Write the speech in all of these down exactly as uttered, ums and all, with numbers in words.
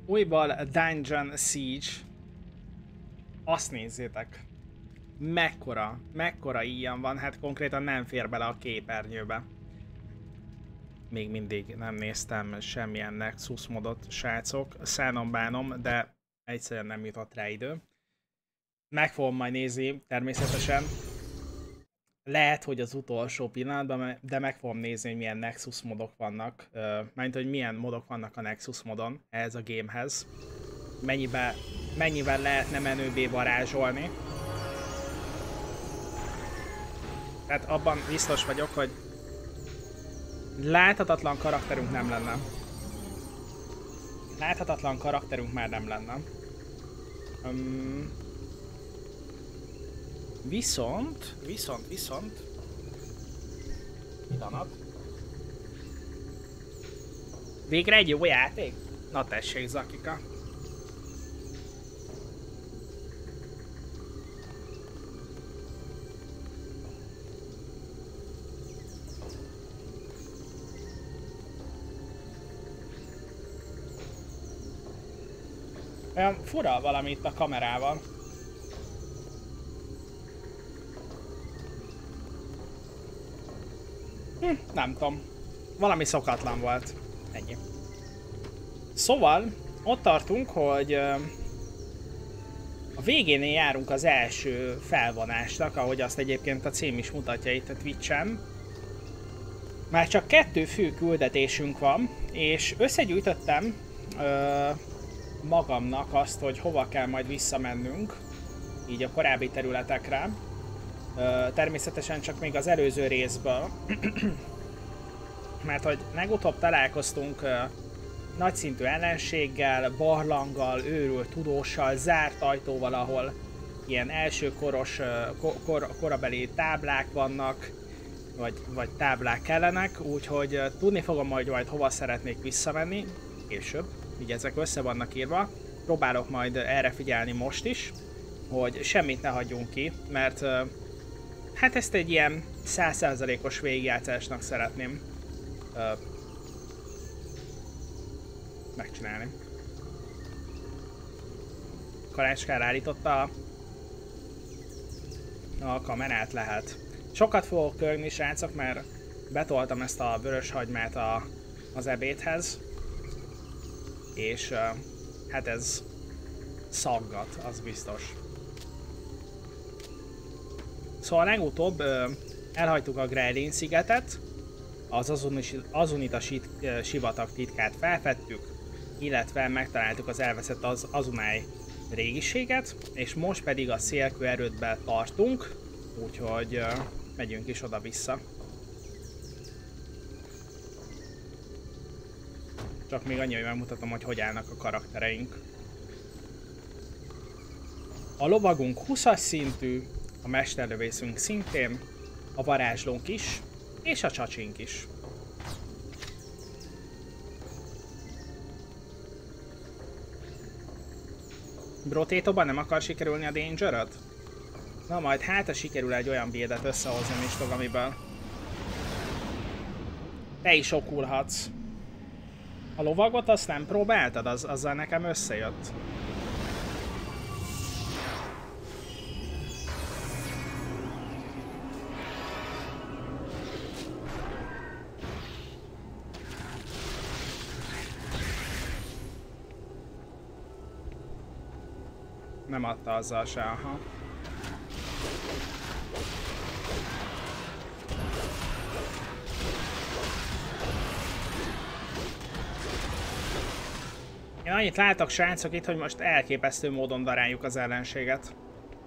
Újból Dungeon Siege. Azt nézzétek. Mekkora, mekkora ilyen van, hát konkrétan nem fér bele a képernyőbe. Még mindig nem néztem semmilyen Nexus modot, srácok. Szánom bánom, de egyszerűen nem jutott rá idő. Meg fogom majd nézni, természetesen. Lehet, hogy az utolsó pillanatban, de meg fogom nézni, hogy milyen Nexus modok vannak. Mármint, hogy milyen modok vannak a Nexus modon ehhez a gamehez. Mennyivel, mennyivel lehetne menőbbé varázsolni. Tehát abban biztos vagyok, hogy láthatatlan karakterünk nem lenne. Láthatatlan karakterünk már nem lenne. Um, viszont, viszont, viszont... Pillanat. Végre egy jó játék? Na tessék, Zakika. Olyan fura valami itt a kamerával. Hm, nem tudom. Valami szokatlan volt. Ennyi. Szóval, ott tartunk, hogy a végénél járunk az első felvonásnak, ahogy azt egyébként a cím is mutatja itt a Twitch-en. Már csak kettő fő küldetésünk van, és összegyűjtöttem ö, magamnak azt, hogy hova kell majd visszamennünk, így a korábbi területekre. Ö, természetesen csak még az előző részből, mert hogy legutóbb találkoztunk ö, nagyszintű ellenséggel, barlanggal, őrült tudóssal, zárt ajtóval, ahol ilyen elsőkoros kor, kor, korabeli táblák vannak, vagy, vagy táblák kellenek, úgyhogy tudni fogom majd, majd hova szeretnék visszamenni később, így ezek össze vannak írva. Próbálok majd erre figyelni most is, hogy semmit ne hagyjunk ki, mert hát ezt egy ilyen száz százalékos végigjátszásnak szeretném megcsinálni. Kalácskár állította a, a kamerát, lehet. Sokat fogok körgni, srácok, mert betoltam ezt a vörös hagymát a, az ebédhez, és uh, hát ez szaggat, az biztos. Szóval legutóbb uh, elhagytuk a Grelin szigetet, az Azunita sivatag titkát felfedtük, illetve megtaláltuk az elveszett az Azunai régiséget, és most pedig a szélkő erődben tartunk, úgyhogy uh, megyünk is oda-vissza. Csak még annyi, hogy megmutatom, hogy hogy állnak a karaktereink. A lovagunk huszas szintű, a mesterlövészünk szintén, a varázslónk is, és a csacsink is. Brotétóban nem akar sikerülni a Danger-öt? Na majd hát, ha sikerül egy olyan buildet összehozni, Mistog, amiből te is okulhatsz. A lovagot azt nem próbáltad? Az, azzal nekem összejött. Nem adta azzal se, aha. Én annyit látok, srácok, itt, hogy most elképesztő módon daráljuk az ellenséget.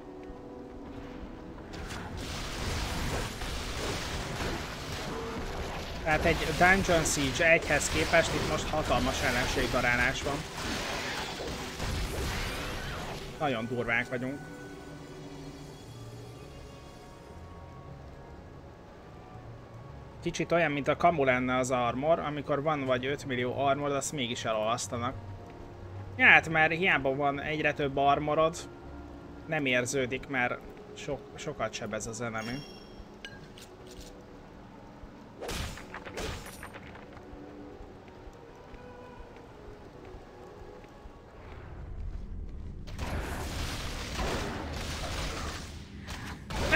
Tehát egy Dungeon Siege egyhez képest itt most hatalmas ellenségdarálás van. Nagyon durvák vagyunk. Kicsit olyan, mint a kamu lenne az armor, amikor van vagy öt millió armor, azt mégis elolvasztanak. Ja, hát már hiába van egyre több armorod, nem érződik, mert so sokat sebez az enemy.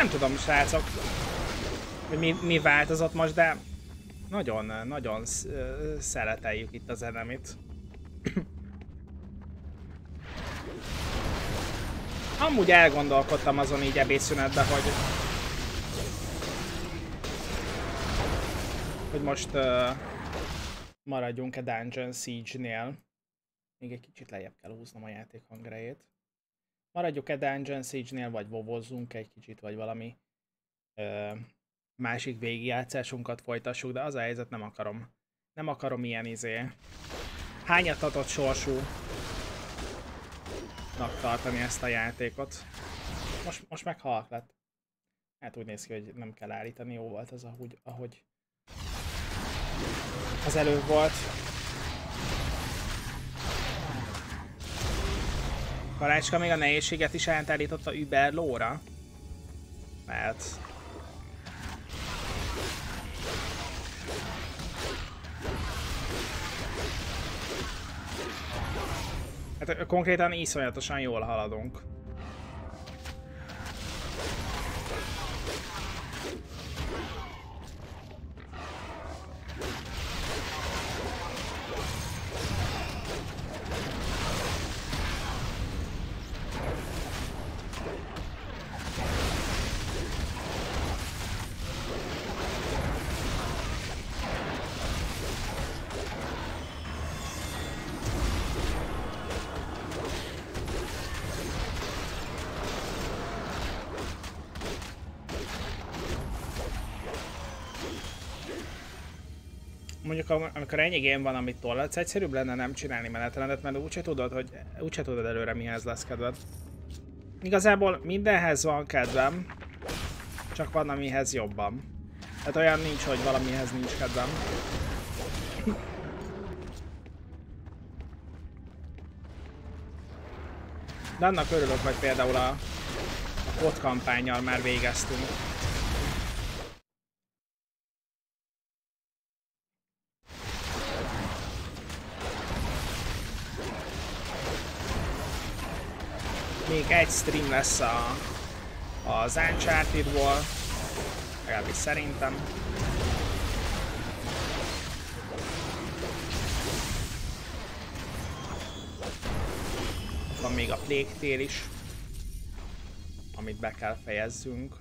Nem tudom, srácok, hogy mi, mi változott most, de nagyon, nagyon szereteljük itt az enemit. Amúgy elgondolkodtam azon így ebédszünetben, hogy hogy most uh, maradjunk-e Dungeon Siege-nél. Még egy kicsit lejjebb kell húznom a játék hangerejét. Maradjuk-e Dungeon Siege-nél, vagy vovozzunk egy kicsit, vagy valami uh, másik végigjátszásunkat folytassuk, de az a helyzet, nem akarom. Nem akarom ilyen izé hányatatott sorsú tartani ezt a játékot. Most, most meg halk lett. Hát úgy néz ki, hogy nem kell állítani, jó volt az, ahogy, ahogy az előbb volt. Karácska még a nehézséget is átállította Uber lóra. Mert... hát konkrétan iszonyatosan jól haladunk. Mondjuk amikor ennyi game van, amit tolladsz, egyszerűbb lenne nem csinálni menetrendet, mert úgyse tudod, hogy úgyse tudod előre mihez lesz kedved. Igazából mindenhez van kedvem, csak van amihez jobban. Tehát olyan nincs, hogy valamihez nincs kedvem. De annak örülök, hogy például a, a kod kampánnyal már végeztünk. Még egy stream lesz a, az Uncharted-ból, legalábbis szerintem. Van még a Plague Tale is, amit be kell fejezzünk.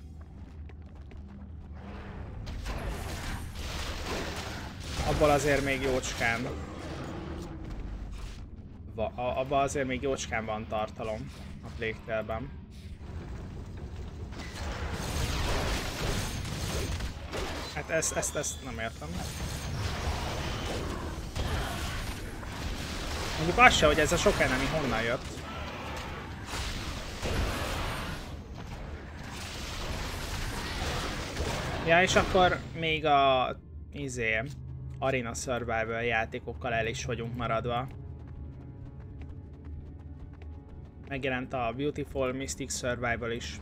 Abból azért még jócskán, abban azért még jócskán van tartalom a Plague Tale-ben. Hát ezt, ezt, ezt nem értem. Mondjuk az se, hogy ez a sok enemi honnan jött. Ja, és akkor még a izé, Arena Survival játékokkal el is vagyunk maradva. Megjelent a Beautiful Mystic Survival is.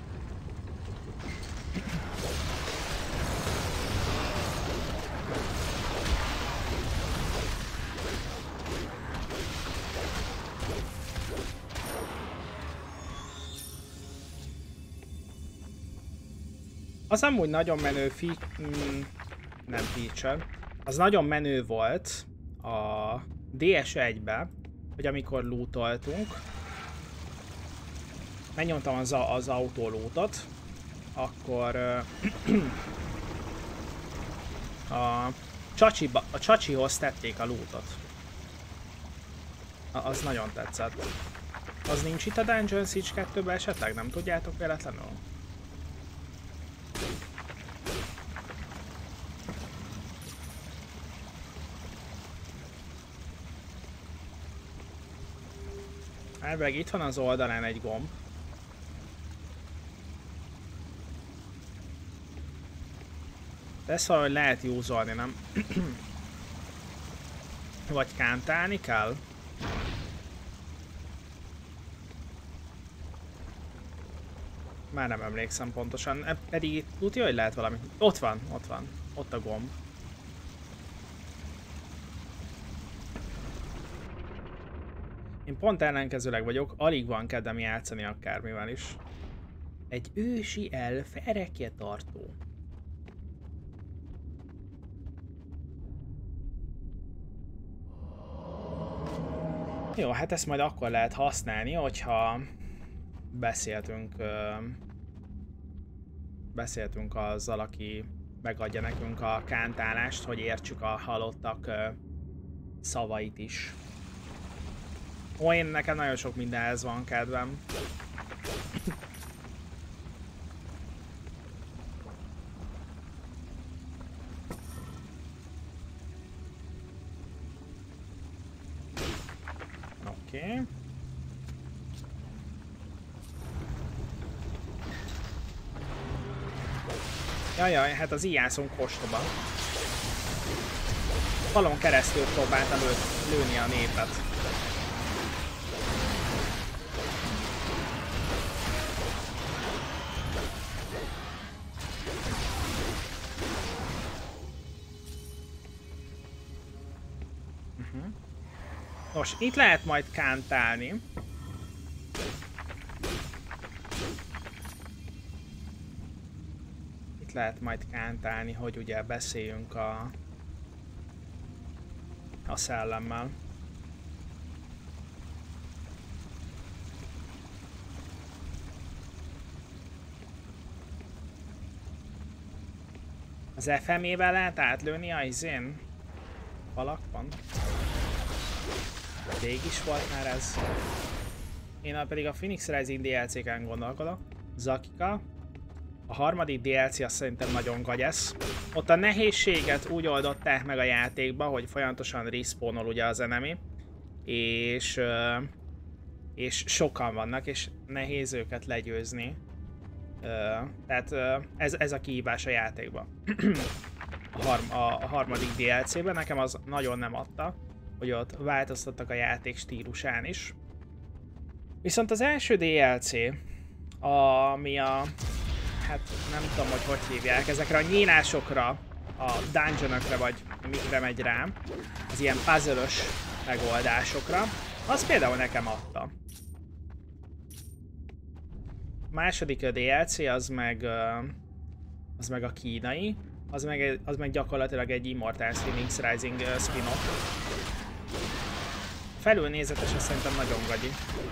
Az amúgy nagyon menő fi... Mm, nem feature. Az nagyon menő volt a dé es egybe, hogy amikor lootoltunk, megnyomtam az, az autólótot, akkor a, csacsiba, a csacsihoz tették a lootot. Az nagyon tetszett. Az nincs itt a Dungeon Siege kettőben esetleg? Nem tudjátok véletlenül? Elvileg itt van az oldalán egy gomb. De ezt valahogy lehet júzolni, nem? Vagy kántálni kell? Már nem emlékszem pontosan, pedig itt tudja, hogy lehet valami. Ott van, ott van. Ott a gomb. Én pont ellenkezőleg vagyok, alig van kedvem játszani akármivel is. Egy ősi elf erekjetartó. Jó, hát ezt majd akkor lehet használni, hogyha beszéltünk, beszéltünk azzal, aki megadja nekünk a kántálást, hogy értsük a halottak szavait is. Ó, én nekem nagyon sok mindenhez van kedvem. Oké. Okay. Jajjaj, hát az ijászunk ostoba. Falon keresztül próbáltam őt lőni a népet. Uh-huh. Nos, itt lehet majd kántálni. Itt lehet majd kántálni, hogy ugye beszéljünk a, a szellemmel. Az ef em-ével lehet átlőni a izén? Falakban? Rég is volt már ez. Én pedig a Phoenix Rising dé el cé-ken gondolkodok. Zakika. A harmadik dé el cé azt szerintem nagyon gagyesz. Ott a nehézséget úgy oldották meg a játékba, hogy folyamatosan respawnol ugye az enemy. És, és sokan vannak, és nehéz őket legyőzni. Tehát ez, ez a kihívás a játékban. a, harm, a, a harmadik dé el cé-ben nekem az nagyon nem adta, hogy ott változtattak a játék stílusán is. Viszont az első dé el cé, ami a... hát nem tudom, hogy hogy hívják, ezekre a nyílásokra, a dungeonokra vagy mikre megy rám, az ilyen puzzle-ös megoldásokra, az például nekem adta. A második dé el cé az meg, az meg a kínai, az meg, az meg gyakorlatilag egy Immortals Phoenix Rising spin-off. Felülnézetes, ez szerintem nagyon gagyi.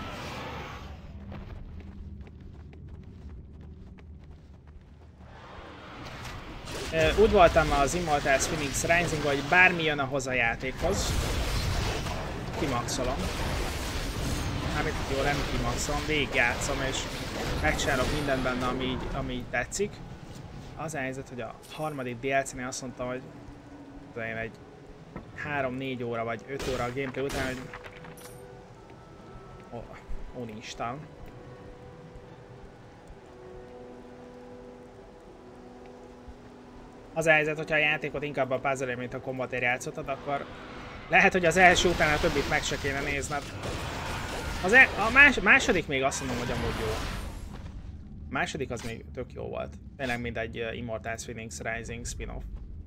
Úgy voltam az Immortals Phoenix Rising, hogy bármi jön ahhoz a játékhoz, kimaxolom. Mármint jó, nem kimaxolom, végigjátszom és megcsinálok mindent benne, ami így, ami így tetszik. Az a helyzet, hogy a harmadik dé el cé-nél azt mondtam, hogy én egy három-négy óra vagy öt óra a gameplay után, hogy oh, unisten. Az a helyzet, hogyha a játékot inkább a puzzle-ért, mint a combatért játszottad, akkor lehet, hogy az első után a többit meg se kéne nézned. Az e a más második még azt mondom, hogy amúgy jó. A második az még tök jó volt. Tényleg mindegy uh, Immortals Phoenix Rising spin-off.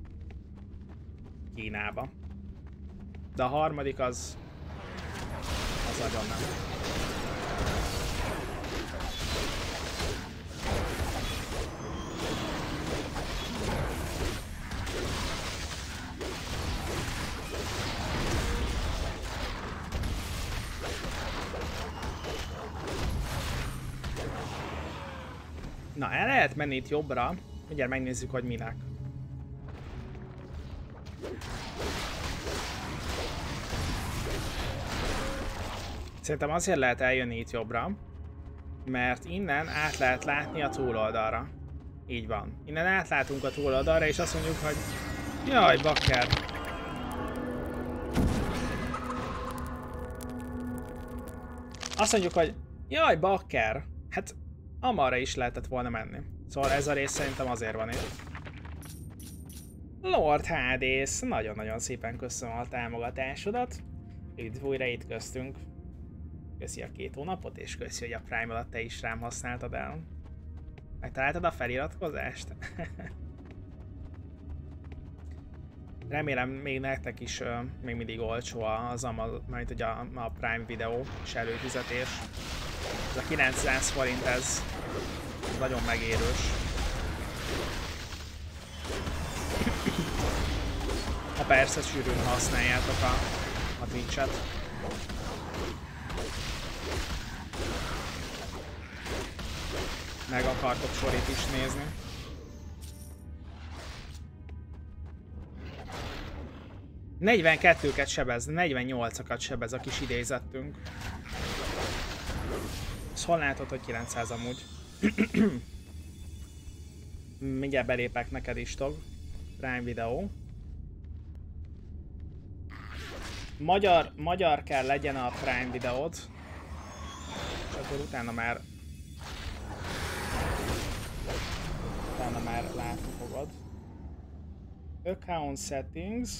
Kínába. De a harmadik az... az nagyon nem. Na, el lehet menni itt jobbra. Mindjárt megnézzük, hogy minek. Szerintem azért lehet eljönni itt jobbra, mert innen át lehet látni a túloldalra. Így van. Innen átlátunk a túloldalra, és azt mondjuk, hogy jaj, bakker. Azt mondjuk, hogy jaj, bakker. Hát amarra is lehetett volna menni. Szóval ez a rész szerintem azért van itt. Lord Hades, nagyon-nagyon szépen köszönöm a támogatásodat. Üdv újra itt köztünk. Köszi a két hónapot, és köszi, hogy a Prime alatt te is rám használtad el. Megtaláltad a feliratkozást? Remélem még nektek is uh, még mindig olcsó az Amazon, majd ugye a, a Prime videó és előfizetés. Ez a kilencszáz forint, ez nagyon megérős. Ha persze sűrűn használjátok a, a Twitch-et. Meg akartok sorit is nézni. negyvenkettőket sebez, negyvennyolcakat sebez a kis idézettünk. Ezt hol látod, hogy kilencszáz amúgy? Mindjárt belépek neked is, Tog. Prime Video. Magyar, magyar kell legyen a Prime Videód. És akkor utána már... Utána már látni fogod. Account settings.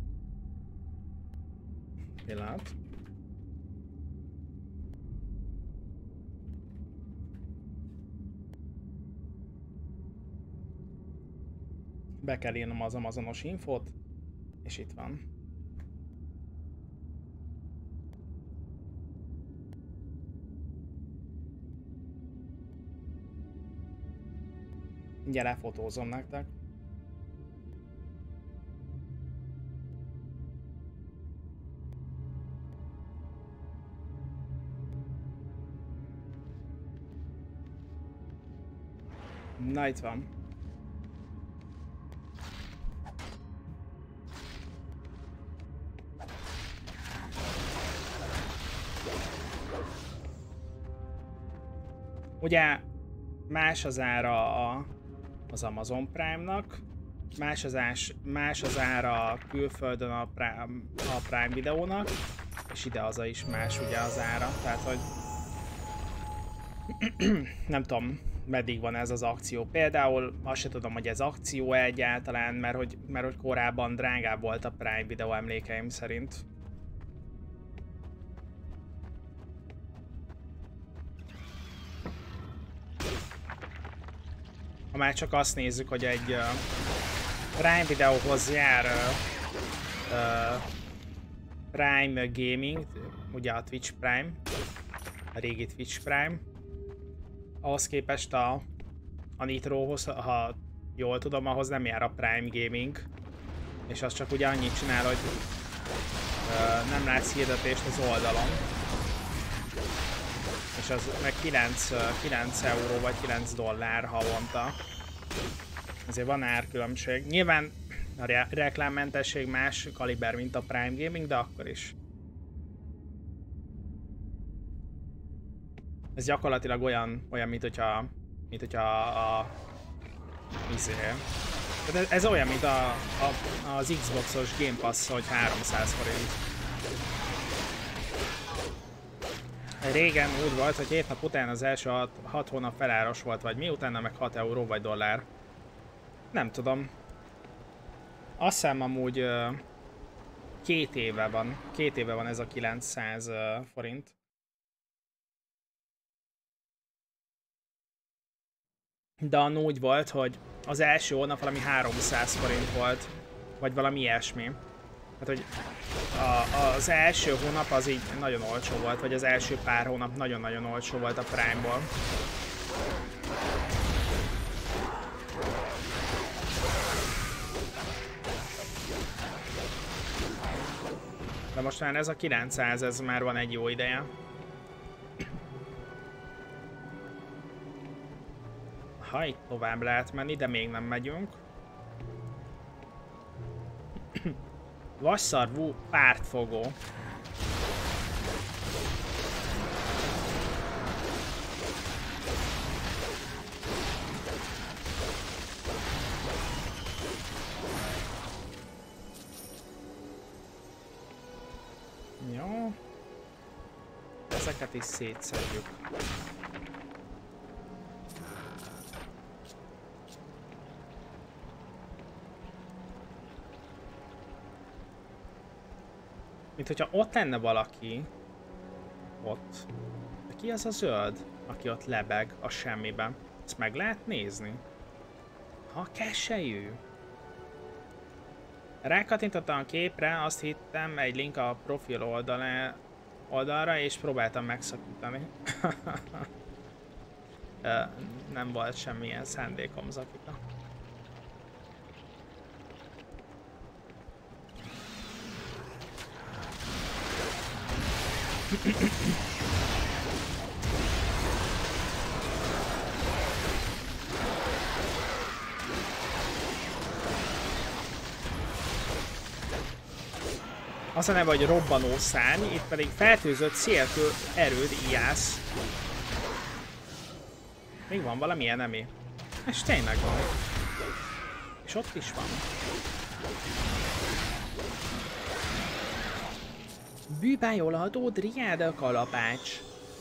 Pillanat. Be kell írnom az Amazonos infót, és itt van. Mindjárt lefotózom nektek. Na, itt van. Ugye más az ára a, az Amazon Prime-nak, más az, ás, más az ára külföldön a Prime, a Prime Videónak, és idehaza is más ugye az ára, tehát hogy nem tudom, meddig van ez az akció. Például azt sem tudom, hogy ez akció egyáltalán, mert hogy, mert hogy korábban drágább volt a Prime Video emlékeim szerint. Ha már csak azt nézzük, hogy egy uh, Prime Videóhoz jár uh, uh, Prime Gaming, ugye a Twitch Prime, a régi Twitch Prime, ahhoz képest a, a Nitrohoz, ha jól tudom, ahhoz nem jár a Prime Gaming, és az csak ugye annyit csinál, hogy uh, nem látsz hirdetést az oldalon. És az meg kilenc euró vagy kilenc dollár havonta. Ezért van árkülönbség. Nyilván a re reklámmentesség más kaliber, mint a Prime Gaming, de akkor is. Ez gyakorlatilag olyan, olyan mint hogyha, mint hogyha a, a izé. Ez, ez olyan, mint a, a, az Xboxos Game Pass, hogy háromszáz forint. Régen úgy volt, hogy hét nap után az első hat hónap feláros volt, vagy mi, utána meg hat euró vagy dollár. Nem tudom. Azt hiszem amúgy uh, két éve van. Két éve van ez a kilencszáz uh, forint. De annó úgy volt, hogy az első hónap valami háromszáz forint volt. Vagy valami ilyesmi. Hát, hogy a, az első hónap az így nagyon olcsó volt, vagy az első pár hónap nagyon-nagyon olcsó volt a Prime-ból. De most már ez a kilencszáz, ez már van egy jó ideje. Ha itt tovább lehet menni, de még nem megyünk. Vasszarvú pártfogó. Jó. Ezeket is szétszedjük. Mint hogyha ott lenne valaki. Ott. De ki az a zöld, aki ott lebeg a semmiben? Ezt meg lehet nézni? Ha keselyű. Rákattintottam a képre, azt hittem egy link a profil oldalá, oldalra, és próbáltam megszakítani. Ö, nem volt semmilyen szándékom, Zakika. Az a neve, hogy robbanó szárny, itt pedig fertőzött szélkő erőd ijász. Még van valami enemi? És tényleg van. És ott is van. Bűbájolható driáda kalapács.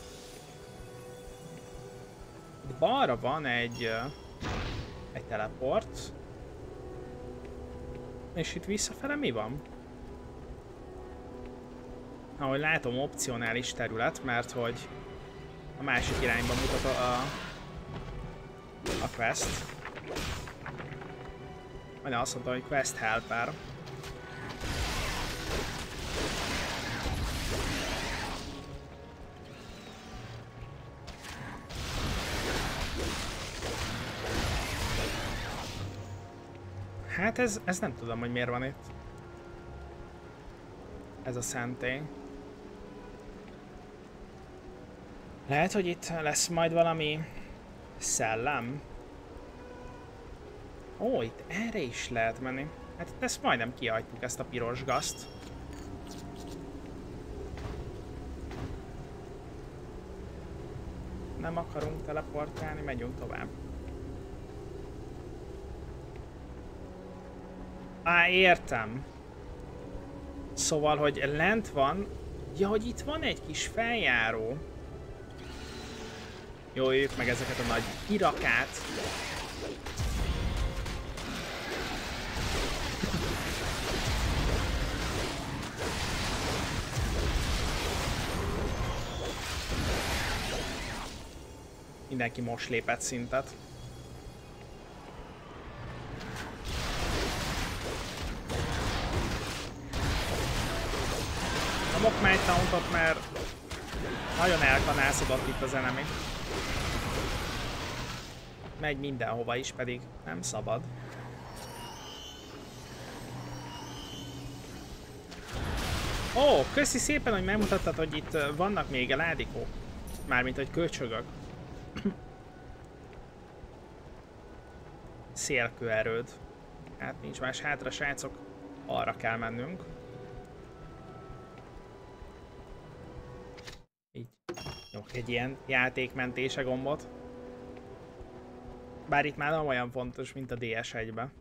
Itt balra van egy, egy teleport. És itt visszafele mi van? Ahogy látom, opcionális terület, mert hogy a másik irányba mutat a, a quest. Vagy azt mondta, hogy quest helper. Hát ez, ez nem tudom, hogy miért van itt. Ez a szentély. Lehet, hogy itt lesz majd valami szellem. Ó, itt erre is lehet menni. Hát itt ezt majdnem kihagytuk, ezt a piros gazt. Nem akarunk teleportálni, megyünk tovább. Á, értem. Szóval, hogy lent van... Ja, hogy itt van egy kis feljáró. Jó, jöjjük meg ezeket a nagy irakát. Mindenki most lépett szintet. A Mokmány Tauntot, mert nagyon elkanászodott itt az enemy. Megy mindenhova is, pedig nem szabad. Ó, köszi szépen, hogy megmutattad, hogy itt vannak még eládikók. Mármint, hogy köcsögök. Szélkőerőd. Hát nincs más hátra, srácok. Arra kell mennünk. Így. Nyomok egy ilyen játékmentése gombot. Bár itt már nem olyan fontos, mint a D S egyben.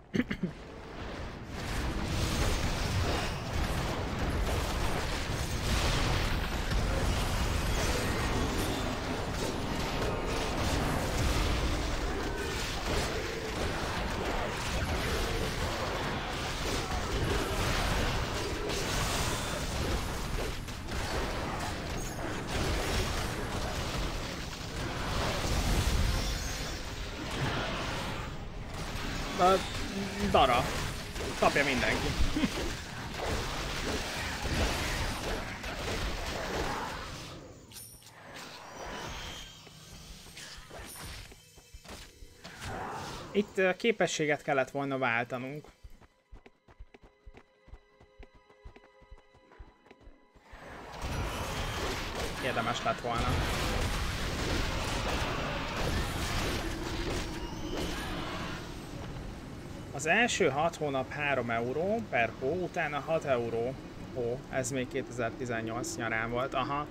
Dara. Kapja mindenki. Itt képességet kellett volna váltanunk. Érdemes lett volna. Az első hat hónap három euró per hó, utána hat euró hó. Ez még kétezer-tizennyolc nyarán volt, aha.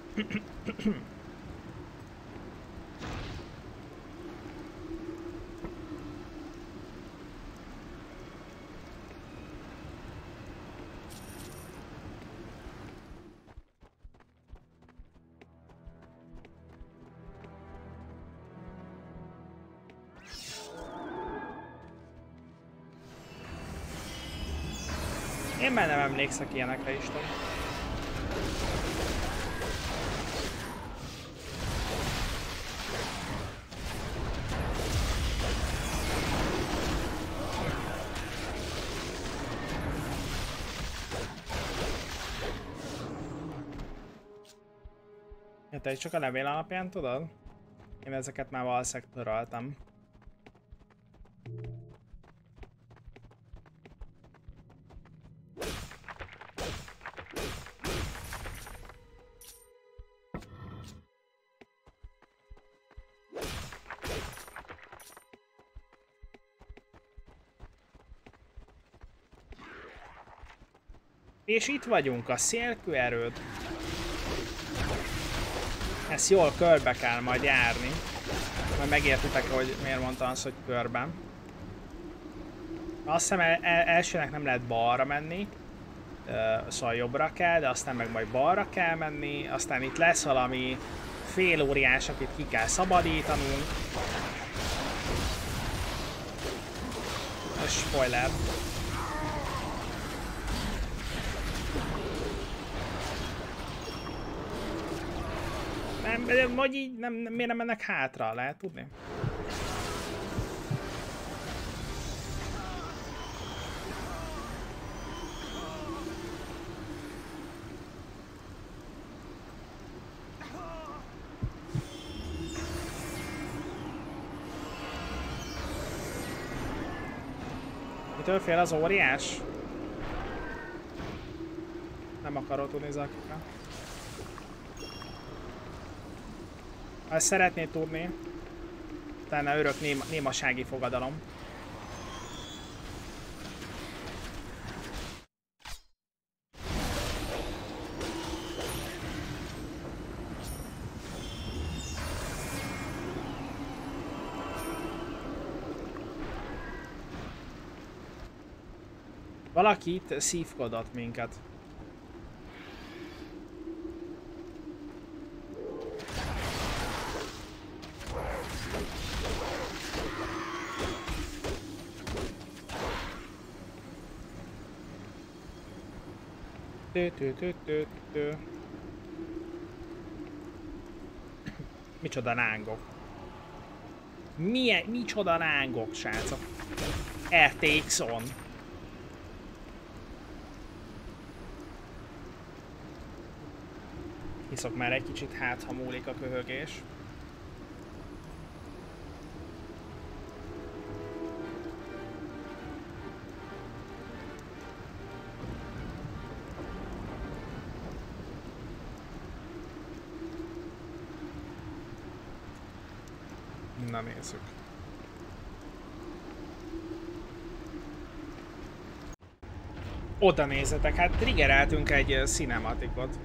Én már nem emlékszek ilyenekre, Isten. Ja, te is csak a levél alapján tudod? Én ezeket már valószínűleg töröltem. És itt vagyunk, a szélkőerőd. Ezt jól körbe kell majd járni. Majd megértitek, hogy miért mondtam azt, hogy körben. Azt hiszem el, el, elsőnek nem lehet balra menni. Szóval jobbra kell, de aztán meg majd balra kell menni. Aztán itt lesz valami félóriás, akit ki kell szabadítanunk. Spoiler. Nem, vagy így, nem, nem, miért nem mennek hátra, lehet tudni? Mitől fél az óriás? Nem akarod tudni, Zakika. Ha ezt szeretnéd tudni, utána örök néma, némasági fogadalom. Valaki itt szívkodott minket. Tő, tő, tő, tő, tő. Micsoda rángok. Milyen, micsoda rángok, srácok. er té iksz-on. Hiszok már egy kicsit, hát ha múlik a köhögés. Na nézzük. Oda nézzetek, hát triggereltünk egy cinematikot.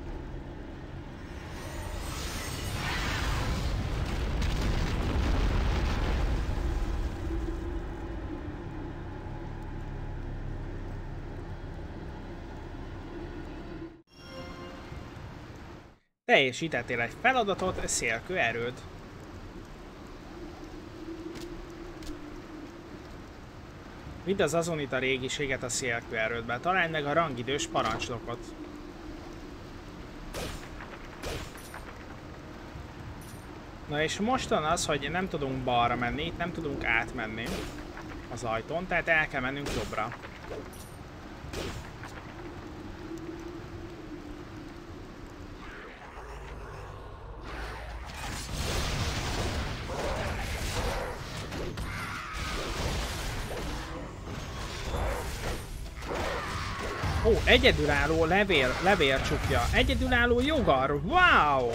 Teljesítettél egy feladatot, szélkőerőd. Vidd az azonita régiséget a szélkőerődbe. Találd meg a rangidős parancsnokot. Na és mostan az, hogy nem tudunk balra menni, itt nem tudunk átmenni az ajtón, tehát el kell mennünk jobbra. Ó, egyedülálló levél, levélcsukja. Egyedülálló jogar. Wow!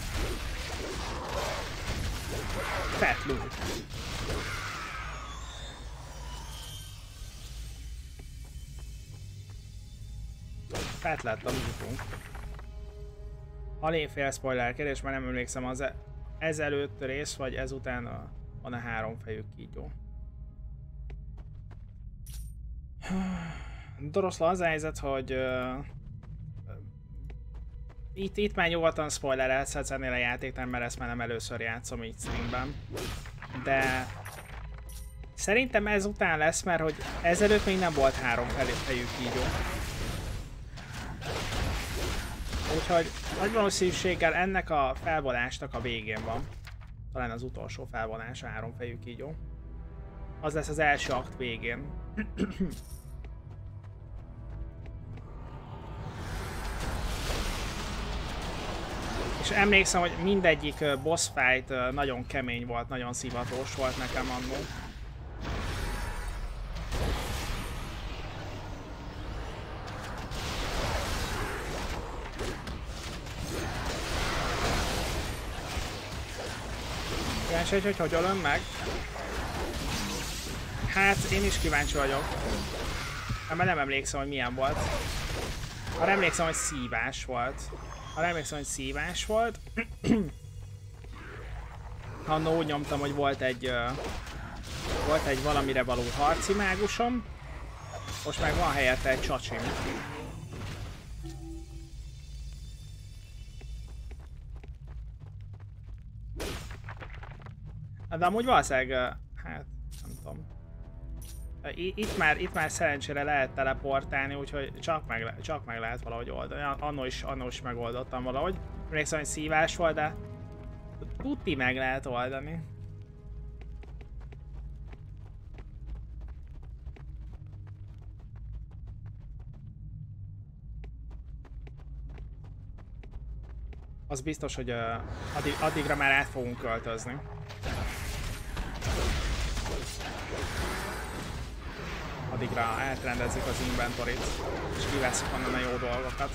Fett loot. Fett lett a lootunk. Alig fél spoilerkedés, mert nem emlékszem az e ezelőtt rész, vagy ezután a, van a háromfejű kígyó. Doroszla az a helyzet, hogy uh, itt, itt már nyugodtan spoilerelhetsz ennél a játéknál, mert ezt már nem először játszom így streamben. De szerintem ezután lesz, mert hogy ezelőtt még nem volt három fejű kígyó. Úgyhogy nagy valószínűséggel ennek a felvonásnak a végén van. Talán az utolsó felvonás a háromfejű kígyó. Az lesz az első akt végén. És És emlékszem, hogy mindegyik boss fight nagyon kemény volt, nagyon szivatós volt nekem annó. Kíváncsi vagy, hogy hogy ölöm meg? Hát, én is kíváncsi vagyok. Hát, mert nem emlékszem, hogy milyen volt. Arra emlékszem, hogy szívás volt. Arra emlékszem, hogy szívás volt. Annó úgy nyomtam, hogy volt egy... Uh, volt egy valamire való harci mágusom. Most meg van helyette egy csacsim. De amúgy valószínűleg... Uh, hát... nem tudom. Itt már, itt már szerencsére lehet teleportálni, úgyhogy csak meg, csak meg lehet valahogy oldani. Annó is, annó is megoldottam valahogy. Emlékszem, hogy szívás volt, de tuti meg lehet oldani. Az biztos, hogy uh, addig, addigra már át fogunk költözni. Addigra átrendezzük az inventorit, és kiveszünk onnan a jó dolgokat.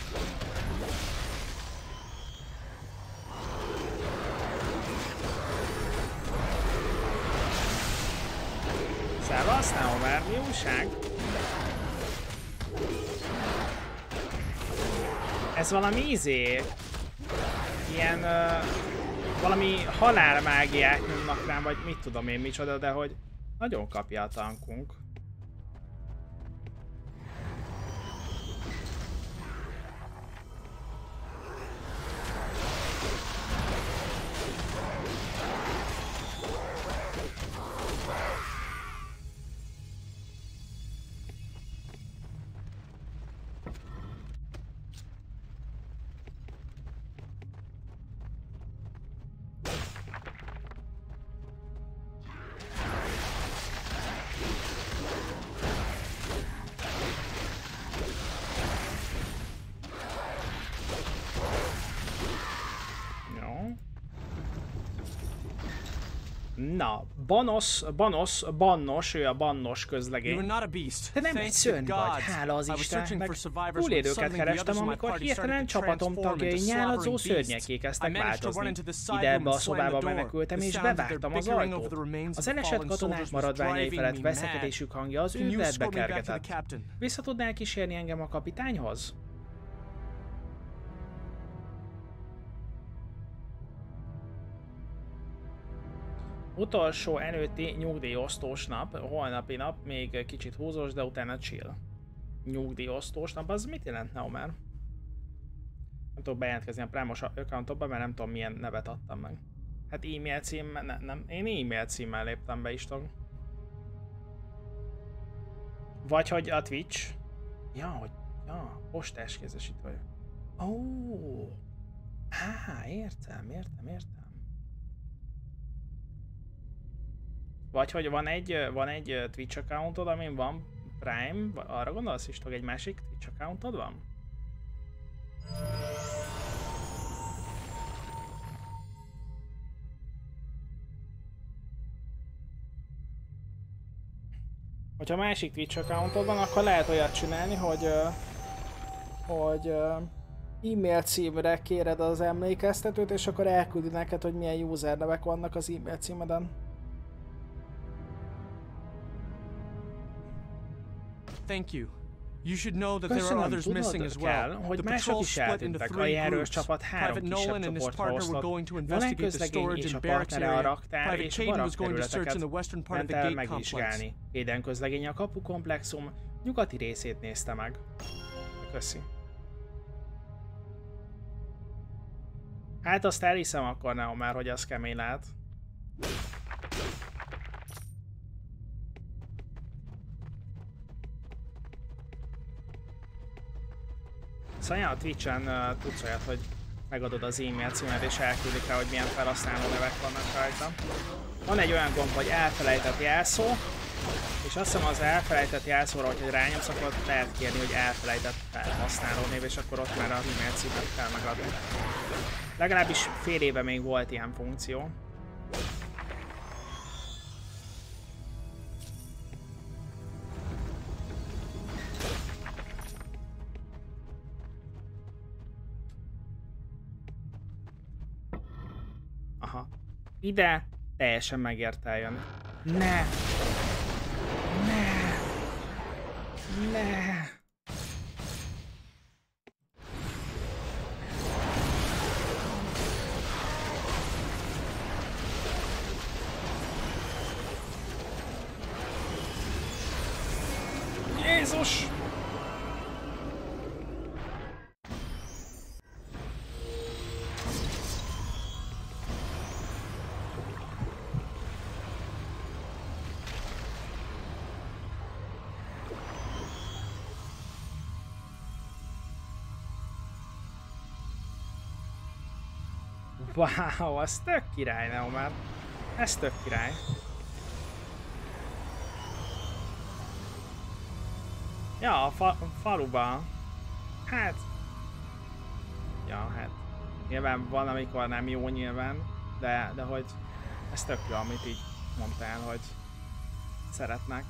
Szevasz, Neomer, mi újság? Ez valami izé... Ilyen... Uh, valami halálmágiát nyomnak rám, vagy mit tudom én micsoda, de hogy nagyon kapja a tankunk. Na, Banos, Banos, Bannos, ő a Bannos közlegény. Te nem egy szörny vagy, hála az Istennek. Túlélőket kerestem, amikor hirtelen csapatom tagjai nyáladzó szörnyeké kezdtek változni. Ide ebbe a szobába menekültem és bevágtam az ajtót. Az elesett katonák maradványai felett veszekedésük hangja az őrületbe kergetett. Vissza tudnál kísérni engem a kapitányhoz? Utolsó előtti nyugdíjosztós nap, holnapi nap, még kicsit húzós, de utána chill. Nyugdíjosztós nap, az mit jelent, Neomer? Nem tudok bejelentkezni a Prime-os accountokba, mert nem tudom milyen nevet adtam meg. Hát e-mail cím, ne, nem, én e-mail címmel léptem be is tudom. Vagy hogy a Twitch. Ja, hogy, ja, postás kézesítő. Ó, oh. Á, értem, értem, értem. Vagy hogy van egy, van egy Twitch accountod, amin van Prime, arra gondolsz is, hogy egy másik Twitch accountod van? Hogyha másik Twitch accountod van, akkor lehet olyat csinálni, hogy, hogy e-mail címre kéred az emlékeztetőt, és akkor elküldi neked, hogy milyen user nevek vannak az e-mail címeden. Thank you. You should know that there are others missing as well. Hogy mások is eltűntek. A járőrös csapat három kisebb csoportra oszlott. Van közlegény és a partnere a raktár és a barak területeket ment el megvizsgálni. Aiden közlegény a kapu komplexum nyugati részét nézte meg. Köszi. Hát azt elhiszem akkor, Neomer, hogy az kemény lehet. Szóval a Twitch-en uh, tudsz olyat, hogy megadod az e-mail címet és elküldik rá, hogy milyen felhasználó nevek vannak rajta. Van egy olyan gomb, hogy elfelejtett jelszó, És azt hiszem az elfelejtett jelszóra, hogyha rányomsz, akkor lehet kérni, hogy elfelejtett felhasználónév, és akkor ott már a e-mail címet kell megadni. Legalábbis fél éve még volt ilyen funkció. Aha. Ide teljesen megért eljönni. Ne! Ne! Ne! Jézus! Wow, az tök király, Neomar. Ez tök király. Ja, a fa faluba. Hát... Ja, hát... Nyilván van, amikor nem jó nyilván, de, de hogy... Ez tök jó, amit így mondtál, hogy... Szeretnek.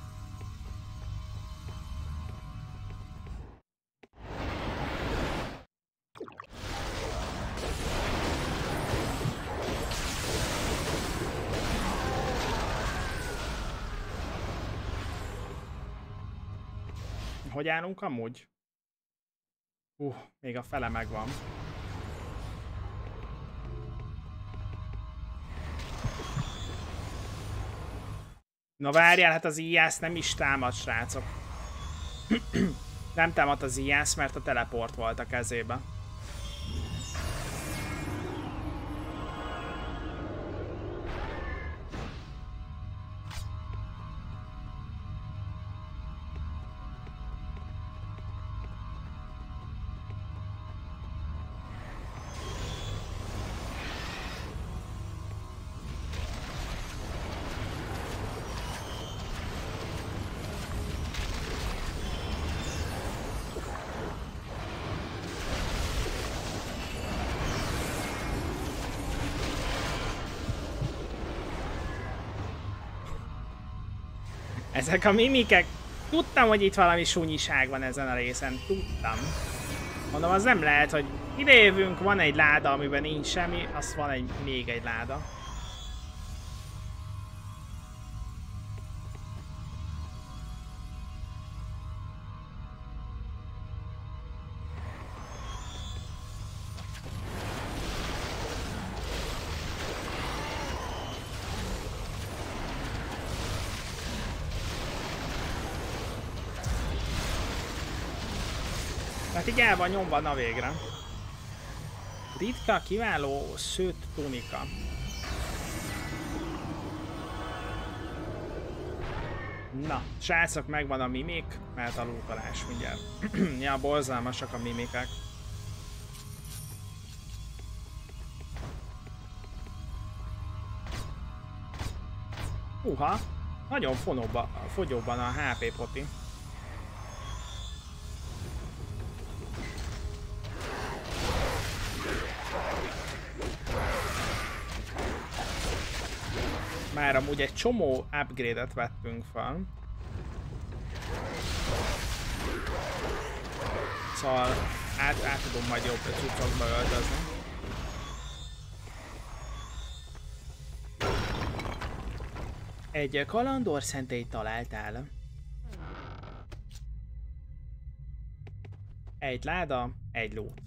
Hogy állunk amúgy? Uh, még a fele megvan. Na várjál, hát az Ijász nem is támad, srácok. Nem támad az Ijász, mert a teleport volt a kezébe. Ezek a mimikek... Tudtam, hogy itt valami sunyiság van ezen a részen. Tudtam. Mondom, az nem lehet, hogy idejövünk, van egy láda, amiben nincs semmi, az van egy, még egy láda. Hát így el van nyomva, na végre. Ritka, kiváló, szőtt tunika. Na, srácok, megvan a mimik, mert a lútolás mindjárt. Ja, borzalmasak a mimikek. Uha, nagyon fonóba, fogyóban a há pé poti. Már amúgy egy csomó upgrade-et vettünk fel. Szóval át, át tudom majd jobb cuccokba öltözni. Egy kalandor szentélyt találtál. Egy láda, egy lót.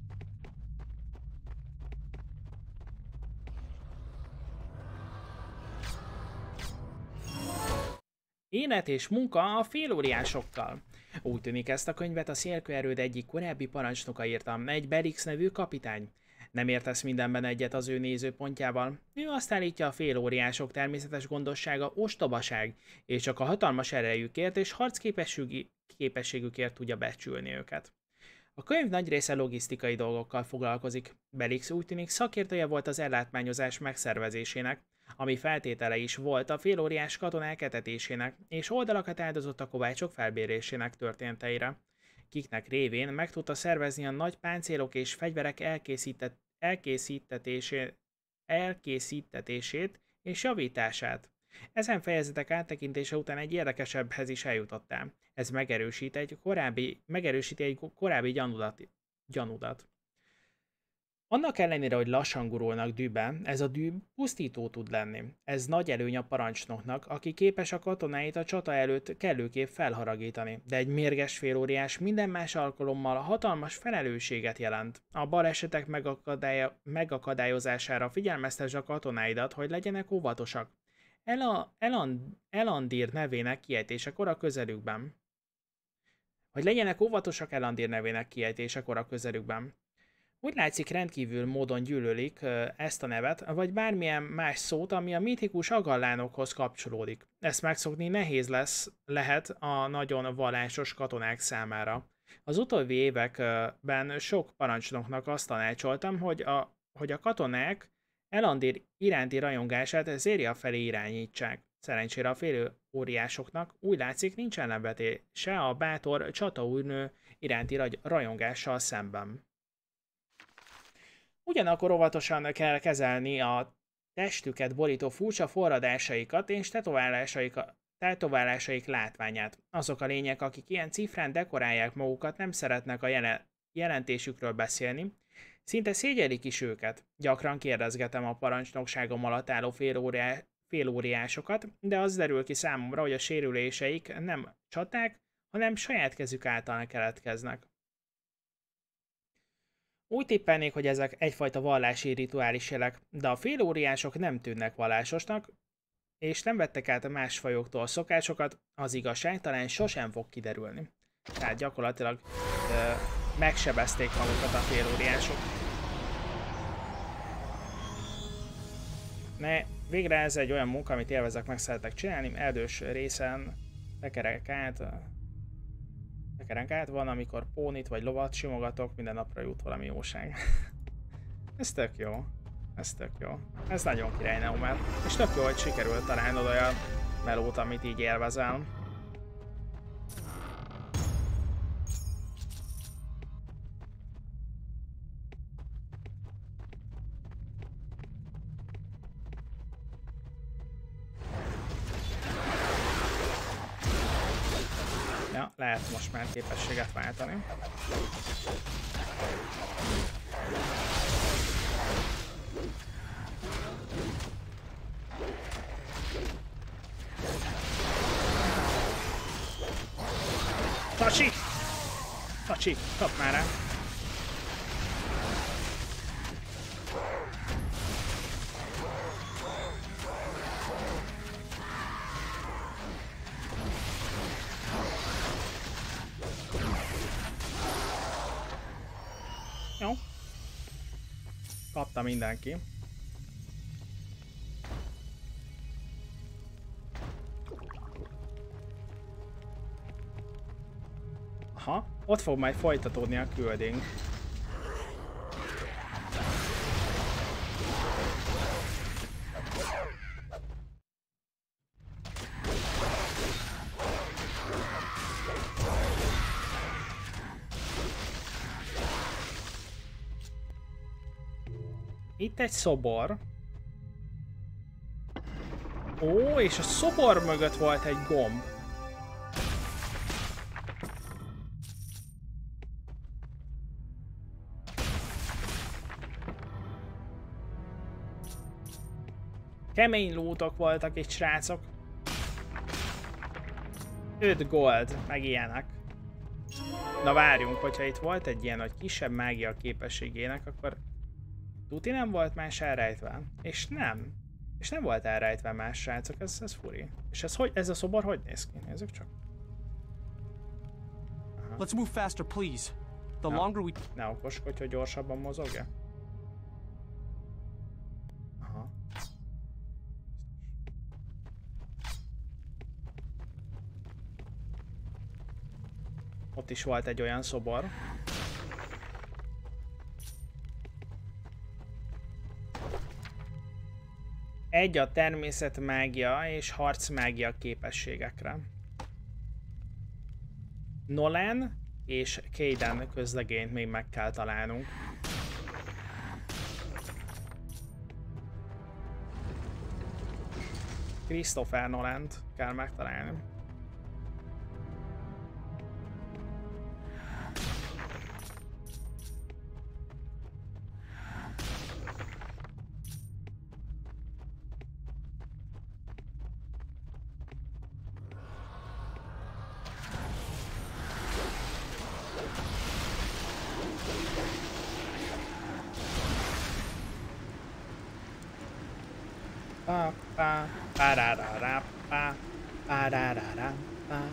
Élet és munka a félóriásokkal. Úgy tűnik, ezt a könyvet a szélkőerőd egyik korábbi parancsnoka írta, egy Belix nevű kapitány. Nem értesz mindenben egyet az ő nézőpontjával. Ő azt állítja, a félóriások természetes gondossága ostobaság, és csak a hatalmas erejükért és harcképességükért tudja becsülni őket. A A könyv nagy része logisztikai dolgokkal foglalkozik. Belix úgy tűnik szakértője volt az ellátmányozás megszervezésének, ami feltétele is volt a félóriás katonák etetésének, és oldalakat áldozott a kovácsok felbérésének történeteire, kiknek révén meg tudta szervezni a nagy páncélok és fegyverek elkészített, elkészítetésé, elkészítetését és javítását. Ezen fejezetek áttekintése után egy érdekesebbhez is eljutottam. Ez megerősít egy korábbi, megerősíti egy korábbi gyanúdat. gyanúdat. Annak ellenére, hogy lassan gurulnak dűbe, ez a dű pusztító tud lenni. Ez nagy előny a parancsnoknak, aki képes a katonáit a csata előtt kellőképp felharagítani, de egy mérges félóriás minden más alkalommal hatalmas felelősséget jelent. A balesetek megakadálya, megakadályozására figyelmeztess a katonáidat, hogy legyenek óvatosak. Ela, Eland, Elandir nevének kiejtésekor a közelükben. Hogy legyenek óvatosak Elandir nevének kiejtésekor a közelükben. Úgy látszik, rendkívül módon gyűlölik ezt a nevet, vagy bármilyen más szót, ami a mítikus agallánokhoz kapcsolódik. Ezt megszokni nehéz lesz, lehet a nagyon vallásos katonák számára. Az utóbbi években sok parancsnoknak azt tanácsoltam, hogy a, hogy a katonák Elandir iránti rajongását Zéria felé irányítsák. Szerencsére a félő óriásoknak úgy látszik nincs ellenvetése a bátor csataúrnő iránti rajongással szemben. Ugyanakkor óvatosan kell kezelni a testüket borító furcsa forradásaikat és tetoválásaik látványát. Azok a lények, akik ilyen cifrán dekorálják magukat, nem szeretnek a jelen jelentésükről beszélni, szinte szégyelik is őket. Gyakran kérdezgetem a parancsnokságom alatt álló félóriá, félóriásokat, de az derül ki számomra, hogy a sérüléseik nem csaták, hanem saját kezük által keletkeznek. Úgy tippelnék, hogy ezek egyfajta vallási rituális jelek, de a félóriások nem tűnnek vallásosnak, és nem vettek át a más fajoktól szokásokat, az igazság talán sosem fog kiderülni. Tehát gyakorlatilag ö, megsebezték magukat a félóriások. Ne, végre ez egy olyan munka, amit élvezek, meg szeretek csinálni, erdős részen tekerek át, tekerek át van, amikor pónit vagy lovat simogatok, minden napra jut valami jóság. Ez tök jó. Ez tök jó. Ez nagyon király, Neumer. És tök jó, hogy sikerült találnod olyan melót, amit így élvezel. Ja, lehet most már képességet váltani. Tacsi! Tacsi, kap már rá! Jó. Kapta mindenki. Aha, ott fog majd folytatódni a küldénk. Itt egy szobor. Ó, és a szobor mögött volt egy gomb. Kemény lootok voltak itt, srácok. öt gold, meg ilyenek. Na várjunk, hogyha itt volt egy ilyen, hogy kisebb mágia képességének, akkor tuti nem volt más elrejtve. És nem. És nem volt elrejtve más, srácok, ez, ez furi. És ez, hogy, ez a szobor hogy néz ki? Nézzük csak. Aha. Let's move faster, please. The Na, longer we... ne okoskodj, hogy gyorsabban mozogja. Aha. Ott is volt egy olyan szobor. Egy a természet mágia és harc mágia képességekre. Nolan és Kayden közlegényt még meg kell találnunk. Christopher Nolant kell megtalálni. Pa pa pa ra ra ra pa pa ra ra ra pa.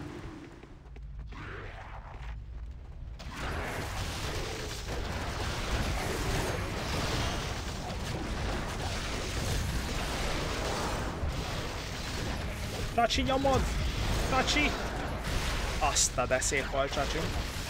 Csacsi nyomod! Csacsi! Azt a de szép volt, Csacsi.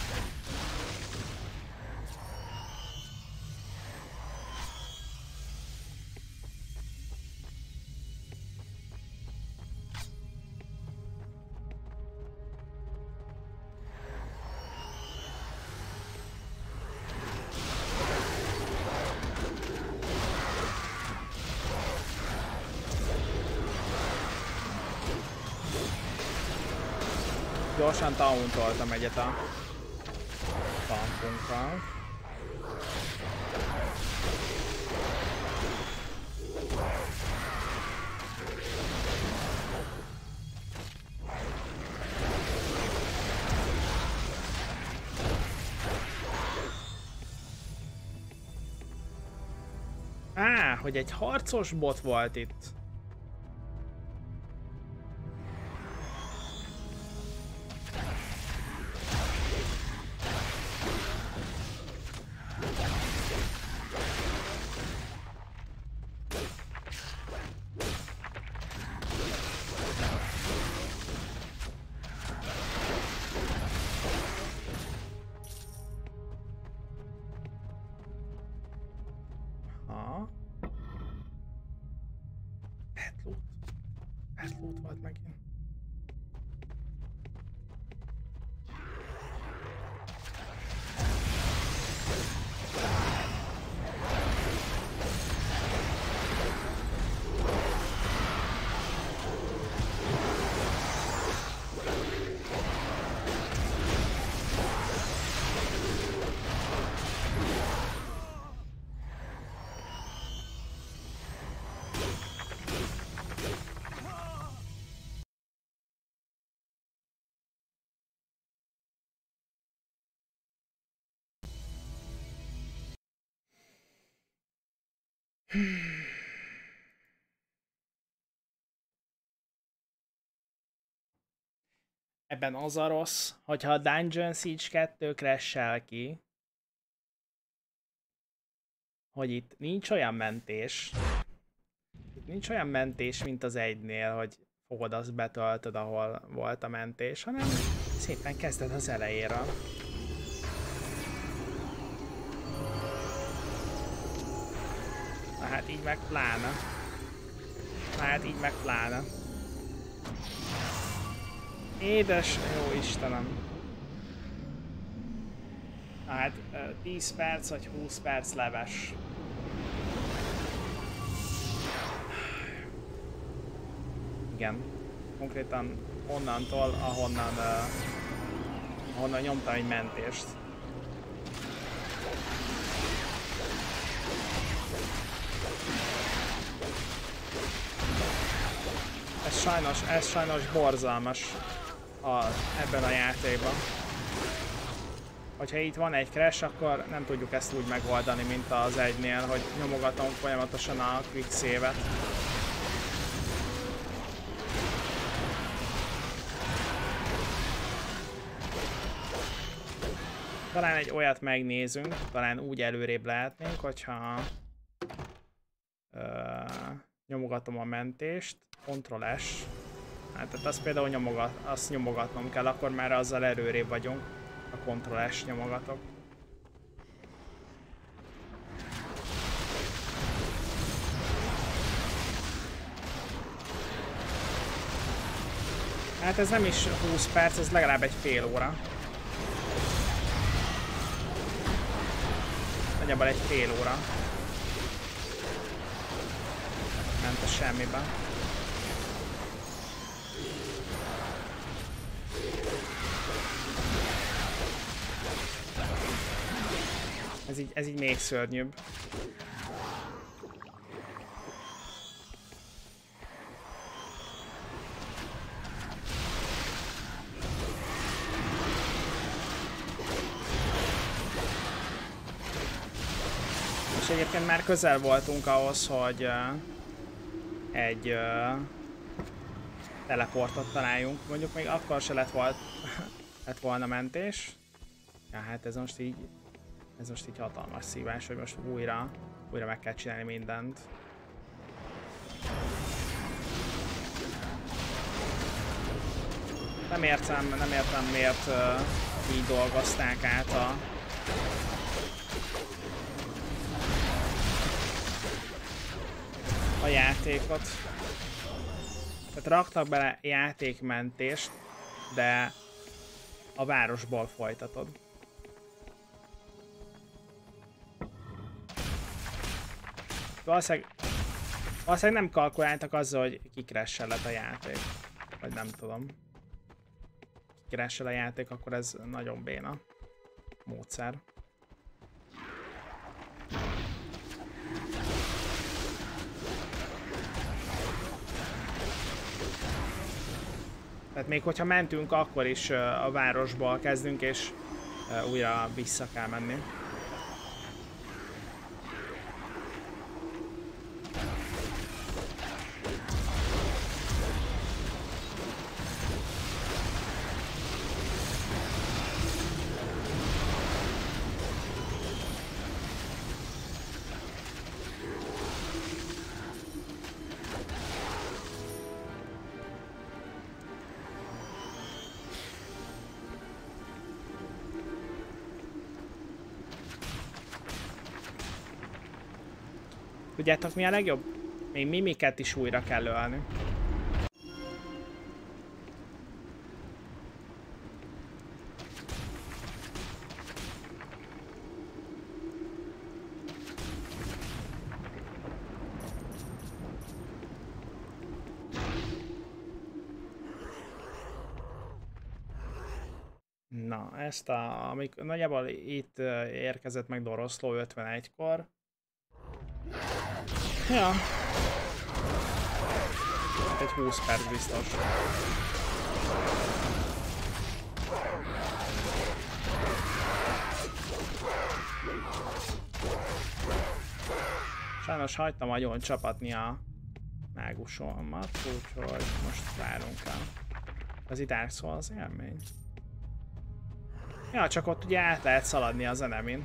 Gyorsan tauntoltam egyet a tankunkkal. Á, hogy egy harcos bot volt itt. Ebben az a rossz, hogyha a Dungeon Siege kettő crash-el ki, hogy itt nincs olyan mentés, itt nincs olyan mentés, mint az egynél, hogy fogod, azt betöltöd, ahol volt a mentés, hanem szépen kezded az elejéről. Na hát így meg pláne. Na hát így meg pláne. Édes jó Istenem. Na hát tíz perc vagy húsz perc leves. Igen. Konkrétan onnantól, ahonnan, uh, ahonnan nyomtam egy mentést. Ez sajnos, ez sajnos borzalmas a, ebben a játékban. Hogyha itt van egy crash, akkor nem tudjuk ezt úgy megoldani, mint az egynél, hogy nyomogatom folyamatosan a quick save-et. Talán egy olyat megnézünk, talán úgy előrébb lehetnénk, hogyha ö, nyomogatom a mentést, Ctrl S. Hát tehát azt például nyomogat, azt nyomogatnom kell, akkor már azzal előrébb vagyunk. A Ctrl S nyomogatok. Hát ez nem is húsz perc, ez legalább egy fél óra. Nagyjából egy fél óra. Ment a semmibe. Ez így, ez így még szörnyűbb. És egyébként már közel voltunk ahhoz, hogy uh, egy uh, teleportot találjunk. Mondjuk még akkor se lett, volt, lett volna mentés. Ja, hát ez most így Ez most így hatalmas szívás, hogy most újra, újra meg kell csinálni mindent. Nem értem, nem értem miért uh, így dolgozták át a... a játékot. Tehát raktak bele játékmentést, de a városból folytatod. Valószínűleg, valószínűleg nem kalkuláltak azzal, hogy kikressel lett a játék. Vagy nem tudom. Kikressel a játék, akkor ez nagyon béna módszer. Tehát még hogyha mentünk, akkor is a városból kezdünk, és újra vissza kell menni. Tudjátok mi a legjobb? Még Mimiket is újra kell ölni. Na, ezt a... Amik, nagyjából itt érkezett meg Doroszló ötvenegykor. Ja. Egy húsz perc biztos. Sajnos hagytam agyon csapatni a mágusomat, úgyhogy most várunk el. Az itt Dark Souls élmény. Ja, csak ott ugye át lehet szaladni az enemin.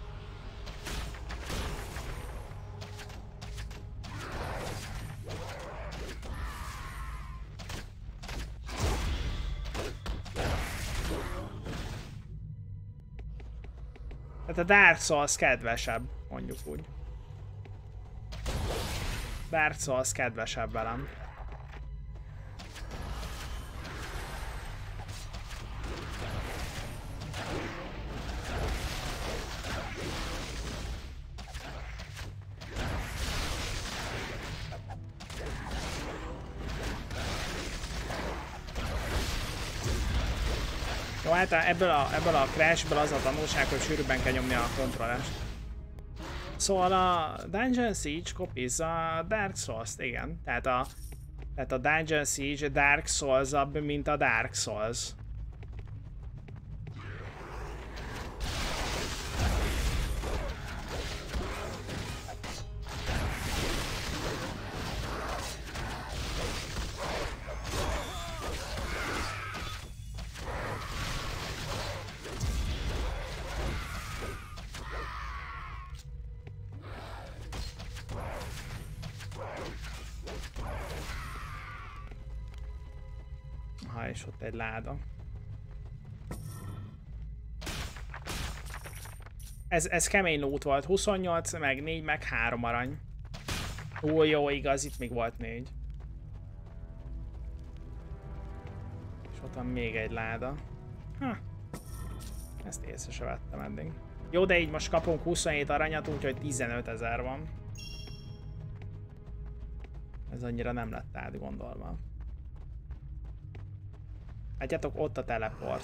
Tehát a Dark Souls kedvesebb, mondjuk úgy. Dark Souls kedvesebb velem. Jó, hát ebből a, ebből a crashből az a tanulság, hogy sűrűbben kell nyomni a kontrollest. Szóval a Dungeon Siege kopizza a Dark Souls-t, igen. Tehát a, tehát a Dungeon Siege Dark Souls-abb, mint a Dark Souls. És ott egy láda. Ez, ez kemény loot volt. huszonnyolc, meg négy, meg három arany. Ó, jó, igaz, itt még volt négy. Ott van még egy láda. Ha. Ezt észre se vettem eddig. Jó, de így most kapunk huszonhét aranyat, úgyhogy tizenötezer van. Ez annyira nem lett átgondolva. Látjátok, ott a teleport.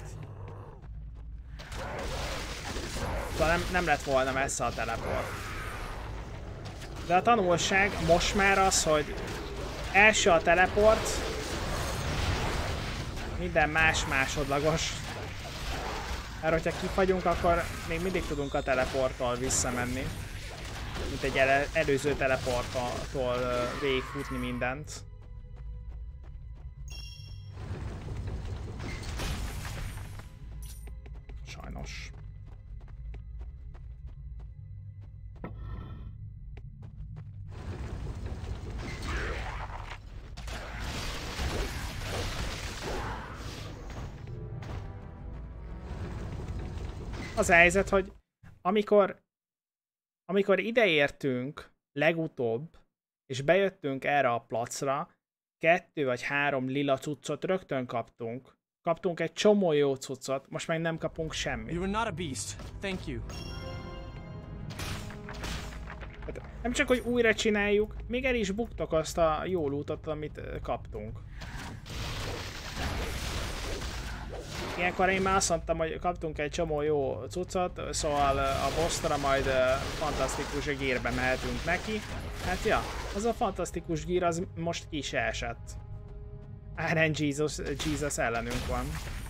Szóval nem, nem lett volna messze a teleport. De a tanulság most már az, hogy első a teleport, minden más másodlagos. Mert hogyha kifagyunk, akkor még mindig tudunk a teleporttól visszamenni. Mint egy el előző teleporttól végigfutni mindent. Sajnos. Az a helyzet, hogy amikor, amikor ideértünk legutóbb, és bejöttünk erre a placra, kettő vagy három lila cuccot rögtön kaptunk. Kaptunk egy csomó jó cuccot, most meg nem kapunk semmit. You are not a beast. Thank you. Hát nem csak, hogy újra csináljuk, még el is buktok azt a jó lootot, amit kaptunk. Ilyenkor én már azt mondtam, hogy kaptunk egy csomó jó cuccot, szóval a bossra majd fantasztikus gírbe mehetünk neki. Hát ja, az a fantasztikus gír az most ki se esett. Iron Jesus, Jesus ellenünk van.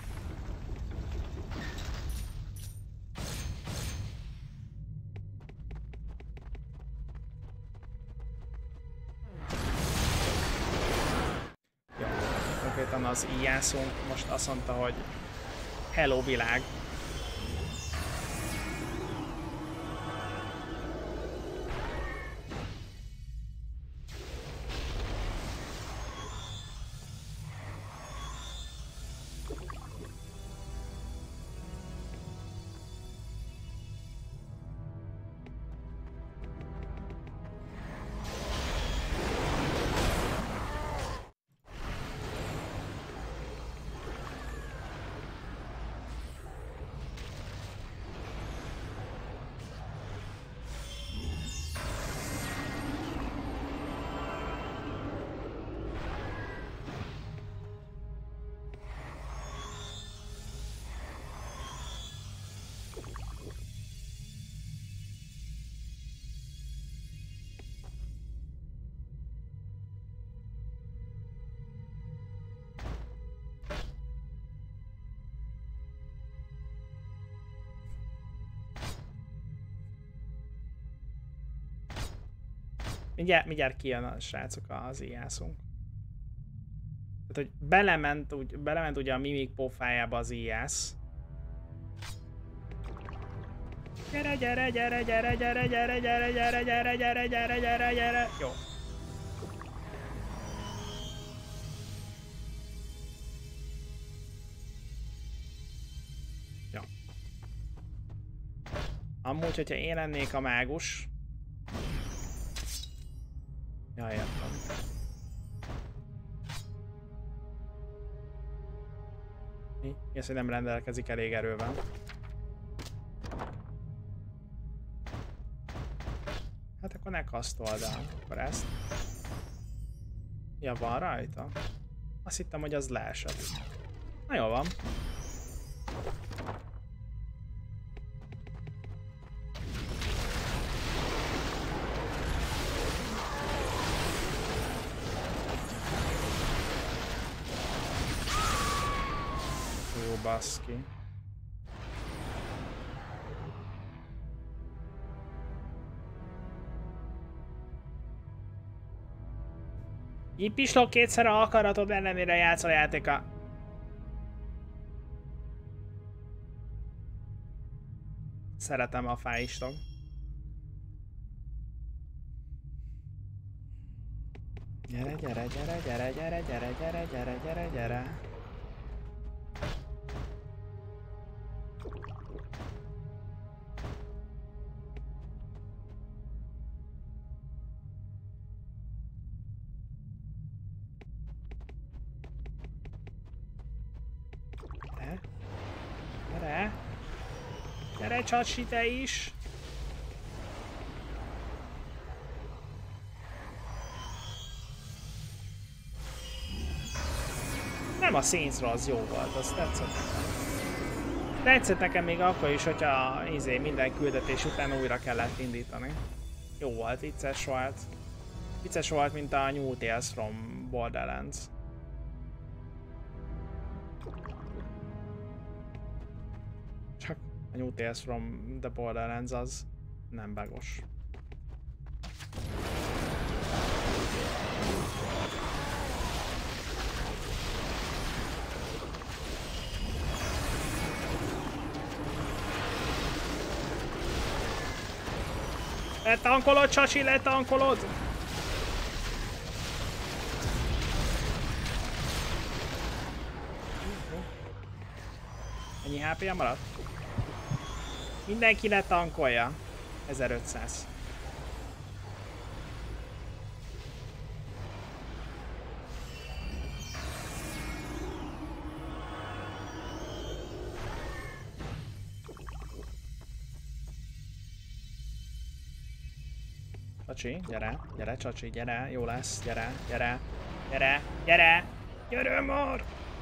Jó, konkrétan az íjászunk most azt mondta, hogy hello világ. Mindjárt, mindjárt kijön a srácok az íjászunk. Tehát, hogy belement, úgy, belement ugye a mimik pofájába az íjász. Gyere, gyere, gyere, gyere, gyere, gyere, gyere, gyere, gyere, gyere, gyere, gyere, gyere. Jó. Jó. Amúgy, hogyha én lennék a mágus. Jaj, értem. Mi? Mi az, hogy nem rendelkezik elég erővel? Hát akkor ne kasztold el. Akkor ezt. Ja, van rajta? Azt hittem, hogy az leesett. Na jó van. Baszki. Így pislog kétszer a akaratod ellenére játszol a játéka. Szeretem a fájistog. Gyere, gyere, gyere, gyere, gyere, gyere, gyere, gyere, gyere, gyere. Csacsi, te is. Nem, a Saints Row az jó volt, az tetszett. Tetszett nekem még akkor is, hogyha izé, minden küldetés után újra kellett indítani. Jó volt, vicces volt. Vicces volt, mint a New Tales from Borderlands. Csak a New Tales from the Borderlands az nem bugos. Letankolod, Csacsi, letankolod! Ennyi há pé-je maradt? Mindenki letankolja. ezerötszáz. Csacsi, gyere, gyere, Csacsi, gyere, jó lesz, gyere, gyere, gyere, gyere, gyere már!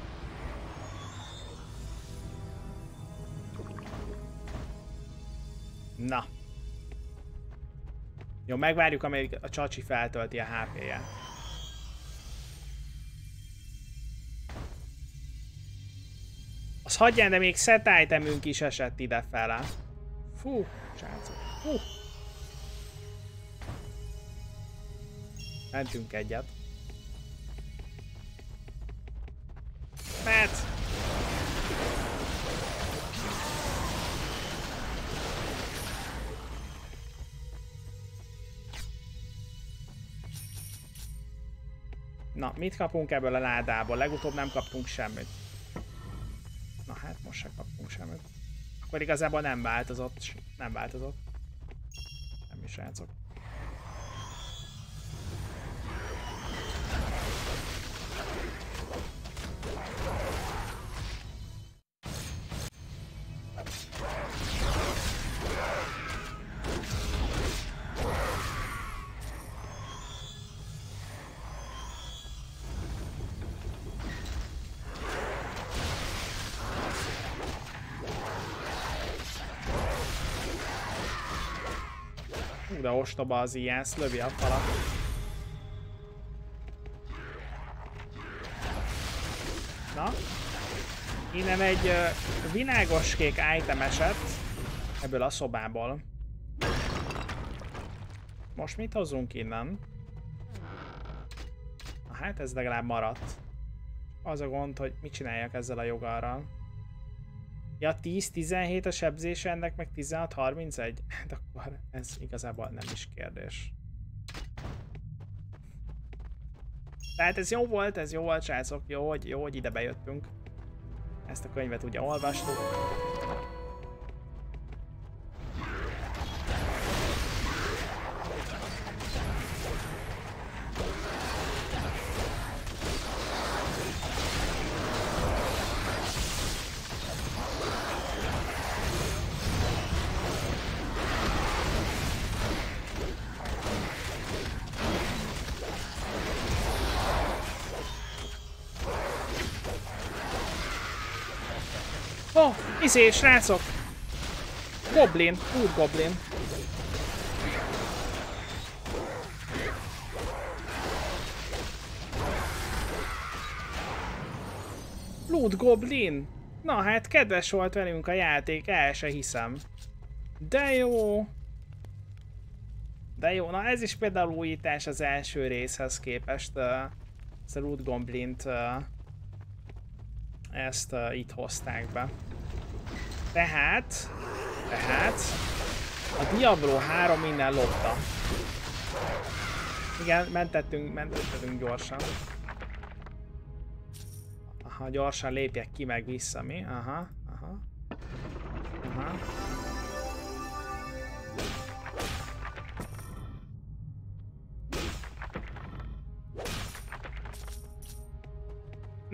Na. Jó, megvárjuk, amíg a Csacsi feltölti a há pé-ját. Az hagyján, de még set itemünk is esett idefele. Fú, srácok, fú. Mentünk egyet. Mert! Na, mit kapunk ebből a ládából? Legutóbb nem kaptunk semmit. Na hát, most se kaptunk semmit. Akkor igazából nem változott. Nem változott. Nem is srácok. De ostoba az ilyen, lövi a falat. Na? Innen egy uh, világos kék item esett ebből a szobából. Most mit hozzunk innen? Na hát ez legalább maradt. Az a gond, hogy mit csináljak ezzel a jogarral. Ja, tíz tizenhét a sebzése, ennek meg tizenhat harmincegy? Hát akkor ez igazából nem is kérdés. Tehát ez jó volt, ez jó volt, srácok, jó, hogy, jó, hogy ide bejöttünk. Ezt a könyvet ugye olvastuk. Oh, izé, srácok! Goblin, úr goblin. Loot goblin! Na hát, kedves volt velünk a játék, el se hiszem. De jó! De jó, na ez is például újítás az első részhez képest. Uh, ezt a Loot Goblint uh, ezt uh, itt hozták be. Tehát, tehát a Diablo három innen lopta. Igen, mentettünk, mentettünk gyorsan. Aha, gyorsan lépjek ki meg vissza, mi? Aha, aha. Aha.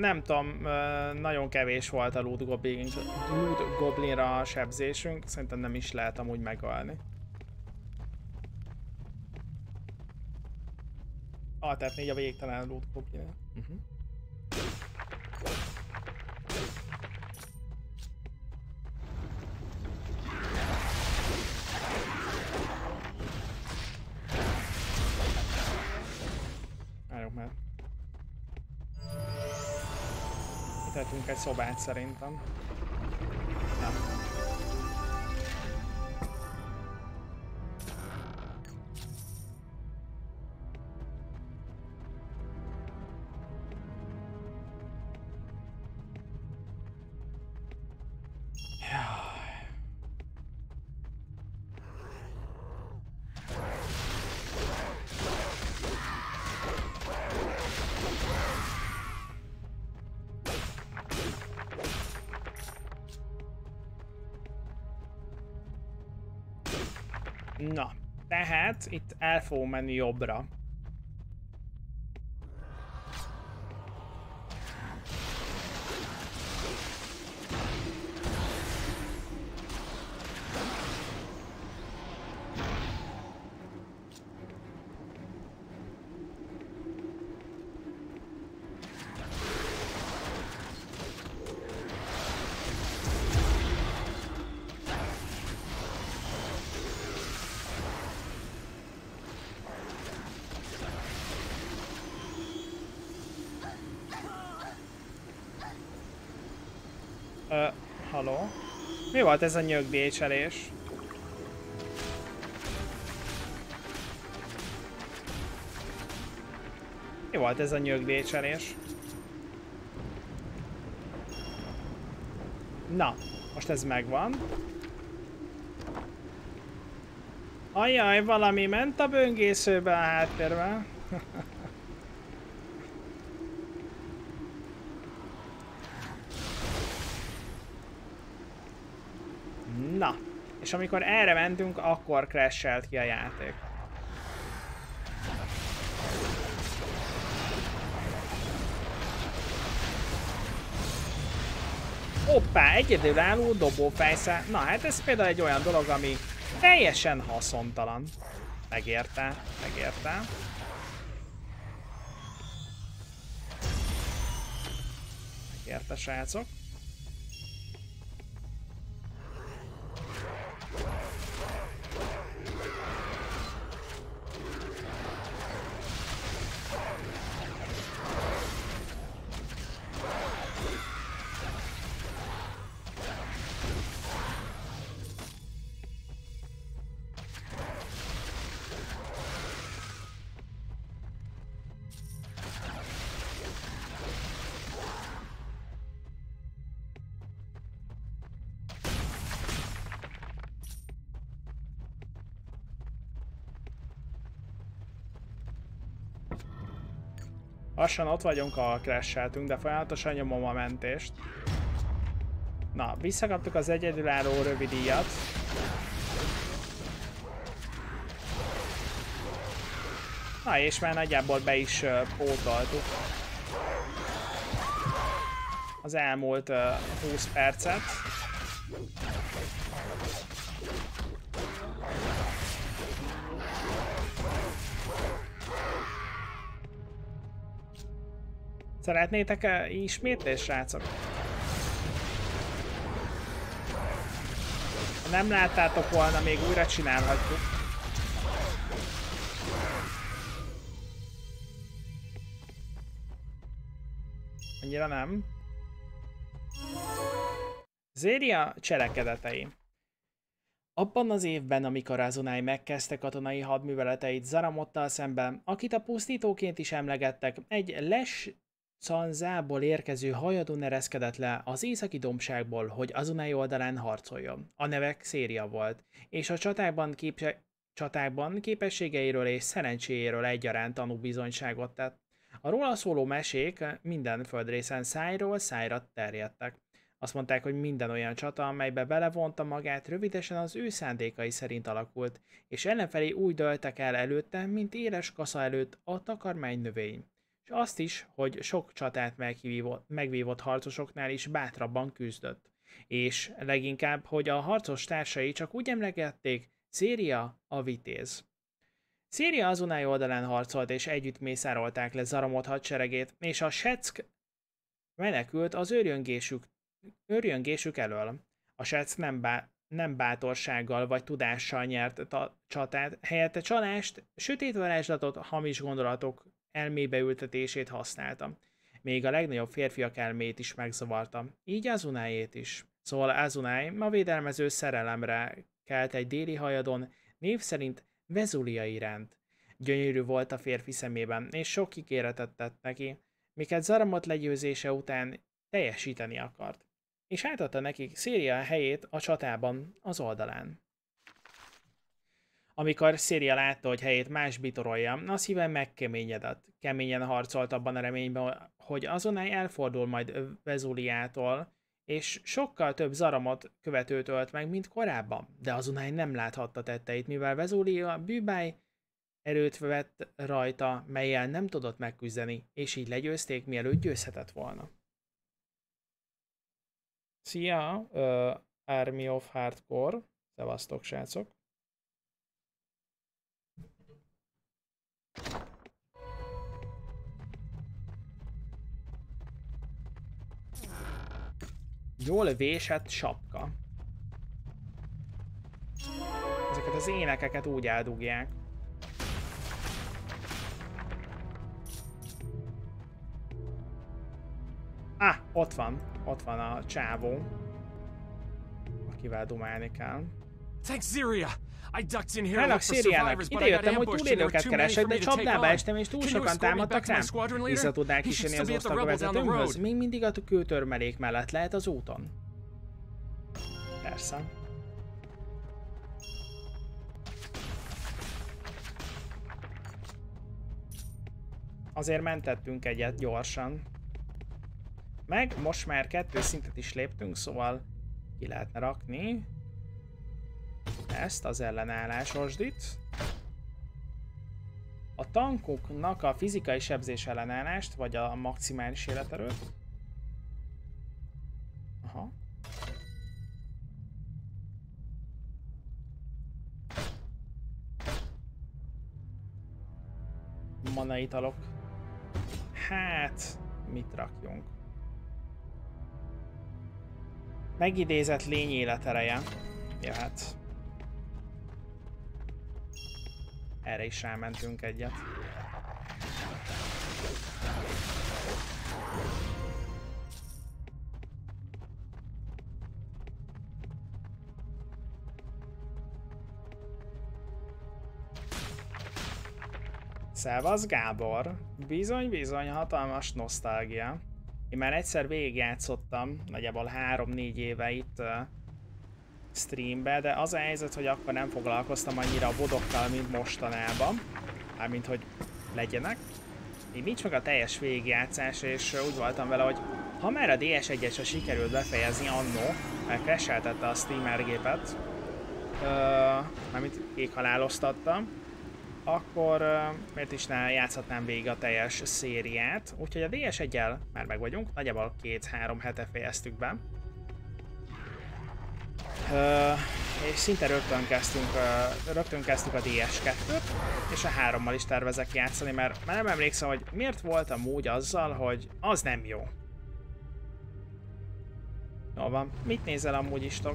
nem tudom, nagyon kevés volt a loot, goblin, loot goblinra a sebzésünk, szerintem nem is lehet amúgy megölni. Ah, tehát négy a végtelen loot goblin. Uh-huh. Várjuk már. Itt tettünk egy szobát szerintem. Na. Na, tehát itt el fogom menni jobbra. Ö, uh, haló? Mi volt ez a nyögdécselés? Mi volt ez a nyögdécselés? Na, most ez megvan. Ajjaj, valami ment a böngészőbe a háttérben. Na, és amikor erre mentünk, akkor crashelt ki a játék. Hoppá, egyedülálló dobófejsze. Na hát ez például egy olyan dolog, ami teljesen haszontalan. Megérte, megérte. Megérte, srácok. Lassan ott vagyunk, ahol crasheltünk, de folyamatosan nyomom a mentést. Na, visszakaptuk az egyedülálló rövidíjat. Na, és már nagyjából be is uh, pótoltuk az elmúlt uh, húsz percet. Szeretnétek uh, ismétlést, srácok? Ha nem láttátok volna, még újra csinálhatjuk. Annyira nem. Zéria cselekedetei. Abban az évben, amikor Azunai megkezdte katonai hadműveleteit Zaramottal szemben, akit a pusztítóként is emlegettek, egy Les Szanzából érkező hajadon ereszkedett le az északi dombságból, hogy Azunai oldalán harcoljon. A neve Xéria volt, és a csatákban, képse csatákban képességeiről és szerencséjéről egyaránt tanúbizonyságot tett. A róla szóló mesék minden földrészen szájról szájra terjedtek. Azt mondták, hogy minden olyan csata, amelybe belevonta magát, rövidesen az ő szándékai szerint alakult, és ellenfelé úgy dőltek el előtte, mint éles kasza előtt a takarmány növény. és azt is, hogy sok csatát megvívott, megvívott harcosoknál is bátrabban küzdött. És leginkább, hogy a harcos társai csak úgy emlegették, Széria a vitéz. Széria Azunály oldalán harcolt, és együtt mészárolták le Zaramot hadseregét, és a Setszk menekült az őrjöngésük, őrjöngésük elől. A Setszk nem, bá, nem bátorsággal vagy tudással nyert ta, csatát, helyette csalást, sötét varázslatot, hamis gondolatok elmébe ültetését használta. Még a legnagyobb férfiak elmét is megzavarta, így Azunályét is. Szóval Azunály ma védelmező szerelemre kelt egy déli hajadon, név szerint Vezulia iránt. Gyönyörű volt a férfi szemében, és sok ígéretet tett neki, miket Zaramot legyőzése után teljesíteni akart. És átadta nekik Széria helyét a csatában az oldalán. Amikor Széria látta, hogy helyét más bitorolja, a szíve megkeményedett. Keményen harcolt abban a reményben, hogy Azunály elfordul majd Vezuliától, és sokkal több Zaramot követőt ölt meg, mint korábban. De Azunály nem láthatta tetteit, mivel Vezulia bűbáj erőt vett rajta, mellyel nem tudott megküzdeni, és így legyőzték, mielőtt győzhetett volna. Szia, uh, Army of Hardcore, szevasztok, srácok! Jól vésett sapka. Ezeket az énekeket úgy eldugják. Ah, ott van. Ott van a csávó, akivel dumálni kell. Hálak Szériának, idejöttem, hogy túlélőket keresek, de csapdába estem, és túl sokan támadtak rám. Vissza tudnál kísérni az osztagvezetőmhöz? Még mindig a kőtörmelék mellett lehet az úton. Persze. Azért mentettünk egyet gyorsan. Meg most már kettő szintet is léptünk, szóval ki lehetne rakni ezt az ellenállásosdit. A tankoknak a fizikai sebzés ellenállást, vagy a maximális életerőt. Aha. Mana italok. Hát, mit rakjunk? Megidézett lény életereje. Jöhet. Erre is rámentünk egyet. Szevasz Gábor! Bizony, bizony, hatalmas nosztalgia. Én már egyszer végigjátszottam, nagyjából három-négy éve itt uh, streambe, de az a helyzet, hogy akkor nem foglalkoztam annyira a vodokkal, mint mostanában. Mármint, hogy legyenek. Így nincs meg a teljes végigjátszás, és úgy voltam vele, hogy ha már a dé es egyesre sikerült befejezni annó, mert crasheltette a streamer gépet, uh, mármint kékhaláloztattam, akkor uh, miért is ne játszhatnám végig a teljes szériát. Úgyhogy a dé es egyel már meg vagyunk, nagyjából két-három hete fejeztük be. Uh, és szinte rögtön kezdtünk, uh, rögtön kezdtük a dé es kettőt, és a hárommal is tervezek játszani, mert már nem emlékszem, hogy miért voltam úgy azzal, hogy az nem jó. Jól van, mit nézel amúgy istok?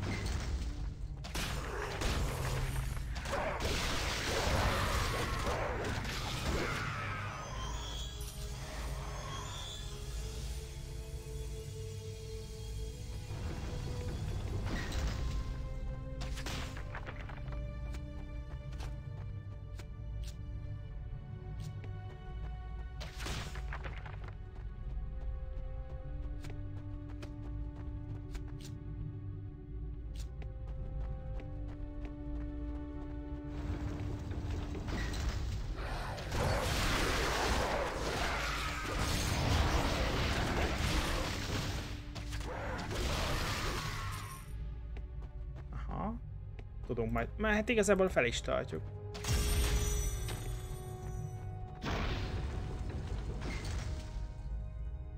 Tudunk majd. Már hát igazából fel is tartjuk.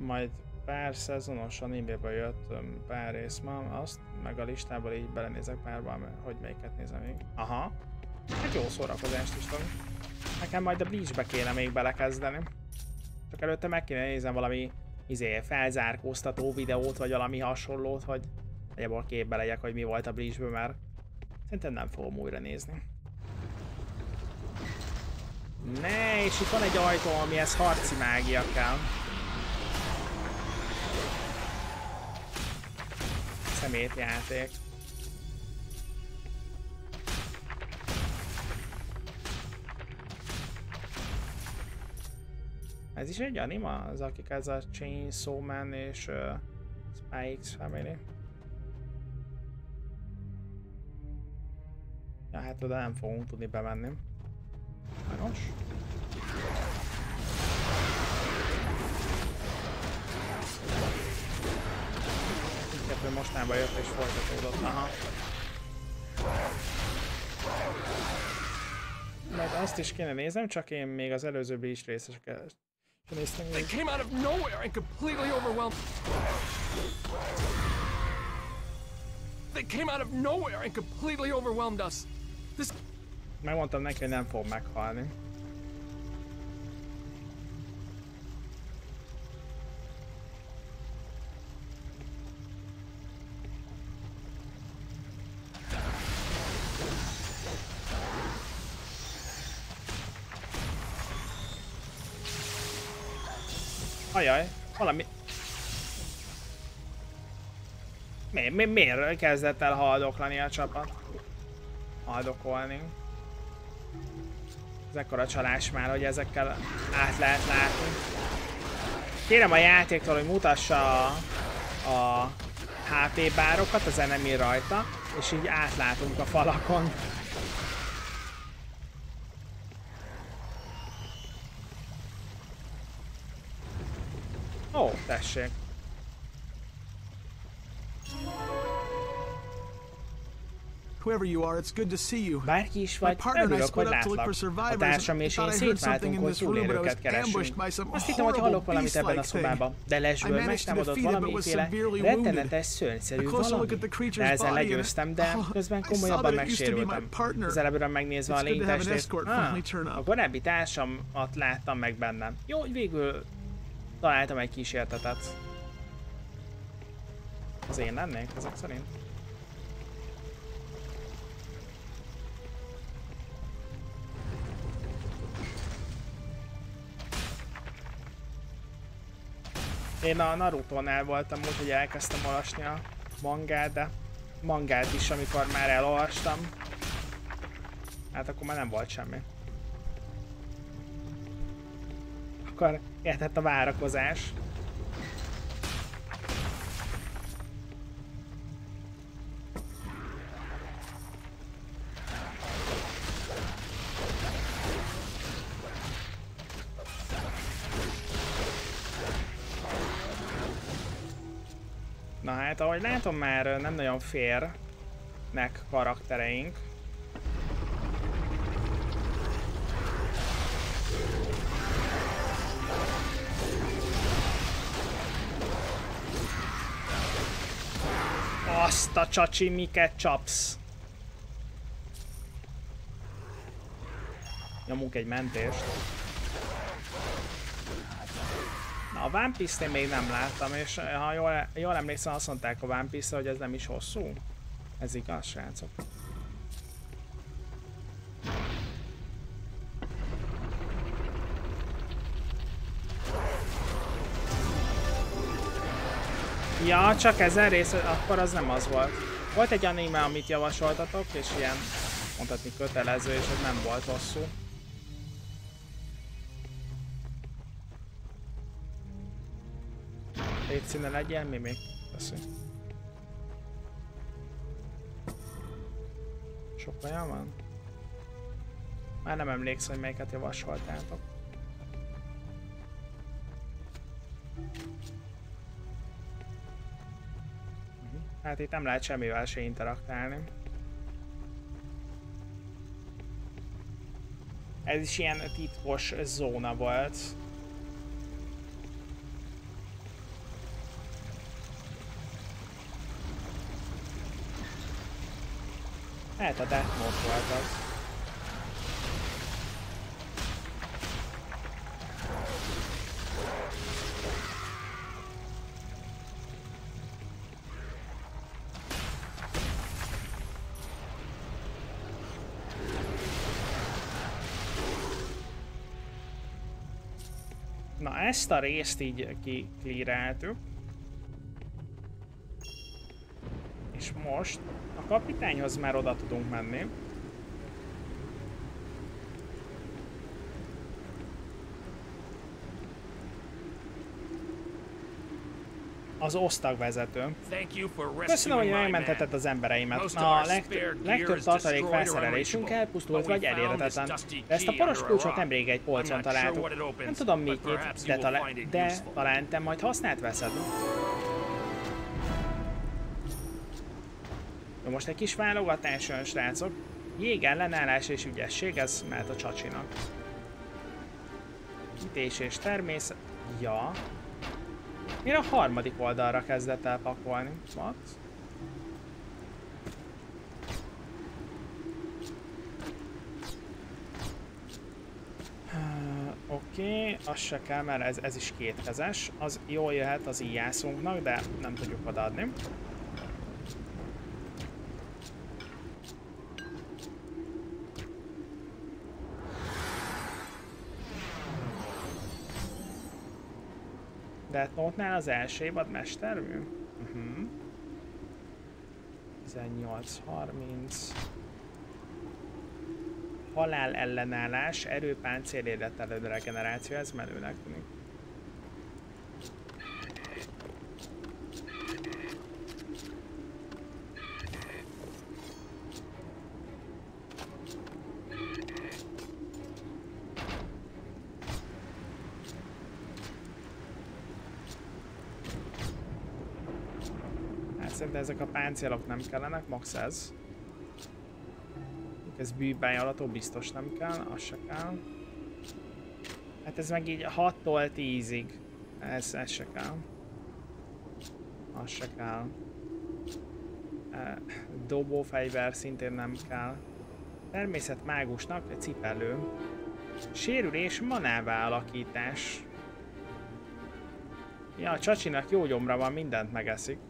majd pár szezonos animéből jött pár rész ma, azt meg a listából így belenézek párban, hogy melyiket nézem még. Aha. Hát jó szórakozást is tudom. Nekem majd a Bleachbe kéne még belekezdeni. Csak előtte meg kéne nézem valami izé, felzárkóztató videót, vagy valami hasonlót, hogy nagyjából képbe legyek, hogy mi volt a Bleachből, mert szerintem nem fogom újra nézni. Ne, és itt van egy ajtó, amihez harci mágia kell. Szemétjáték. Ez is egy anima? Az akik ez a Chainsaw Man és uh, Spy X Family. Ja, hát oda nem fogunk tudni bemenni. Sajnos. Mindkettő mostanában jött és folytatódott. Aha. Meg azt is kéne néznem, csak én még az előző Bleach részeseket néztem. They came out of nowhere and completely overwhelmed. They came out of nowhere and completely overwhelmed us. This... Megmondtam neki, hogy nem fog meghalni. Ajaj, valami... Mi, mi, miért kezdett el haldoklani a csapat? Haldokolni. Ez ekkora csalás már, hogy ezekkel át lehet látni. Kérem a játéktól, hogy mutassa a, a há pé bárokat, az enemy rajta, és így átlátunk a falakon. Ó, tessék. Whoever you are, it's good to see you. Bárki is vagy, örülök, hogy látlak. A társam és én szétváltunk, hogy túlélőket keresünk. Azt hittem, hogy hallok valamit ebben a szobában, de lesből megtámadott valamiféle rettenetes, szörnyszerű valami. De ezzel legyőztem, de közben komolyabban megsérültem. Közelebbről megnézve a lénytestét, ah, a korábbi társamat láttam meg bennem. Jó, hogy végül találtam egy kísértetet. Az én lennék, ezek szerint? Én a Naruto-nál voltam úgy, hogy elkezdtem olvasni a mangát, de mangát is, amikor már elolvastam. Hát akkor már nem volt semmi. Akkor értett a várakozás. Na hát, ahogy látom, már nem nagyon férnek karaktereink. Azt a csacsi, miket csapsz! Nyomunk egy mentést. Na, a One Piece-t én még nem láttam, és ha jól, jól emlékszem, azt mondták a One Piece-re, hogy ez nem is hosszú. Ez igaz, srácok? Ja, csak ezen rész, akkor az nem az volt. Volt egy anime, amit javasoltatok, és ilyen mondhatni kötelező, és ez nem volt hosszú. Légy színe legyen, Mimi. Köszi. Sok olyan van? Már nem emlékszem, hogy melyiket javasoltátok. Hát itt nem lehet semmivel se interaktálni. Ez is ilyen titkos zóna volt. Lehet a Death Note volt az. Na, ezt a részt így kiklíráltuk. És most a kapitányhoz már oda tudunk menni. Az osztagvezető. Köszönöm, hogy megmentetted az embereimet. A legtöbb, legtöbb tartalék felszerelésünk elpusztult vagy elérhetetlen. De ezt a poros kulcsot nemrég egy polcon találtuk. Nem tudom mit nyit, de, tala de talán te majd használt veszed. Jó, most egy kis válogatás jön, srácok. Jég ellenállás és ügyesség, ez mehet a csacsinak. Ütés és természet... Ja. Mire a harmadik oldalra kezdett el pakolni? What? Uh, Oké, okay, az se kell, mert ez, ez is kétkezes. Az jól jöhet az íjászunknak, de nem tudjuk odaadni. Death Note-nál az első évad mestermű? Uh-huh. tizennyolc harminc. Halál ellenállás, erő, páncél, életelő regeneráció, ez menőnek tűnik. Szerintem ezek a páncélok nem kellenek, max ez. Ez bűbájjalató biztos nem kell, az se kell. Hát ez meg így hattól tízig. Ez, ez se kell. Az se kell. Dobófegyver szintén nem kell. Természet mágusnak egy cipelő. Sérülés, manává alakítás. Ja, a csacsinak jó gyomra van, mindent megeszik.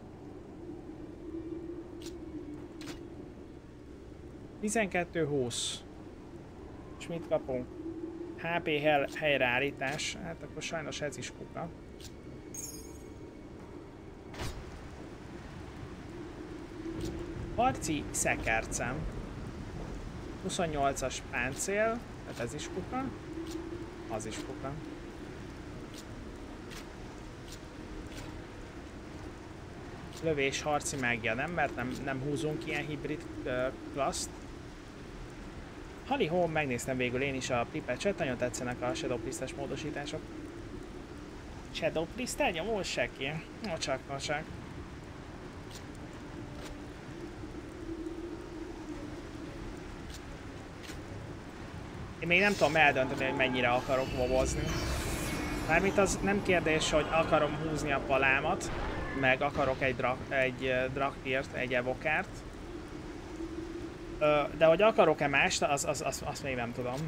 tizenkettő húsz. És mit kapunk? há pé helyreállítás. Hát akkor sajnos ez is kuka. Harci szekercem. huszonnyolcas páncél. Tehát ez is kuka. Az is kuka. Lövés, harci mágia nem, mert nem, nem húzunk ilyen hibrid uh, klaszt. Halihó, megnéztem végül én is a Pripet-et, nagyon tetszenek a Shadow Priest-es módosítások. Shadow Priest-el nyomó se ki. Nocsak, nocsak. Én még nem tudom eldönteni, hogy mennyire akarok vovozni. Mármint az nem kérdés, hogy akarom húzni a palámat, meg akarok egy, dra egy draktírt, egy evokárt. De hogy akarok-e mást, az, az, az, azt még nem tudom.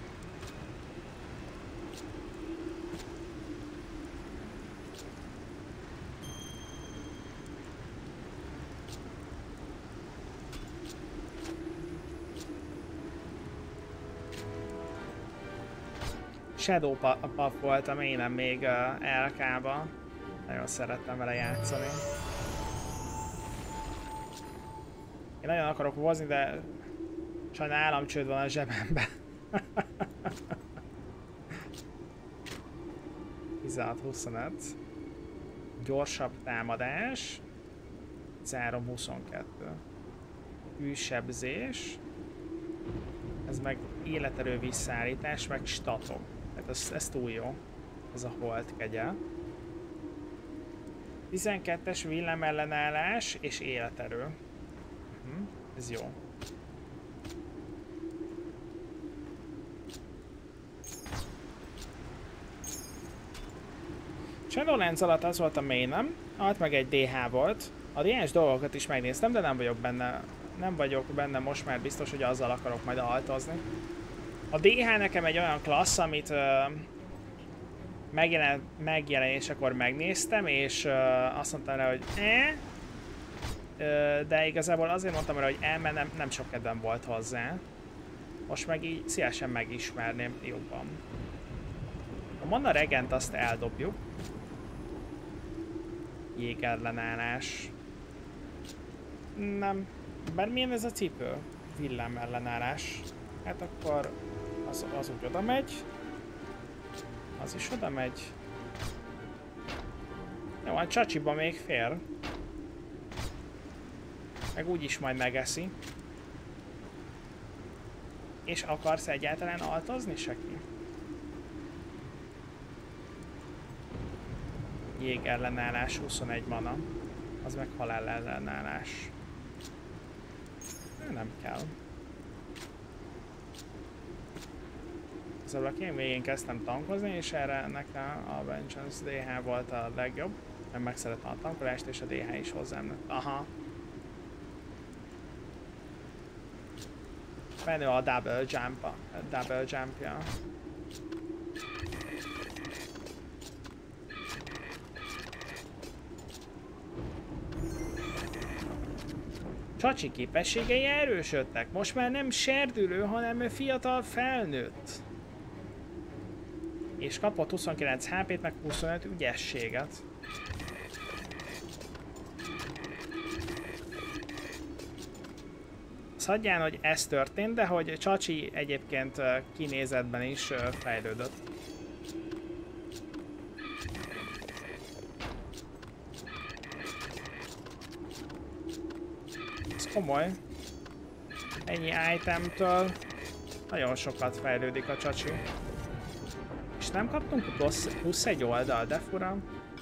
Shadow Puff voltam én nem még el ká-ba. Nagyon szerettem vele játszani. Én nagyon akarok hozni, de sajnálom államcsőd van a zsebemben. tizenhat huszonöt. Gyorsabb támadás. tizenhárom huszonkettő. Hűsebzés. Ez meg életerő visszaállítás, meg statok. Hát ez, ez túl jó. Ez a hold kegye. tizenkettes villámellenállás és életerő. Uh-huh. Ez jó. Shadowlands alatt az volt a mainem, alatt meg egy dé há volt. A dé hás dolgokat is megnéztem, de nem vagyok benne nem vagyok benne most már biztos, hogy azzal akarok majd altozni. A dé há nekem egy olyan klassz, amit uh, megjelen, megjelenésekor megnéztem, és uh, azt mondtam rá, hogy eh? Uh, de igazából azért mondtam rá, hogy eh, mert nem, nem sok kedvem volt hozzá. Most meg így szívesen megismerném jobban. A Mana Regent azt eldobjuk. Jégellenállás. Nem. Bár milyen ez a cipő? Villám ellenállás. Hát akkor az, az úgy oda megy. Az is oda megy. Jó, a csacsiba még fér. Meg úgyis majd megeszi. És akarsz egyáltalán altozni, Seki? Jég ellenállás, huszonegy mana. Az meg halál ellenállás. Nem kell. Szóval én végén kezdtem tankozni, és erre ennek a, a Vengeance dé há volt a legjobb. Mert megszerettem a tankolást, és a dé há is hozzám lett. Aha. Menő a double jump, a double jumpja. Csacsi képességei erősödtek. Most már nem serdülő, hanem fiatal felnőtt. És kapott huszonkilenc há pét, meg huszonöt ügyességet. Szadján, hogy ez történt, de hogy Csacsi egyébként kinézetben is fejlődött. Ez komoly. Ennyi itemtől nagyon sokat fejlődik a Csacsi. És nem kaptunk plusz egy oldal, de fura.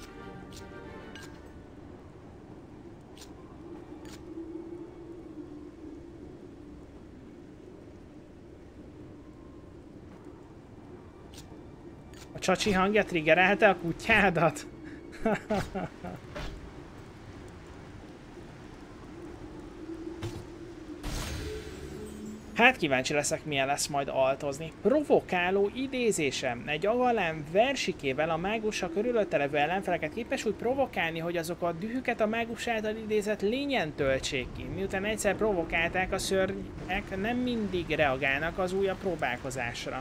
A Csacsi hangja triggerelte a kutyádat? Hát kíváncsi leszek, milyen lesz majd altozni. Provokáló idézésem. Egy agalám versikével a mágusa körülötte levő ellenfeleket képes úgy provokálni, hogy azok a dühüket a mágus által idézett lényen töltsék ki. Miután egyszer provokálták, a szörnyek nem mindig reagálnak az újabb próbálkozásra.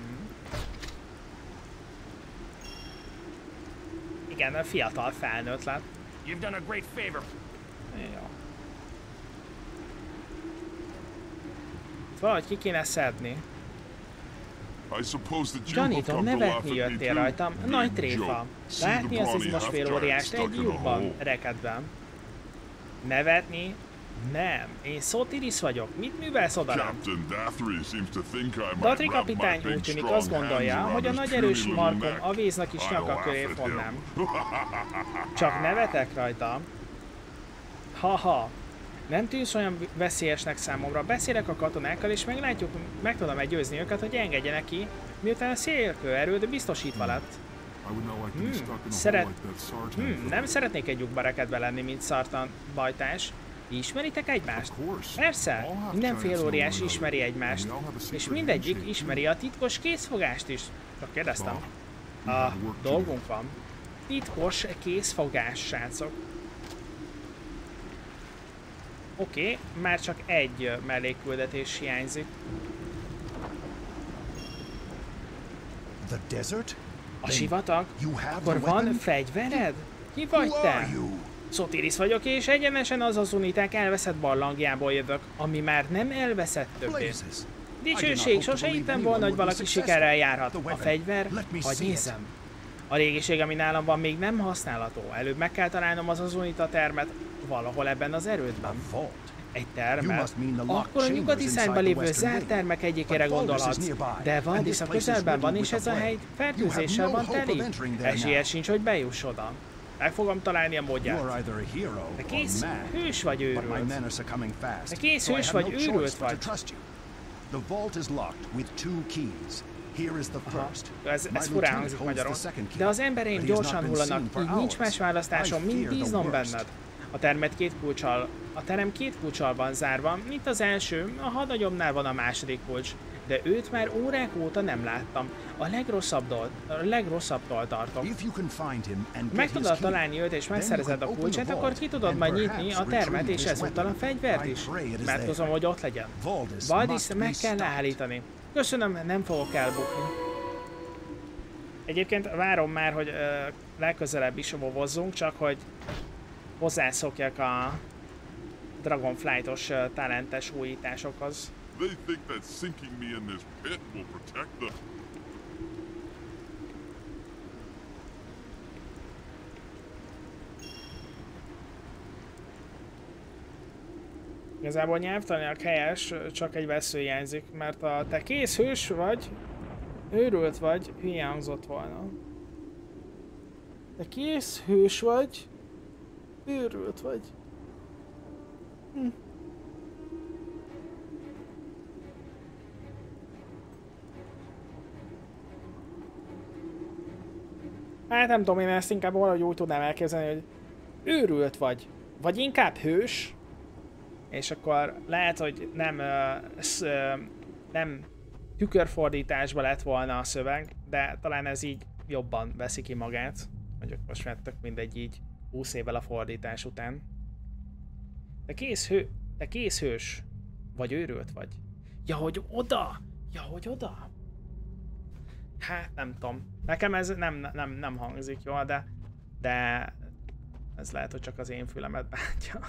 Igen, a fiatal felnőtt lett. You've done a great favor. Jó. Valahogy ki kéne szedni. Gyanítom, nevetni jöttél rajtam. Nagy tréfa. Látni az izmos félóriást egy lyukban, rekedben. Nevetni? Nem. Én Sotiris vagyok. Mit művelsz oda? Datri kapitány úgy tűnik azt gondolja, hogy a nagy erős markom a víznak is nyaka köré fonnám. Csak nevetek rajta? Haha. Nem tűnsz olyan veszélyesnek számomra. Beszélek a katonákkal, és meglátjuk, meg tudom győzni őket, hogy engedjenek ki, miután a szélkő erőd biztosítva lett. Hmm, szeret... Hmm, nem szeretnék egy lyukba rekedve lenni, mint szartan bajtás. Ismeritek egymást? Persze, minden félóriás ismeri egymást, és mindegyik ismeri a titkos készfogást is. Csak kérdeztem. A dolgunk van. Titkos készfogás, srácok. Oké, okay, már csak egy mellékküldetés hiányzik. A sivatag? Akkor van fegyvered? Ki vagy te? Sotiris vagyok, és egyenesen az az uniták elveszett barlangjából jövök, ami már nem elveszett többé. Dicsőség, sose hittem volna, hogy valaki sikerrel járhat. A fegyver? Hadd nézzem. A régiség, ami nálam van, még nem használható. Előbb meg kell találnom az az unita termet valahol ebben az erődben. Egy termet? Akkor a nyugati szárnyban lévő zárt termek egyikére gondolhatsz. De Valdis a közelben van, és ez a hely fertőzéssel van teli. Esélye sincs, hogy bejuss oda. Meg fogom találni a módját. De kész hős vagy őrült. De kész hős vagy őrült vagy. Aha, ez, ez furán hangzik magyarul. De az embereim gyorsan hullanak, így nincs más választásom, mint bíznom benned. A termet két kulccsal, a terem két kulccsal van zárva, mint az első, a hadnagyomnál van a második kulcs, de őt már órák óta nem láttam. A legrosszabbtól, a legrosszabbtól tartok. Meg tudod találni őt és megszerezed a kulcsát, akkor ki tudod majd nyitni a termet és ezúttal a fegyvert is. Mert tudom, hogy ott legyen. Valdis meg kell állítani. Köszönöm, nem fogok elbukni. Egyébként várom már, hogy ö, legközelebb is vovozzunk, csak hogy hozzászokjak a Dragonflight-os uh, talentes újításokhoz. They think that sinking me in this pit will protect them. Igazából nyelvtanilag helyes, csak egy vesző hiányzik, mert a te kész hős vagy, őrült vagy, hülye hangzott volna. Te kész hős vagy, őrült vagy. Hm. Hát nem tudom, én ezt inkább valahogy úgy tudnám elképzelni, hogy őrült vagy, vagy inkább hős, és akkor lehet, hogy nem, uh, sz, uh, nem tükörfordításba lett volna a szöveg, de talán ez így jobban veszi ki magát. Mondjuk most már tök mindegy így húsz évvel a fordítás után. Te kész hő, te kész hős, vagy őrült vagy? Ja, hogy oda! Ja, hogy oda! Hát nem tudom. Nekem ez nem, nem, nem hangzik jól, de, de ez lehet, hogy csak az én fülemet bántja.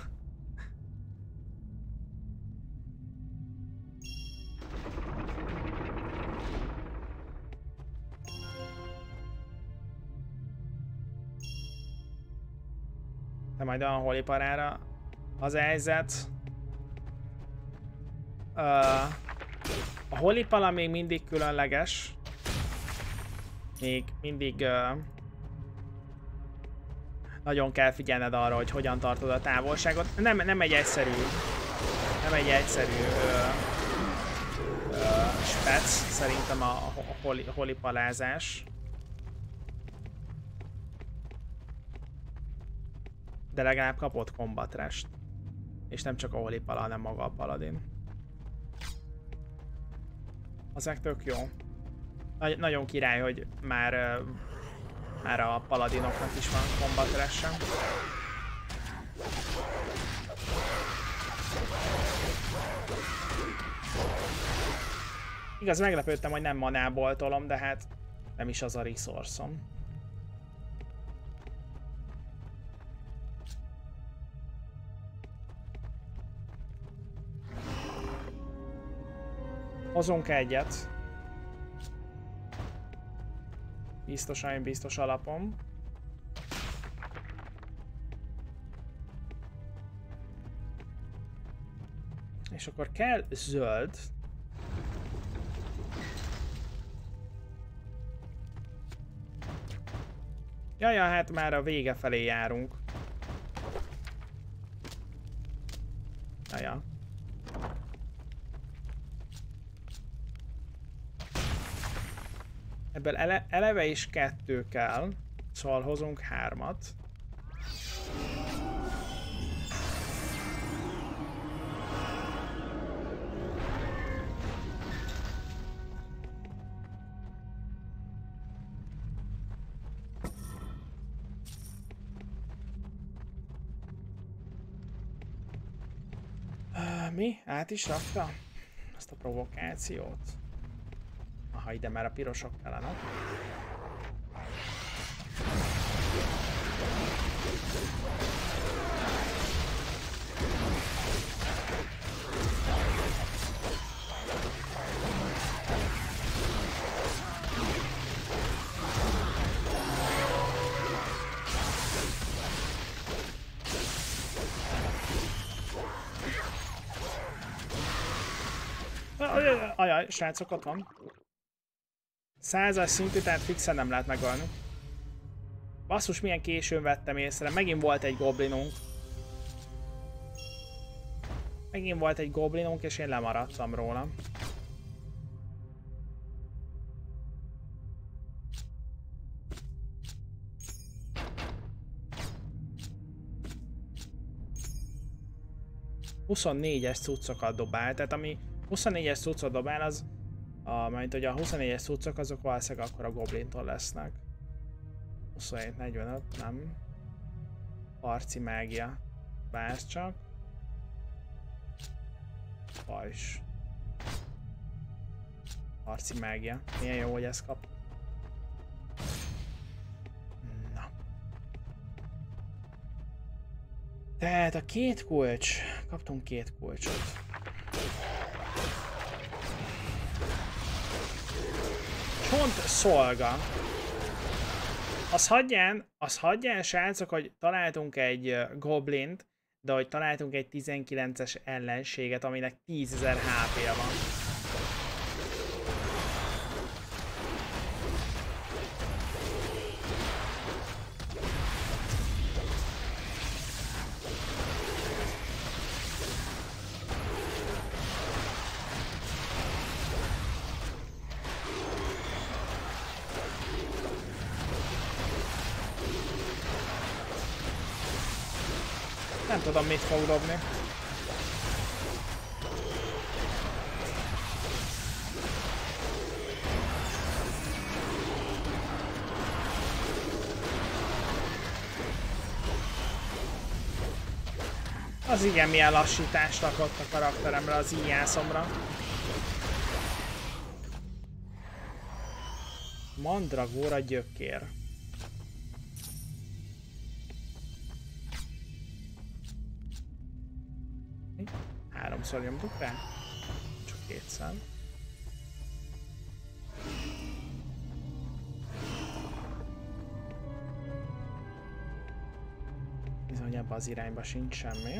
De majd a holiparára az a helyzet. Uh, a holipala még mindig különleges. Még mindig uh, nagyon kell figyelned arra, hogy hogyan tartod a távolságot. Nem, nem egy egyszerű, nem egy egyszerű uh, uh, spec szerintem a, a holi, holipalázás. De legalább kapott kombatrest. És nem csak a holipala, hanem maga a paladin. Azek tök jó. Nagy, nagyon király, hogy már, uh, már a paladinoknak is van kombatresen. Igaz, meglepődtem, hogy nem manából tolom, de hát nem is az a resource-om. Hozunk egyet. Biztosan, biztos alapom. És akkor kell zöld. Jaja, hát már a vége felé járunk. Jaja. Ebből ele eleve is kettő kell, szóval hozunk hármat. Uh, mi? Át is rakta? Azt a provokációt. Aha, ide már a pirosok kellenek. Ajaj, srácok, ott van. Százas szintű, tehát fixen nem lehet megölni. Basszus, milyen későn vettem észre. Megint volt egy goblinunk. Megint volt egy goblinunk, és én lemaradtam róla. huszonnégyes cuccokat dobál, tehát ami huszonnégyes cuccot dobál, az a, mert hogy a huszonnégyes cuccok azok valószínűleg akkor a goblintól lesznek. huszonhét negyvenöt, nem. Harci mágia. Bársz csak. Pajzs. Harci mágia. Milyen jó, hogy ezt kap. Na. Tehát a két kulcs. Kaptunk két kulcsot. Csont szolga. Az hagyján, az hagyján, srácok, hogy találtunk egy goblint, de hogy találtunk egy tizenkilences ellenséget, aminek tízezer há pé-je van. Nem tudom, mit fog dobni. Az igen, milyen lassítást rakott a karakteremre, az íjászomra. Mandragóra gyökér. Háromszor nyomtuk rá? Csak kétszer. Bizony ebbe az irányba sincs semmi.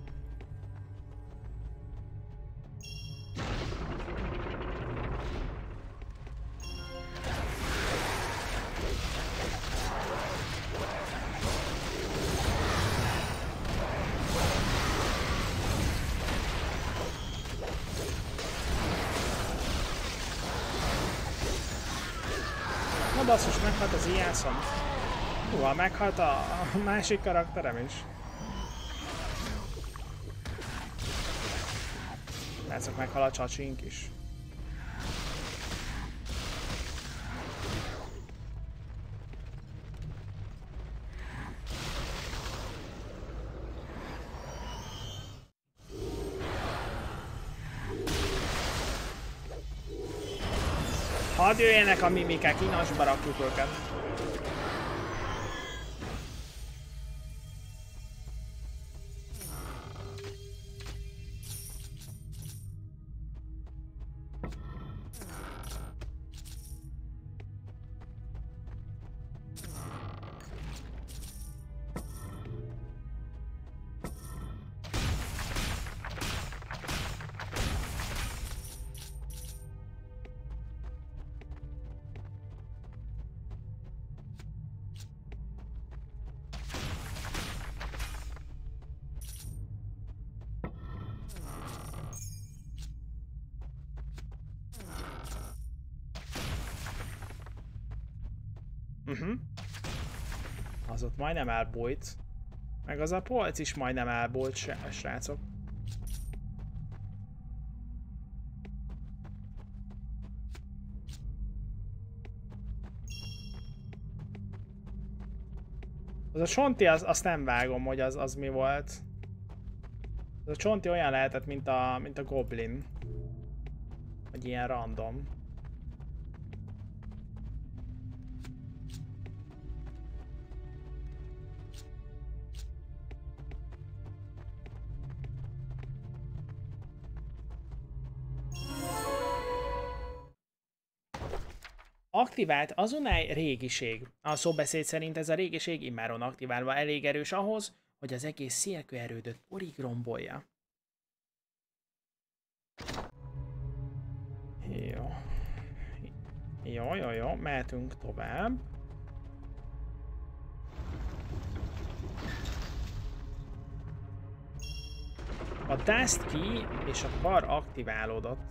Basszus, meghalt az ijászom. Húha, meghalt a, a másik karakterem is. Látszok, meghal a csacsink is. Hadd jöjjenek a mimikek, inasba rakjuk őket. Uh-huh. Az ott majdnem elbújt. Meg az a polc is majdnem elbújt, srácok. Az a csonti, az, azt nem vágom, hogy az, az mi volt. Az a csonti olyan lehetett, mint a, mint a goblin. Vagy ilyen random. Aktivált azonnal régiség. A szóbeszéd szerint ez a régiség immáron aktiválva elég erős ahhoz, hogy az egész szélkőerődöt porig rombolja. Jó. Jó, jó, jó, mehetünk tovább. A Dust Key és a kar aktiválódott.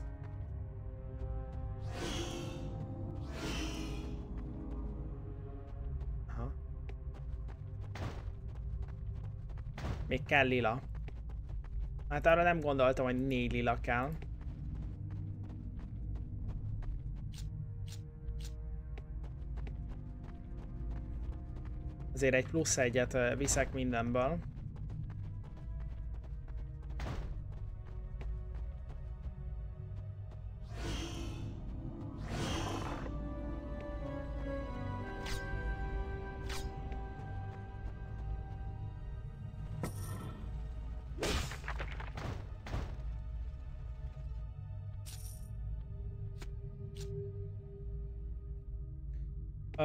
Még kell lila. Hát arra nem gondoltam, hogy négy lila kell. Azért egy plusz egyet viszek mindenből. Uh,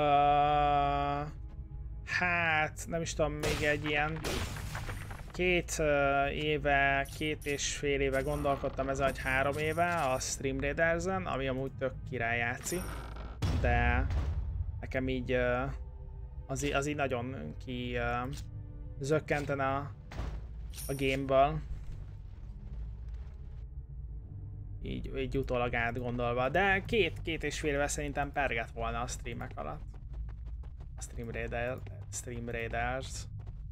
hát nem is tudom, még egy ilyen két uh, éve, két és fél éve gondolkodtam ezen, hogy három éve a Stream Raiders-en, ami amúgy tök király játszik, de nekem így uh, az, az így nagyon ki uh, zökkenten a, a gameből. Így, így utólag átgondolva, de két, két és fél éve szerintem pergett volna a streamek alatt. A Stream Raider, Stream Raiders.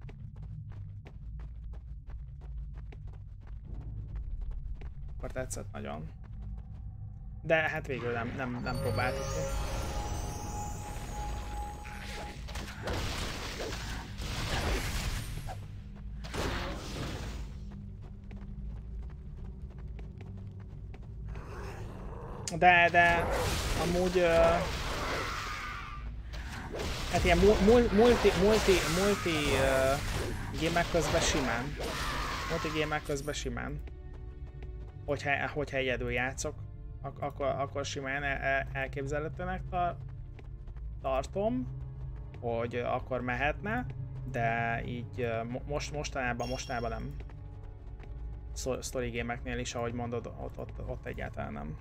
Akkor tetszett nagyon. De hát végül nem, nem, nem próbáltuk ki. De, de amúgy uh, hát ilyen multi, multi, multi, multi uh, gémek közben simán. Multi gémek közben simán. Hogyha, hogyha egyedül játszok, ak akkor, akkor simán el elképzelhetőnek tar tartom, hogy akkor mehetne, de így uh, most, mostanában, mostanában nem. Story gémeknél is, ahogy mondod, ott, ott, ott egyáltalán nem.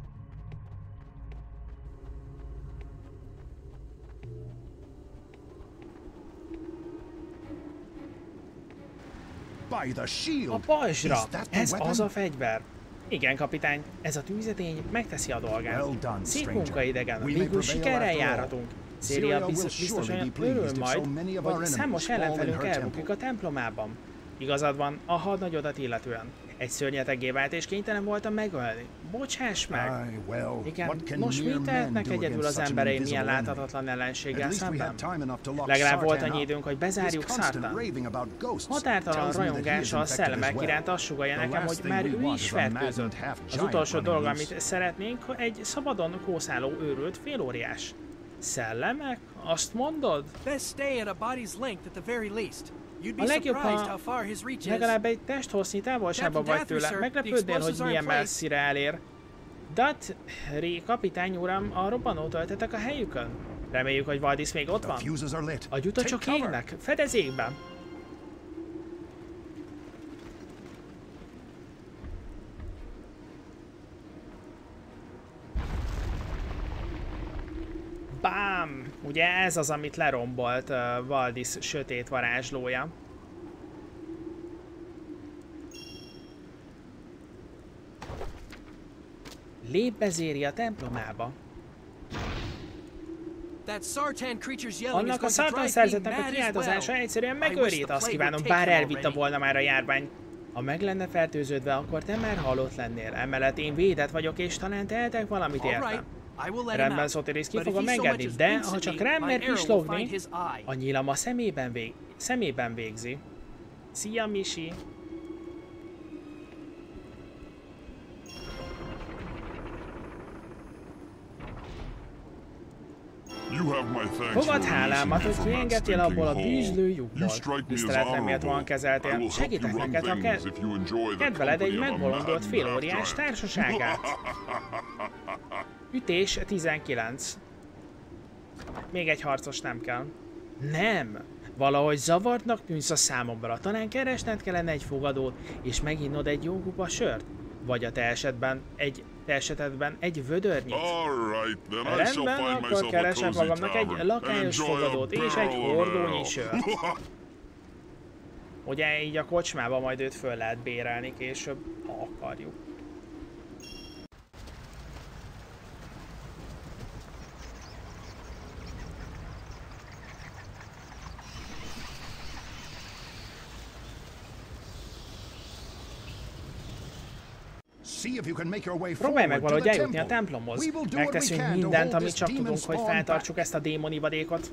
A pajzsra! Ez az a fegyver! Igen, kapitány, ez a tűzetény megteszi a dolgát. Szép munka, idegen, végül sikerrel járhatunk. Célia biztos, biztosan örül majd, hogy számos ellenfelünk elbukik a templomában. Igazad van, a hadnagyodat illetően. Egy szörnyeteggé vált és kénytelen voltam megölni. Bocsáss meg! Igen, nos mit tehetnek egyedül az embereim ilyen láthatatlan ellenséggel szemben? Legalább volt annyi időnk, hogy bezárjuk Sartan. Határtalan rajongása a szellemek iránt azt sugallja nekem, hogy már ő is fertőzött. Az utolsó dolog, amit szeretnénk, egy szabadon kószáló őrült félóriás. Szellemek? Azt mondod? A legjobb, ha legalább egy testhossznyi távolságban vagy tőle. Meglepődnél, hogy milyen messzire elér. Datri kapitány uram, a robbanót öltetek a helyükön. Reméljük, hogy Valdis még ott van. A gyutacsok égnek. Fedezékben. Bám! Ugye ez az, amit lerombolt uh, Valdis sötét varázslója. Lép bezéri a templomába. Annak a Sartan szerzetnek a kiáltozása egyszerűen megőrít, azt kívánom, bár elvitte volna már a járvány. Ha meg lenne fertőződve, akkor te már halott lennél. Emellett én védett vagyok, és talán tehetek valamit értem. Rendben, Sotiris, ki fogom engedni, de ha csak rám mer pislogni, a nyílam a szemében, vég szemében végzi. Szia, Misi! Fogad hálámat, hogy kiengedtél abból a bűzlő lyukból. Tiszteletre méltóan kezeltél. Segítek neked, ha ke kedveled egy megbolondolt félóriás társaságát. Ütés tizenkilenc. Még egy harcos nem kell. Nem! Valahogy zavartnak tűnsz a számomra. Talán keresned kellene egy fogadót, és meginnod egy jó kupa sört. Vagy a te esetben egy, te esetedben egy vödörnyit. Rendben, akkor keresem magamnak egy lakályos fogadót és egy hordónyi sört. Ugye így a kocsmába majd őt föl lehet bérelni később, ha akarjuk. Próbálj meg valahogy eljutni a templomhoz. Megteszünk mindent, amit csak tudunk, hogy feltartsuk ezt a démonivadékot.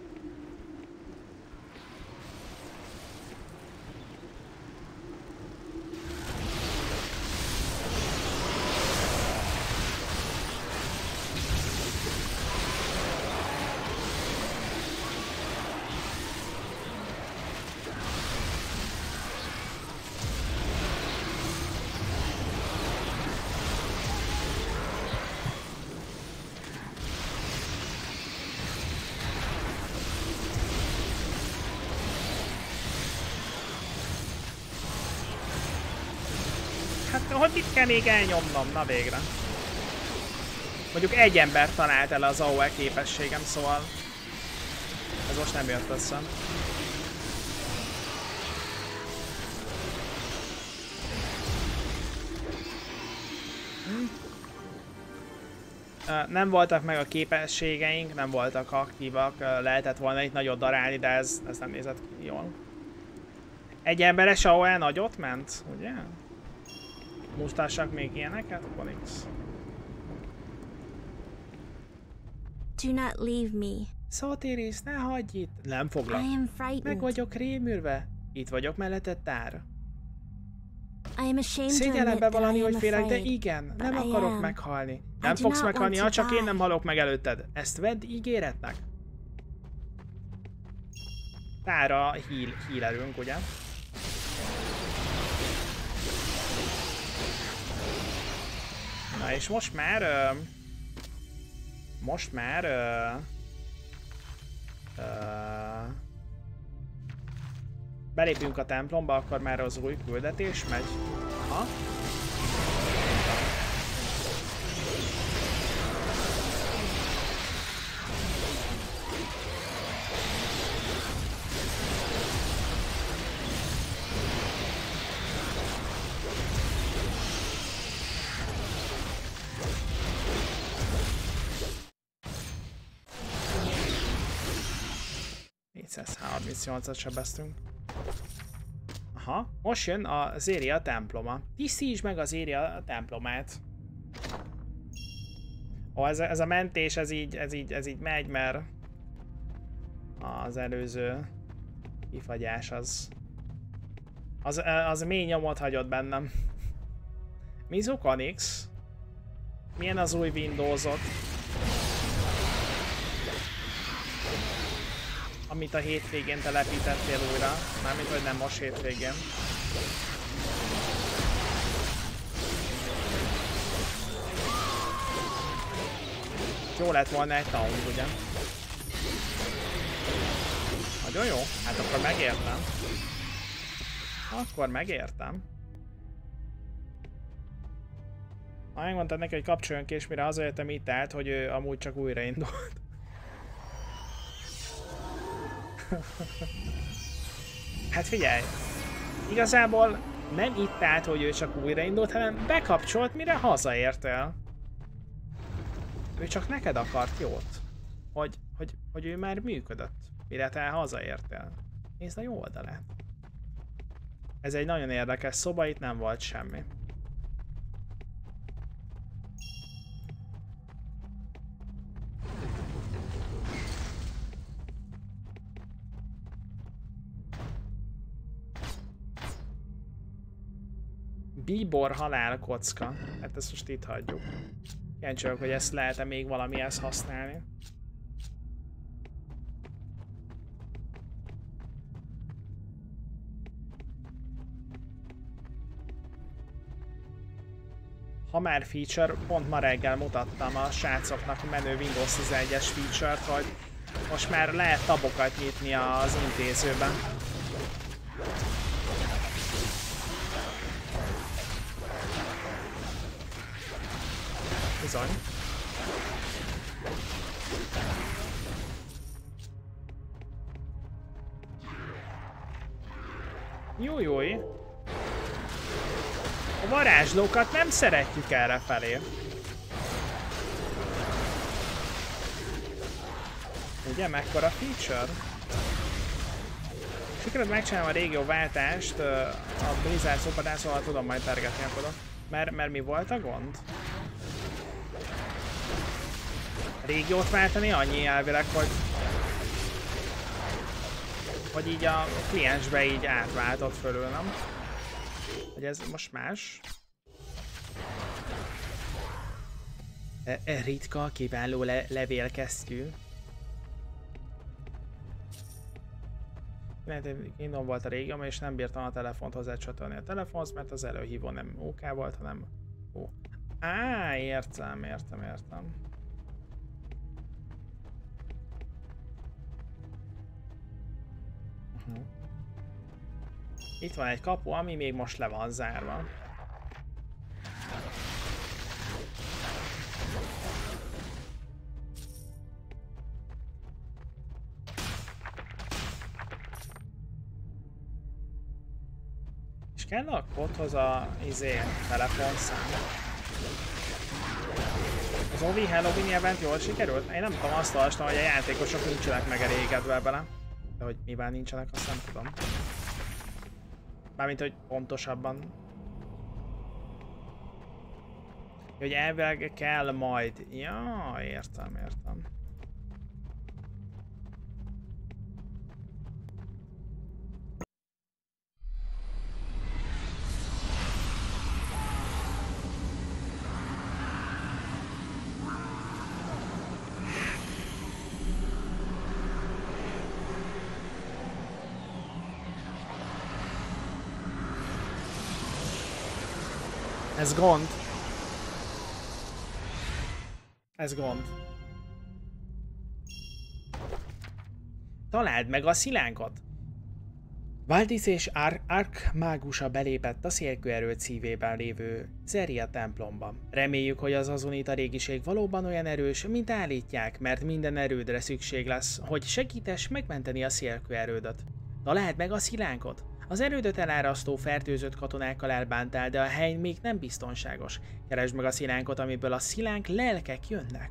Hogy mit kell még elnyomnom? Na végre. Mondjuk egy ember talált el az á o e képességem, szóval ez most nem jött össze. Hm. Nem voltak meg a képességeink, nem voltak aktívak, lehetett volna itt nagyot darálni, de ez, ez nem nézett ki jól. Egy emberes á o e nagyot ment, ugye? Mutassak még ilyeneket, Onyx? Do not leave me. Sotiris, ne hagyj itt! Nem foglak. I am frightened. Meg vagyok rémülve. Itt vagyok melletted, Tár. I am ashamed Szégyellem to bevallani, hogy félek, de afraid, igen, nem but I akarok am. meghalni. Nem do fogsz not meghalni, ha want to csak én die. nem halok meg előtted. Ezt vedd ígéretnek. Tára heal, healerünk, ugye? Na és most már... Uh, most már... Uh, uh, belépünk a templomba, akkor már az új küldetés megy. Aha. négyszázharmincnyolcat sebeztünk. Aha, most jön a Zéria temploma. Tisztítsd meg a Zéria templomát. Ó, ez, ez a mentés, ez így, ez így, ez így megy, mert az előző kifagyás az... Az, az mély nyomot hagyott bennem. Mizuk Onyx? Milyen az új Windowsot? Amit a hétvégén telepítettél újra. Mármint, hogy nem most hétvégén. Jó lett volna egy taunt, ugye? Nagyon jó? Hát akkor megértem. Akkor megértem. Ha megmondtad neki, hogy kapcsoljon ki, és mire hazajöttem, itt állt, hogy ő amúgy csak újraindult. Hát figyelj, igazából nem itt állt, hogy ő csak újraindult, hanem bekapcsolt, mire hazaértél. Ő csak neked akart jót, hogy, hogy, hogy ő már működött, mire te hazaértél. Nézd a jó oldalát. Ez egy nagyon érdekes szoba, itt nem volt semmi. Bíbor halálkocka. Hát ezt most itt hagyjuk. Kíváncsi vagyok, hogy ezt lehet-e még valamihez használni. Ha már feature, pont ma reggel mutattam a srácoknak menő Windows tizenegyes feature-t, hogy most már lehet tabokat nyitni az intézőben. Bizony. Jó, jó. A varázslókat nem szeretjük errefelé. Ugye, mekkora feature? Sikerült megcsinálom a régió váltást, a Blizzard szopadászóval tudom majd tergetni akkor. Mert, mert mi volt a gond? A régiót váltani annyi elvileg, hogy... hogy így a kliensbe így átváltott fölül, nem? Hogy ez most más? E, e, ritka, kiváló le, levélkesztyű. Kingdom volt a régióm, és nem bírtam a telefont hozzá csatolni a telefonhoz, mert az előhívó nem ó ká volt, hanem ó. Á, értem, értem, értem. Uh-huh. Itt van egy kapu, ami még most le van zárva. És kell a kodhoz a izé, telefonszám. Az o vé Halloween event jól sikerült? Én nem tudom, azt olvastam, hogy a játékosok nincsenek megelégedve bele. De hogy mivel nincsenek, azt nem tudom. Mármint, hogy pontosabban. Hogy elvileg kell majd... Ja, értem, értem. Ez gond. Ez gond. Találd meg a szilánkot! Valdis és Ar Ark mágusa belépett a szélkőerőd szívében lévő Zeria templomba. Reméljük, hogy az azonita régiség valóban olyan erős, mint állítják, mert minden erődre szükség lesz, hogy segítess megmenteni a szélkőerődet. Találd meg a szilánkot! Az erődöt elárasztó fertőzött katonákkal elbántál, de a hely még nem biztonságos. Keresd meg a szilánkot, amiből a szilánk lelkek jönnek.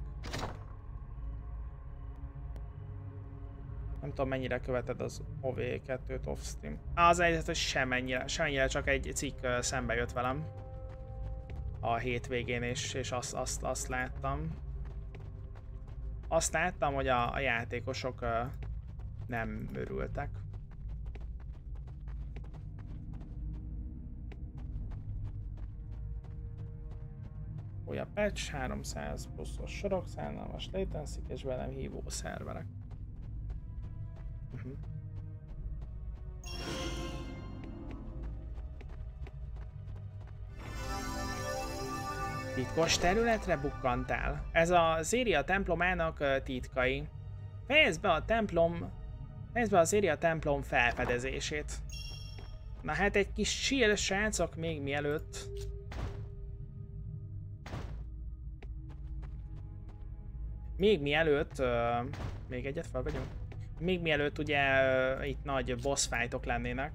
Nem tudom, mennyire követed az o vé kettőt off-stream. Az egyet, hogy semennyire, semennyire, csak egy cikk szembe jött velem a hétvégén, és, és azt, azt, azt láttam. Azt láttam, hogy a, a játékosok nem örültek. A patch háromszáz pluszos sorok, szánalmas latency és velem hívó szerverek. Uh-huh. Titkos területre bukkantál. Ez a Zeria templomának titkai. Fejezd be a templom... Fejezd be a Zeria templom felfedezését. Na hát egy kis chill, srácok, még mielőtt... Még mielőtt, uh, még egyet felvegyünk? Még mielőtt ugye uh, itt nagy boss fightok lennének.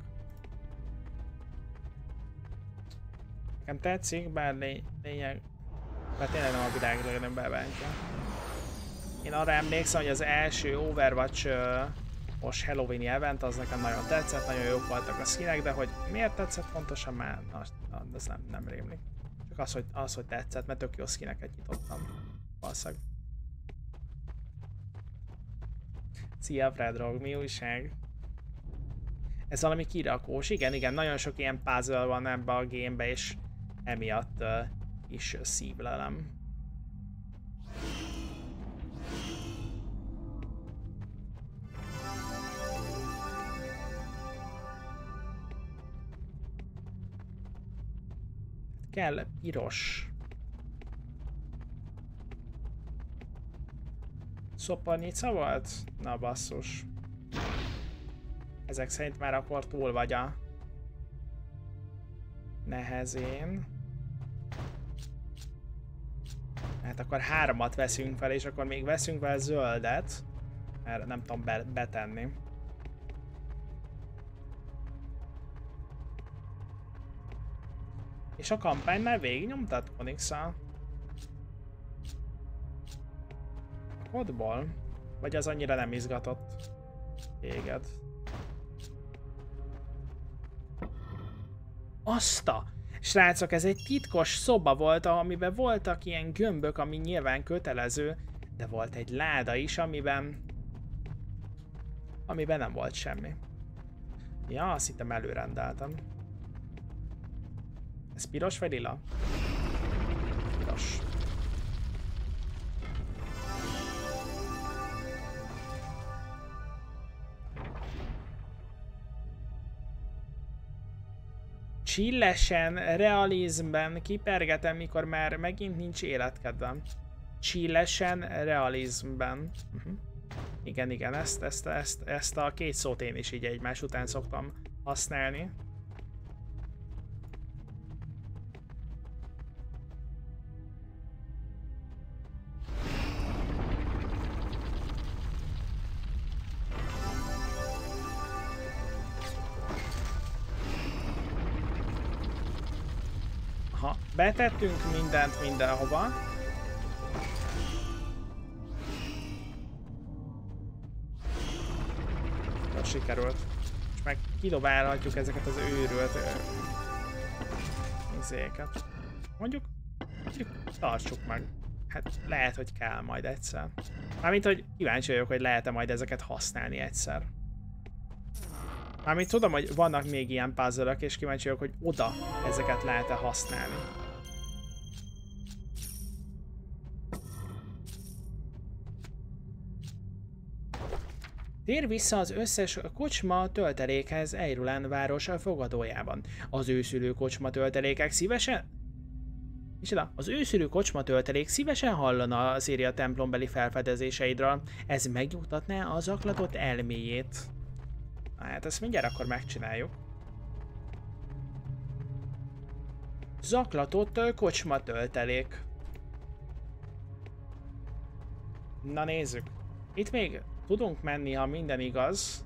Nekem tetszik, bár lény lényeg... Bár tényleg nem a világ legnagyobb beventje. Én arra emlékszem, hogy az első Overwatch uh, most Halloween event az nekem nagyon tetszett, nagyon jók voltak a skinek, de hogy miért tetszett pontosan már, na, na ez nem, nem rémlik. Csak az hogy, az, hogy tetszett, mert tök jó skineket nyitottam. Valószínűleg. Szia Fredrog, mi újság? Ez valami kirakós, igen, igen, nagyon sok ilyen puzzle van ebbe a gamebe, és emiatt uh, is szívlelem. Kell piros. Szopornica volt? Na basszus. Ezek szerint már akkor túl vagy a nehezén. Hát akkor háromat veszünk fel, és akkor még veszünk fel zöldet. Mert nem tudom be betenni. És a kampány már végignyomtad Onyx-szal? Kodból? Vagy az annyira nem izgatott téged? Azta! Srácok, ez egy titkos szoba volt, amiben voltak ilyen gömbök, ami nyilván kötelező, de volt egy láda is, amiben... amiben nem volt semmi. Ja, azt hittem előrendeltem. Ez piros vagy lila? Piros. Chillesen, realizmben kipergetem, mikor már megint nincs életkedvem. Chillesen, realizmben. Uh-huh. Igen, igen, ezt, ezt, ezt, ezt a két szót én is így egymás után szoktam használni. Ha betettünk mindent mindenhova. Most sikerült. És meg kidobálhatjuk ezeket az őrült izéket. Mondjuk, mondjuk tartsuk meg. Hát lehet, hogy kell majd egyszer. Mármint, hogy kíváncsi vagyok, hogy lehet-e majd ezeket használni egyszer. Mármint tudom, hogy vannak még ilyen puzzle-ök, és kíváncsi vagyok, hogy oda ezeket lehet-e használni. Tér vissza az összes kocsma töltelékhez Eirulan város fogadójában. Az őszülő kocsma töltelékek szívesen... Micsoda? Az őszülő kocsma töltelék szívesen hallana a Szíria templombeli felfedezéseidről. Ez megnyugtatná a zaklatott elméjét. Hát ezt mindjárt akkor megcsináljuk. Zaklatott kocsma töltelék. Na nézzük. Itt még tudunk menni, ha minden igaz.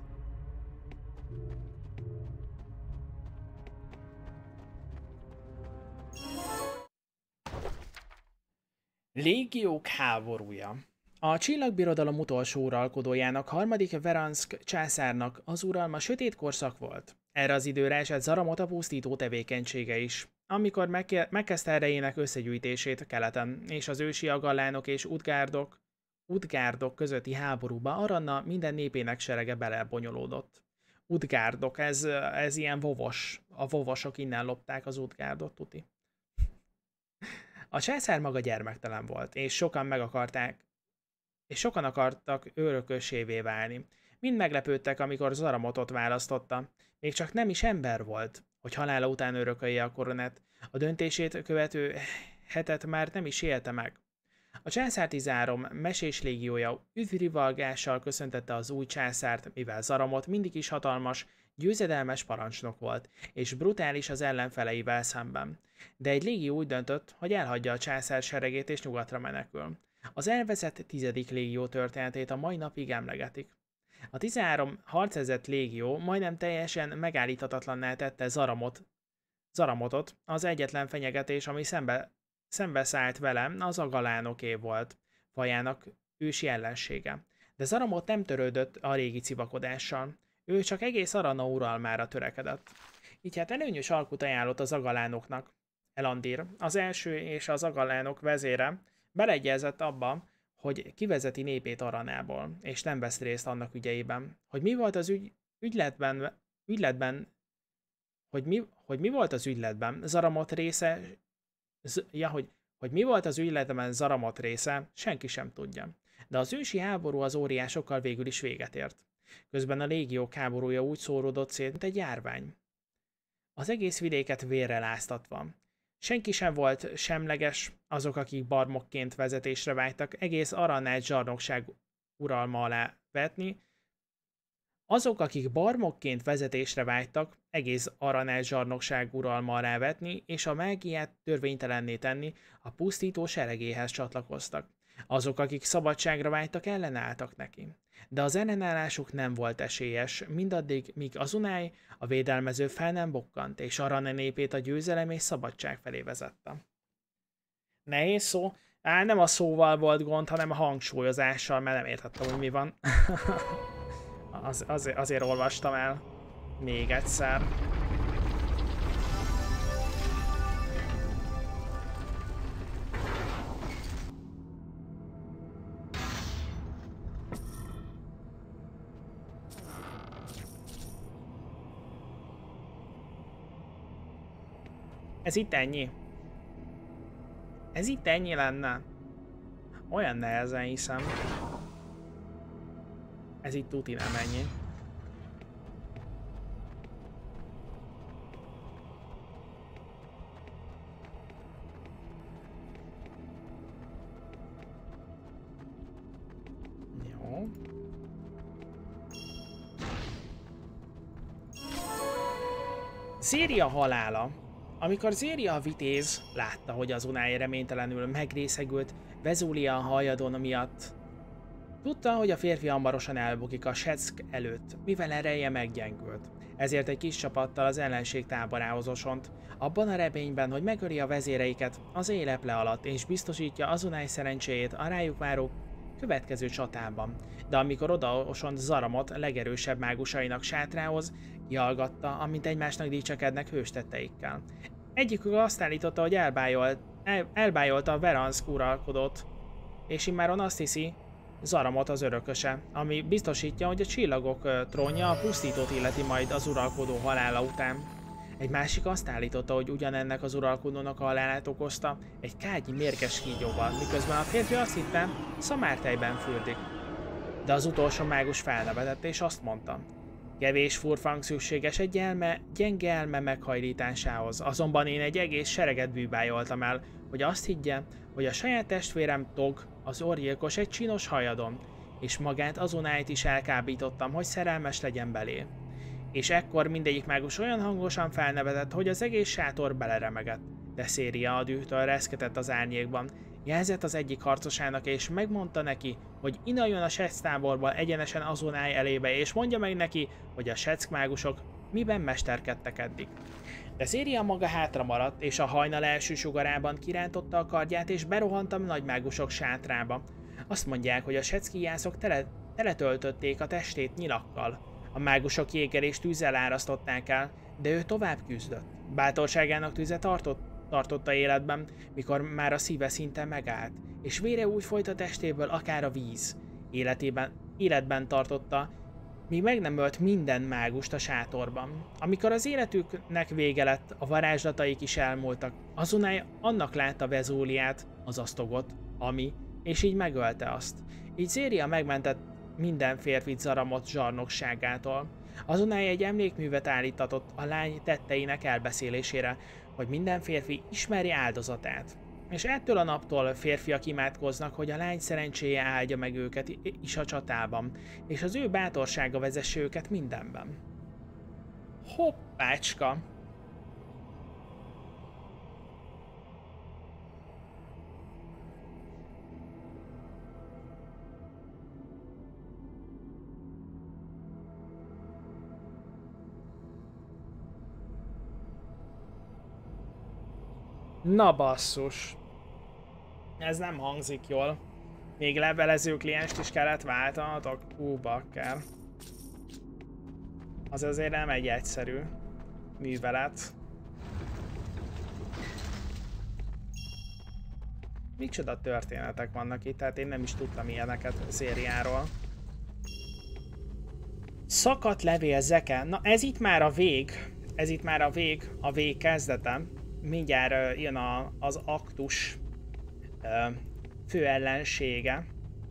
Légiók háborúja. A Csillagbirodalom utolsó uralkodójának, harmadik Veranszk császárnak az uralma sötét korszak volt. Erre az időre esett Zaramot a pusztító tevékenysége is, amikor megke megkezdte erejének összegyűjtését keleten, és az ősi agallánok és utgárdok, utgárdok közötti háborúba Aranna minden népének serege belebonyolódott. Utgárdok, ez, ez ilyen vovos. A vovosok innen lopták az utgárdot, tuti. A császár maga gyermektelen volt, és sokan meg akarták, és sokan akartak örökösévé válni. Mind meglepődtek, amikor Zaramotot választotta. Még csak nem is ember volt, hogy halála után örökölje a koronát. A döntését követő hetet már nem is élte meg. A császár tizenhárom mesés légiója üdvrivalgással köszöntette az új császárt, mivel Zaramot mindig is hatalmas, győzedelmes parancsnok volt, és brutális az ellenfeleivel szemben. De egy légió úgy döntött, hogy elhagyja a császár seregét és nyugatra menekül. Az elveszett tizedik légió történetét a mai napig emlegetik. A tizenhárom harcezett légió majdnem teljesen megállíthatatlanná tette Zaramot, Zaramotot, az egyetlen fenyegetés, ami szembe, szembeszállt vele, az agalánoké volt, fajának ősi ellensége. De Zaramot nem törődött a régi civakodással. Ő csak egész Aranna uralmára törekedett. Így hát előnyös alkut ajánlott az agalánoknak. Elandir, az első és az agalánok vezére, beleegyezett abba, hogy kivezeti népét Arannából, és nem vesz részt annak ügyeiben. Hogy mi volt az ügy, ügyletben, ügyletben, hogy mi, hogy mi volt az ügyletben, Zaramot része, z, ja, hogy, hogy mi volt az ügyletben Zaramot része, senki sem tudja. De az ősi háború az óriásokkal végül is véget ért. Közben a légiók háborúja úgy szóródott szét, mint egy járvány. Az egész vidéket vérre láztatva. Senki sem volt semleges, azok, akik barmokként vezetésre vágytak, egész Arannát zsarnokság uralma alá vetni. Azok, akik barmokként vezetésre vágytak, egész Arannát zsarnokság uralma alá vetni, és a mágiát törvénytelenné tenni, a pusztító seregéhez csatlakoztak. Azok, akik szabadságra vágytak, ellenálltak neki. De az ellenállásuk nem volt esélyes, mindaddig, míg Azunály, a védelmező fel nem bokkant, és Aranna népét a győzelem és szabadság felé vezette. Nehéz szó? Á, nem a szóval volt gond, hanem a hangsúlyozással, mert nem értettem, hogy mi van. az, azért, azért olvastam el még egyszer. Ez itt ennyi. Ez itt ennyi lenne. Olyan nehezen hiszem. Ez itt tuti nem ennyi. Jó. Zéria halála. Amikor Zéria a vitéz látta, hogy az unája reménytelenül megrészegült Vezúlia a hajadon miatt, tudta, hogy a férfi hamarosan elbukik a Setszk előtt, mivel ereje meggyengült. Ezért egy kis csapattal az ellenség táborához osont, abban a reményben, hogy megöli a vezéreiket az éleple alatt, és biztosítja Azunáj szerencséjét a rájuk váró következő csatában. De amikor odaosont Zaramot legerősebb mágusainak sátrához, kiallgatta, amint egymásnak dicsekednek hőstetteikkel. Egyikük azt állította, hogy elbájolt, el, elbájolta a Veranszk uralkodót, és immáron azt hiszi, Zaramot az örököse, ami biztosítja, hogy a csillagok trónja a pusztítót illeti majd az uralkodó halála után. Egy másik azt állította, hogy ugyanennek az uralkodónak a halálát okozta egy kágyi mérges kígyóval, miközben a férfi azt hitte, szamártejben fürdik. De az utolsó mágus felnevetett és azt mondta, kevés furfang szükséges egy elme, gyenge elme meghajlításához, azonban én egy egész sereget bűbájoltam el, hogy azt higgye, hogy a saját testvérem Tog, az orgyilkos egy csinos hajadon, és magát Azunájt is elkábítottam, hogy szerelmes legyen belé. És ekkor mindegyik mágus olyan hangosan felnevetett, hogy az egész sátor beleremegett. De Széria a dühtől reszketett az árnyékban, jelzett az egyik harcosának és megmondta neki, hogy inajjon a Setszk táborból egyenesen Azunáj elébe, és mondja meg neki, hogy a Setszk mágusok miben mesterkedtek eddig. De Széria maga hátra maradt, és a hajnal első sugarában kirántotta a kardját, és berohant a nagymágusok sátrába. Azt mondják, hogy a setszkijászok tele, teletöltötték a testét nyilakkal. A mágusok jéggel és tűzzel árasztották el, de ő tovább küzdött. Bátorságának tüze tartott, tartotta életben, mikor már a szíve szinte megállt, és vére úgy folyt a testéből akár a víz. Életében, életben tartotta, míg meg nem ölt minden mágust a sátorban. Amikor az életüknek vége lett, a varázslataik is elmúltak. Azunáj annak látta Vezúliát, az asztogot, ami, és így megölte azt. Így Zéria megmentett minden férfit Zaramot zsarnokságától. Azunáj egy emlékművet állítatott a lány tetteinek elbeszélésére, hogy minden férfi ismeri áldozatát. És ettől a naptól férfiak imádkoznak, hogy a lány szerencséje áldja meg őket is a csatában, és az ő bátorsága vezesse őket mindenben. Hoppácska! Na basszus! Ez nem hangzik jól. Még levelező klienst is kellett váltanatok? Hú, bakker. Az azért nem egy egyszerű művelet. Micsoda történetek vannak itt, tehát én nem is tudtam ilyeneket Szériáról. Szakadt levél Zeke. Na ez itt már a vég. Ez itt már a vég, a vég kezdete. Mindjárt jön a, az aktus uh, fő ellensége.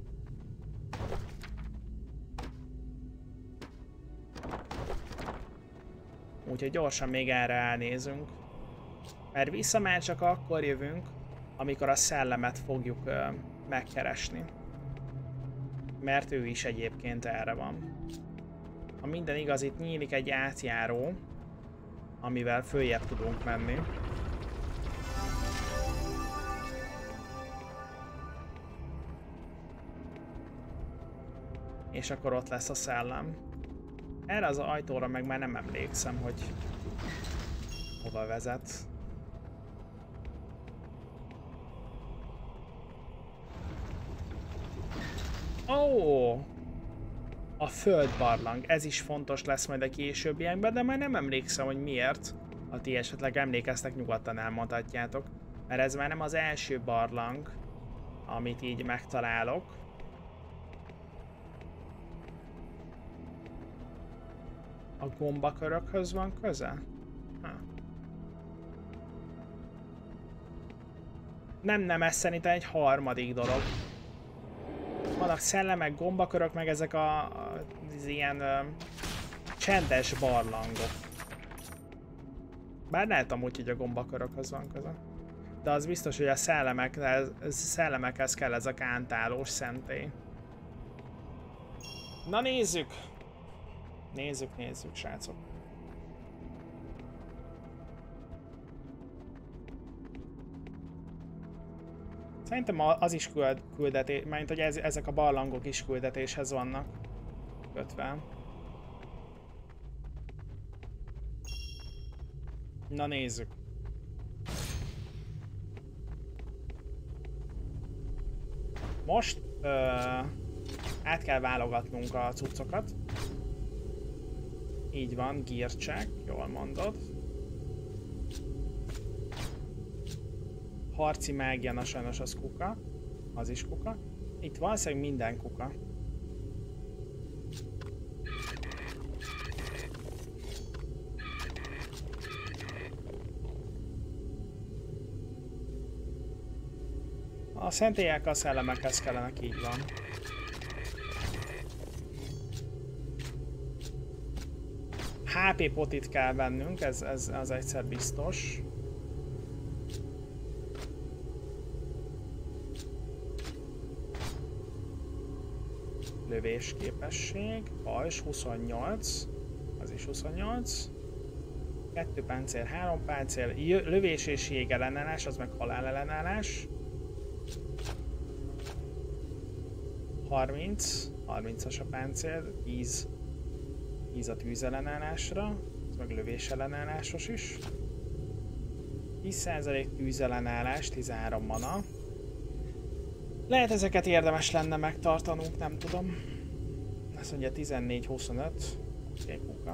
Úgyhogy gyorsan még erre elnézünk. Mert vissza már csak akkor jövünk, amikor a szellemet fogjuk uh, megkeresni. Mert ő is egyébként erre van. Ha minden igaz, itt nyílik egy átjáró, amivel följebb tudunk menni. És akkor ott lesz a szellem. Erre az ajtóra meg már nem emlékszem, hogy hova vezet. Ó! Oh! A földbarlang. Ez is fontos lesz majd a későbbiekben, de már nem emlékszem, hogy miért. Ha ti esetleg emlékeztek, nyugodtan elmondhatjátok. Mert ez már nem az első barlang, amit így megtalálok. A gombakörökhöz van köze? Ha. Nem, nem, ez szerintem egy harmadik dolog. Vannak szellemek, gombakörök, meg ezek a, a az ilyen ö, csendes barlangok. Bár lehet amúgy, hogy a gombakörökhöz van köze. De az biztos, hogy a szellemekhez, szellemekhez kell ez a kántálós szentély. Na nézzük! Nézzük, nézzük, srácok. Szerintem az is küld, küldetés, mert hogy ez, ezek a barlangok is küldetéshez vannak kötve. Na nézzük. Most ö, át kell válogatnunk a cuccokat. Így van, gear check, jól mondod. Harci mágia, na sajnos az kuka. Az is kuka. Itt valószínűleg minden kuka. A szentélyek a szellemekhez kellenek, így van. há pé potit kell vennünk, ez, ez az egyszer biztos. Lövésképesség, pajzs huszonnyolc, az is huszonnyolc. Kettő páncél, három páncél, lövés és jég ellenállás, az meg halál ellenállás. harminc, harmincas a páncél, tíz, tíz a tűz ellenállásra, ez meg lövés ellenállásos is. tíz százalék tűz ellenállás, tizenhárom mana. Lehet ezeket érdemes lenne megtartanunk, nem tudom. Azt mondja tizennégy huszonöt, oké, kuka.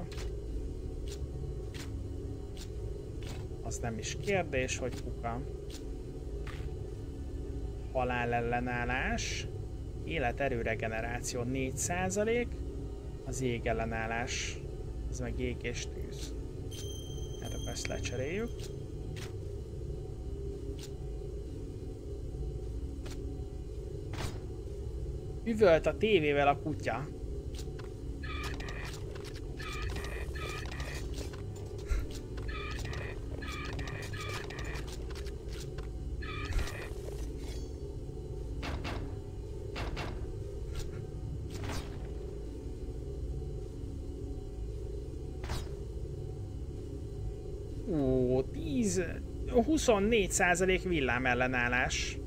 Az nem is kérdés, hogy kuka. Halál ellenállás. Életerő regeneráció négy százalék, az jég ellenállás, ez meg jég és tűz. Hát akkor ezt lecseréljük. Üvölt a tévével a kutya. Ó, tíz, huszonnégy százalék villám ellenállás.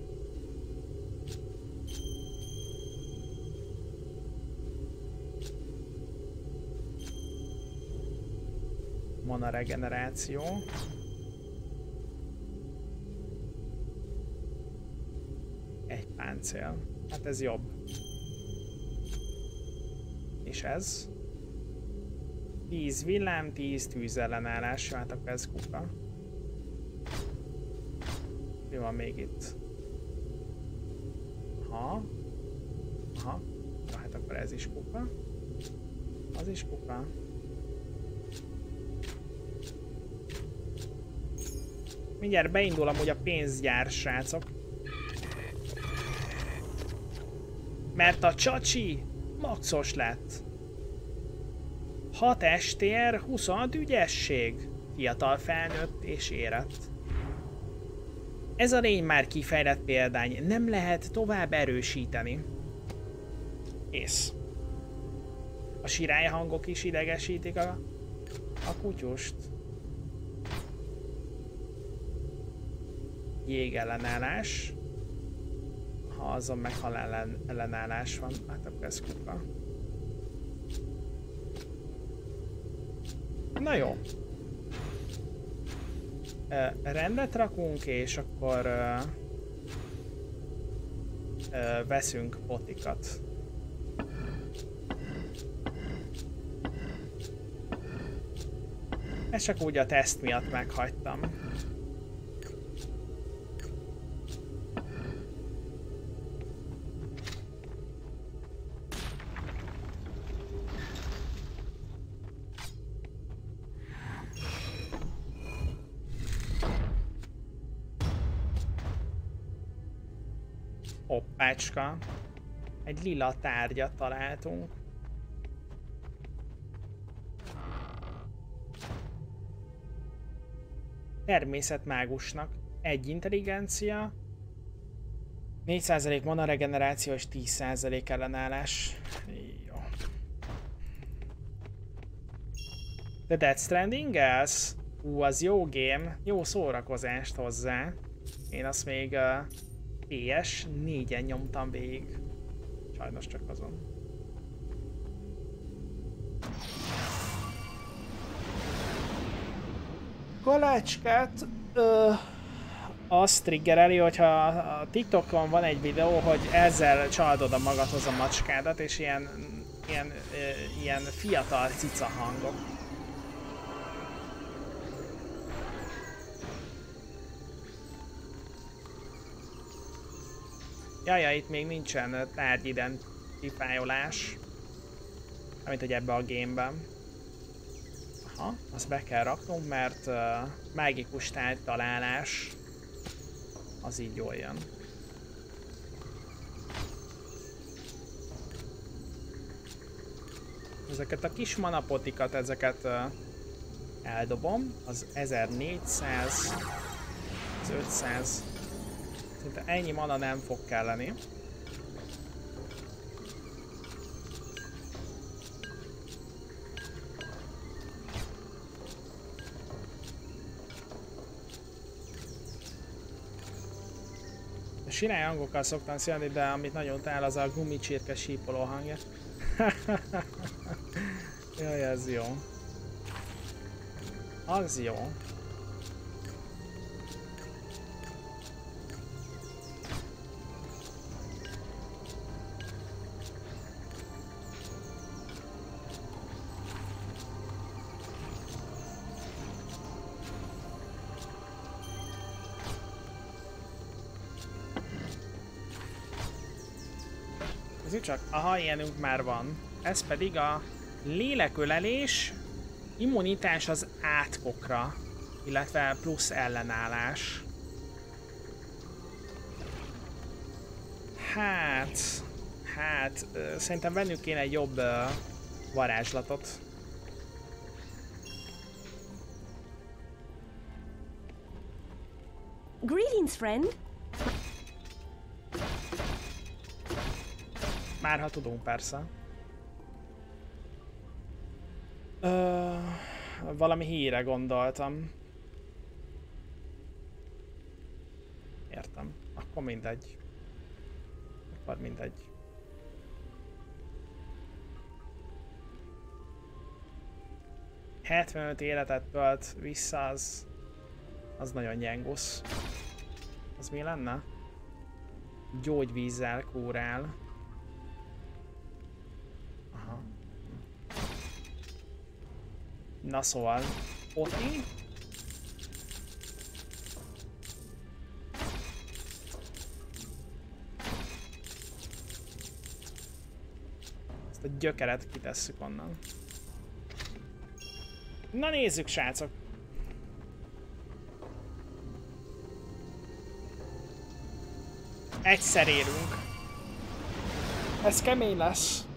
Mana regeneráció. Egy páncél. Hát ez jobb. És ez? tíz villám, tíz tűz ellenállás, hát akkor ez kuka. Mi van még itt? Aha. Aha. Na, hát akkor ez is kuka. Az is kuka. Mindjárt beindul amúgy a pénzgyár, srácok. Mert a csacsi maxos lett. hat es té er, huszonhat ügyesség. Fiatal, felnőtt és érett. Ez a lény már kifejlett példány, nem lehet tovább erősíteni. Ész. A sirályhangok is idegesítik a, a kutyust. Jég ellenállás. Ha azon meg halál ellenállás van, hát akkor ez kuka. Na jó. Uh, rendet rakunk, és akkor uh, uh, veszünk potikat. Ezt csak úgy a teszt miatt meghagytam. Hoppácska. Egy lila tárgyat találtunk. Természetmágusnak. Egy intelligencia. négy százalék mana regeneráció és tíz százalék ellenállás. Jó. The Death Stranding ez? Ú, az jó game. Jó szórakozást hozzá. Én azt még uh, pé es négyen nyomtam végig. Sajnos csak azon. Kolácskát uh, azt triggereli, hogyha a TikTokon van egy videó, hogy ezzel csalod a magadhoz a macskádat, és ilyen, ilyen, uh, ilyen fiatal cica hangok. Jaja, itt még nincsen tárgyidentifiálás, amit hogy ebbe a gameben. Aha, azt be kell raknunk, mert uh, mágikus tárgy találás az így jól jön. Ezeket a kis manapotikat, ezeket uh, eldobom, az ezernégyszáz, az ötszáz. Szinte ennyi mana nem fog kelleni. Sirály hangokkal szoktam szólni, de amit nagyon utál, az a gumicsirke sípoló hangja. Jaj, ez jó. Az jó. Csak, aha, ilyenünk már van. Ez pedig a lélekölelés, immunitás az átkokra, illetve plusz ellenállás. Hát, hát, szerintem vennünk kéne egy jobb uh, varázslatot. Greetings, friend. Már ha tudunk, persze. Ö, valami híre gondoltam. Értem. Akkor mindegy. Akkor mindegy. hetvenöt életet tölt vissza, az, az nagyon gyengusz. Az mi lenne? Gyógyvízzel kúrál. Na szóval, Oti. Ezt a gyökeret kitesszük onnan. Na nézzük, srácok! Egyszer érünk. Ez kemény lesz.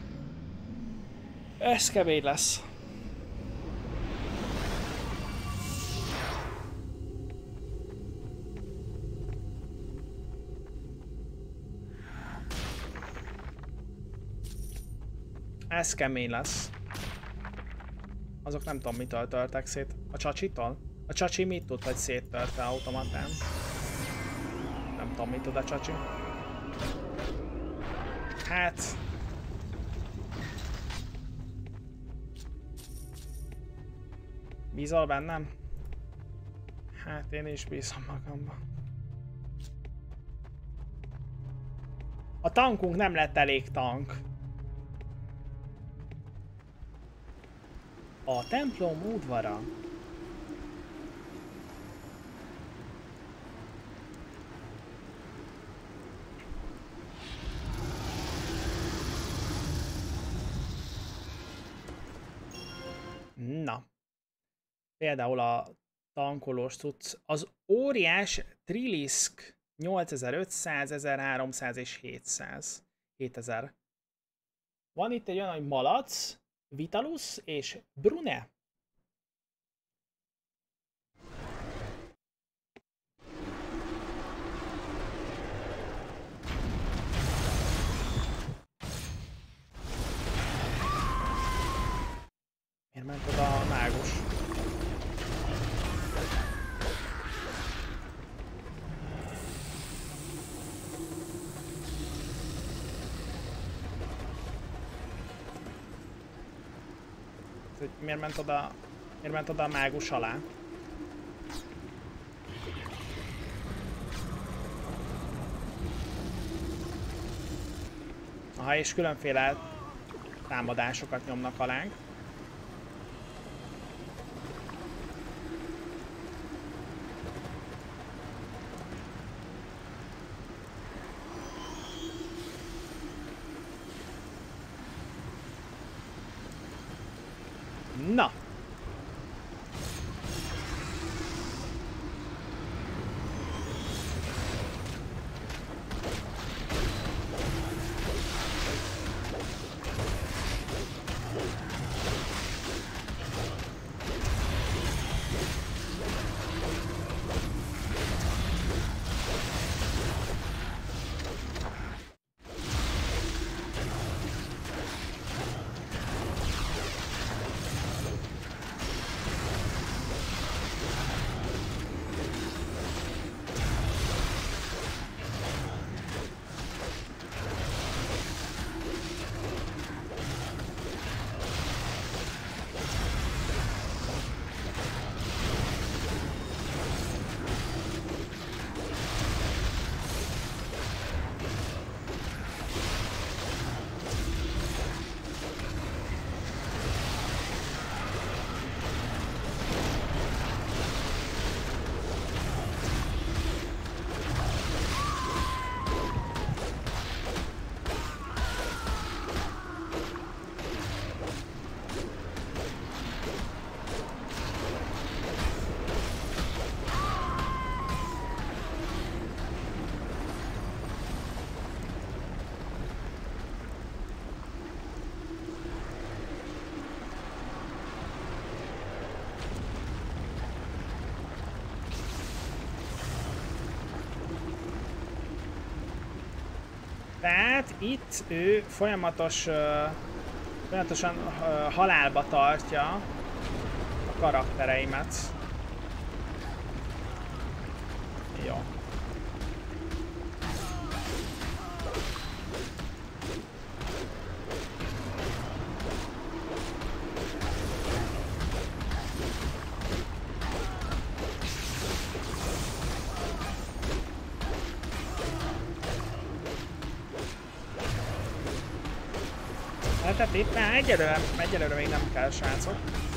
Ez kemény lesz. Ez kemény lesz. Azok nem tudom mitől törtek szét. A csacsitól? A csacsi mit tud, hogy széttörte automatán? Nem tudom mit tud a csacsi. Hát... Bízol bennem? Hát én is bízom magamban. A tankunk nem lett elég tank. A templom udvara. Na. Például a tankolós tudsz. Az óriás Trilisk nyolcezer-ötszáz, ezerháromszáz és hétszáz. hétezer. Van itt egy olyan, hogy Malac, Vitalus és Brune. Miért ment oda a mágus? Miért ment oda, miért ment oda a mágus alá? Aha, és különféle támadásokat nyomnak alánk. Na! Tehát itt ő folyamatos, uh, folyamatosan uh, halálba tartja a karaktereimet. Jó. Tehát itt már egyelőre, egyelőre még nem kell, srácok.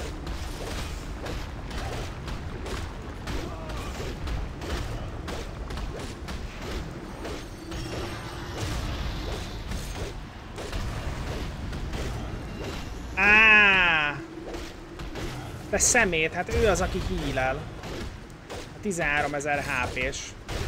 Áááá! Te szemét, hát ő az, aki heal-el. tizenháromezer há pés.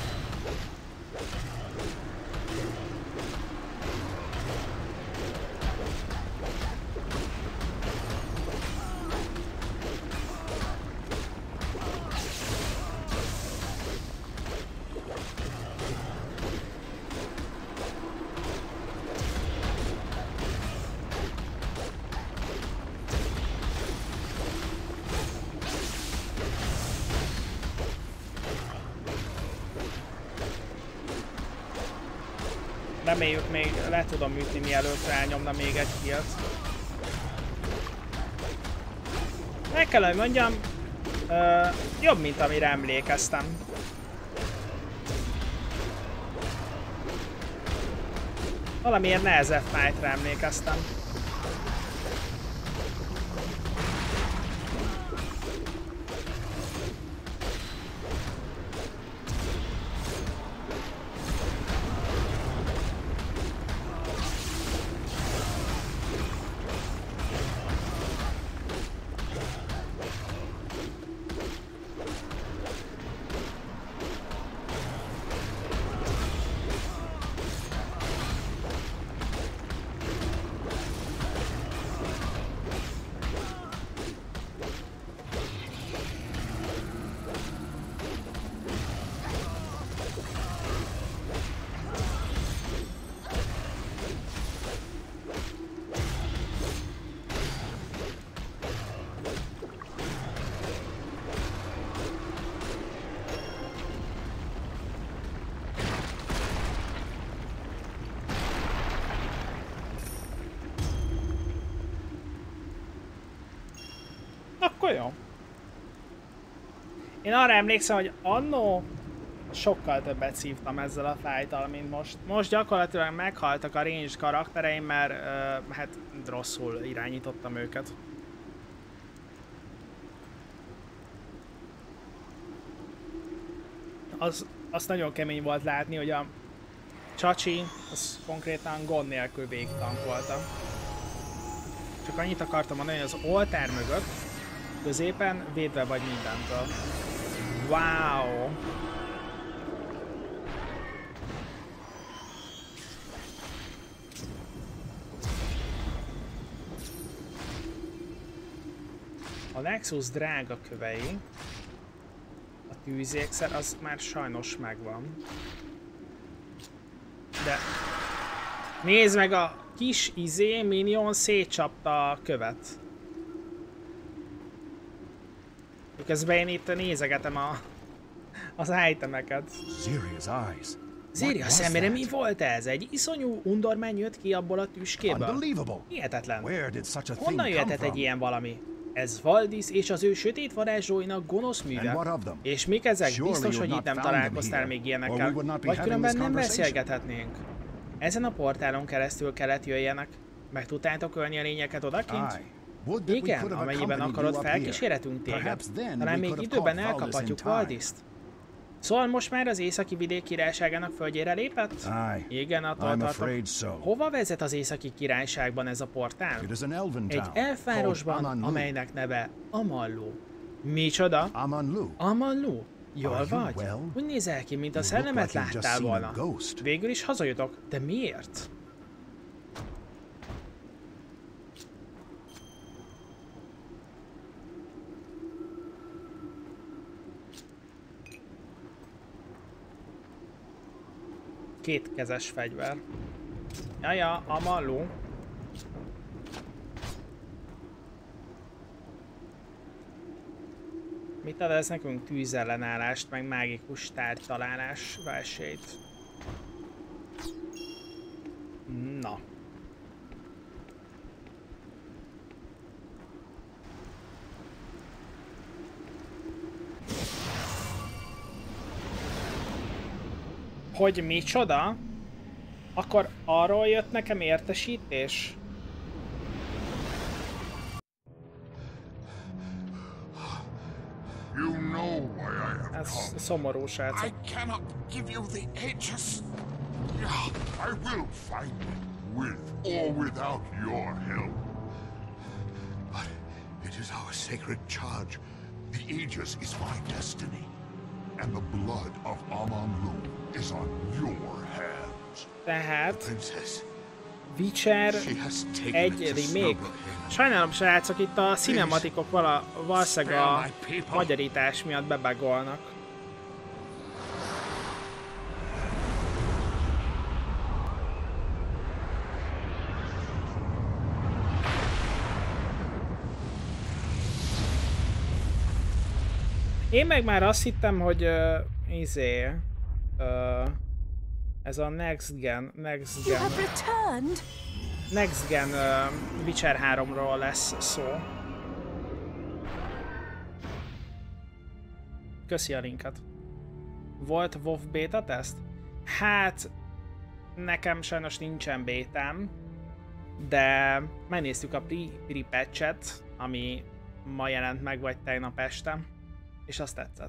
Reméljük még le tudom ütni, mielőtt elnyomna még egy killt. Meg kell, hogy mondjam, ö, jobb, mint amire emlékeztem. Valamiért nehezebb fightra emlékeztem. Akkor jó. Én arra emlékszem, hogy annó sokkal többet szívtam ezzel a fájttal, mint most. Most gyakorlatilag meghaltak a range karaktereim, mert uh, hát rosszul irányítottam őket. Az, az nagyon kemény volt látni, hogy a Csacsi, az konkrétan gond nélkül végigtankolta. Csak annyit akartam mondani, hogy az oltár mögött középen védve vagy mindentől. Wow! A Nexus drága kövei, a tűzékszer, az már sajnos megvan. De nézd meg, a kis izé minion szétcsapta a követ. Közben én itt nézegetem a, az itemeket. Zéria szemére mi volt ez? Egy iszonyú undormány jött ki abból a tüskéből? Hihetetlen. Honnan jöhetett egy ilyen valami? Ez Valdis és az ő sötét varázslóinak gonosz műve. És mik ezek? Biztos, hogy itt nem találkoztál még ilyenekkel. Vagy különben nem beszélgethetnénk. Ezen a portálon keresztül kellett jöjjenek. Meg tudtátok ölni a lényeket odakint? Igen, amennyiben akarod, felkíséretünk téged. Talán még időben elkaphatjuk Valdiszt. Szóval most már az északi vidék királyságának földjére lépett? Igen, attól tartok. Hova vezet az északi királyságban ez a portál? Egy elfvárosban, amelynek neve Amanlu. Micsoda? Amanlu? Jól vagy? Úgy nézel ki, mint a szellemet láttál volna. Végül is hazajutok, de miért? Kétkezes fegyver. Jaja, Amanlu. Mit ad ez nekünk? Tűzellenállást, meg mágikus tárgytalálás esélyt. Na. Hogy micsoda? Akkor arról jött nekem értesítés? You know why I have Ez come. szomorú, srácok. I cannot give you the Aegis. I will find it, with or without your help. But it is our sacred charge. The Aegis is my destiny. And the blood of Amanlu is on your hands. Tehát Princess, Witcher egy remake. Sajnálom, srácok, itt a cinematikok vala, valószínűleg a magyarítás miatt bebagolnak. Én meg már azt hittem, hogy uh, izé, uh, ez a Next Gen, Next Gen, Next Gen uh, Witcher háromról lesz szó. Köszi a linket. Volt WoW beta teszt? Hát, nekem sajnos nincsen bétám, de megnéztük a pre-patchet, ami ma jelent meg, vagy tegnap este. És azt tetszett.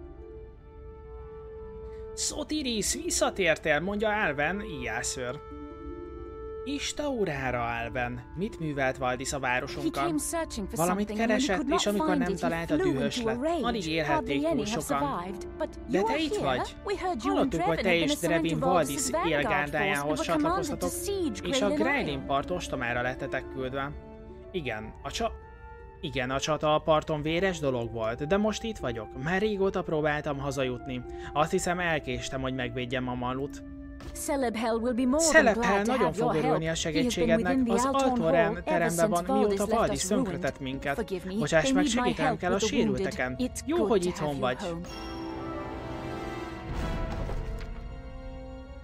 Sotiris, visszatértél, mondja Alven, Ijászőr. Istaurára, Alven. Mit művelt Valdis a városunkkal? Valamit keresett, és amikor nem találta, dühös lett. Alig élhették túl sokan. De te itt vagy? Hallottuk, hogy te és Drevin Valdis élgárdájához csatlakoztatok, és a Graelyn part ostomára lettetek küldve. Igen, a csa... Igen, a csata a parton véres dolog volt, de most itt vagyok. Már régóta próbáltam hazajutni. Azt hiszem, elkéstem, hogy megvédjem Amanlut. Celephel nagyon fog örülni a segítségednek. Az Altorán teremben van, mióta Valdis tönkretett minket. Bocsáss meg, segítenem kell a sérülteken. Jó, hogy itthon vagy.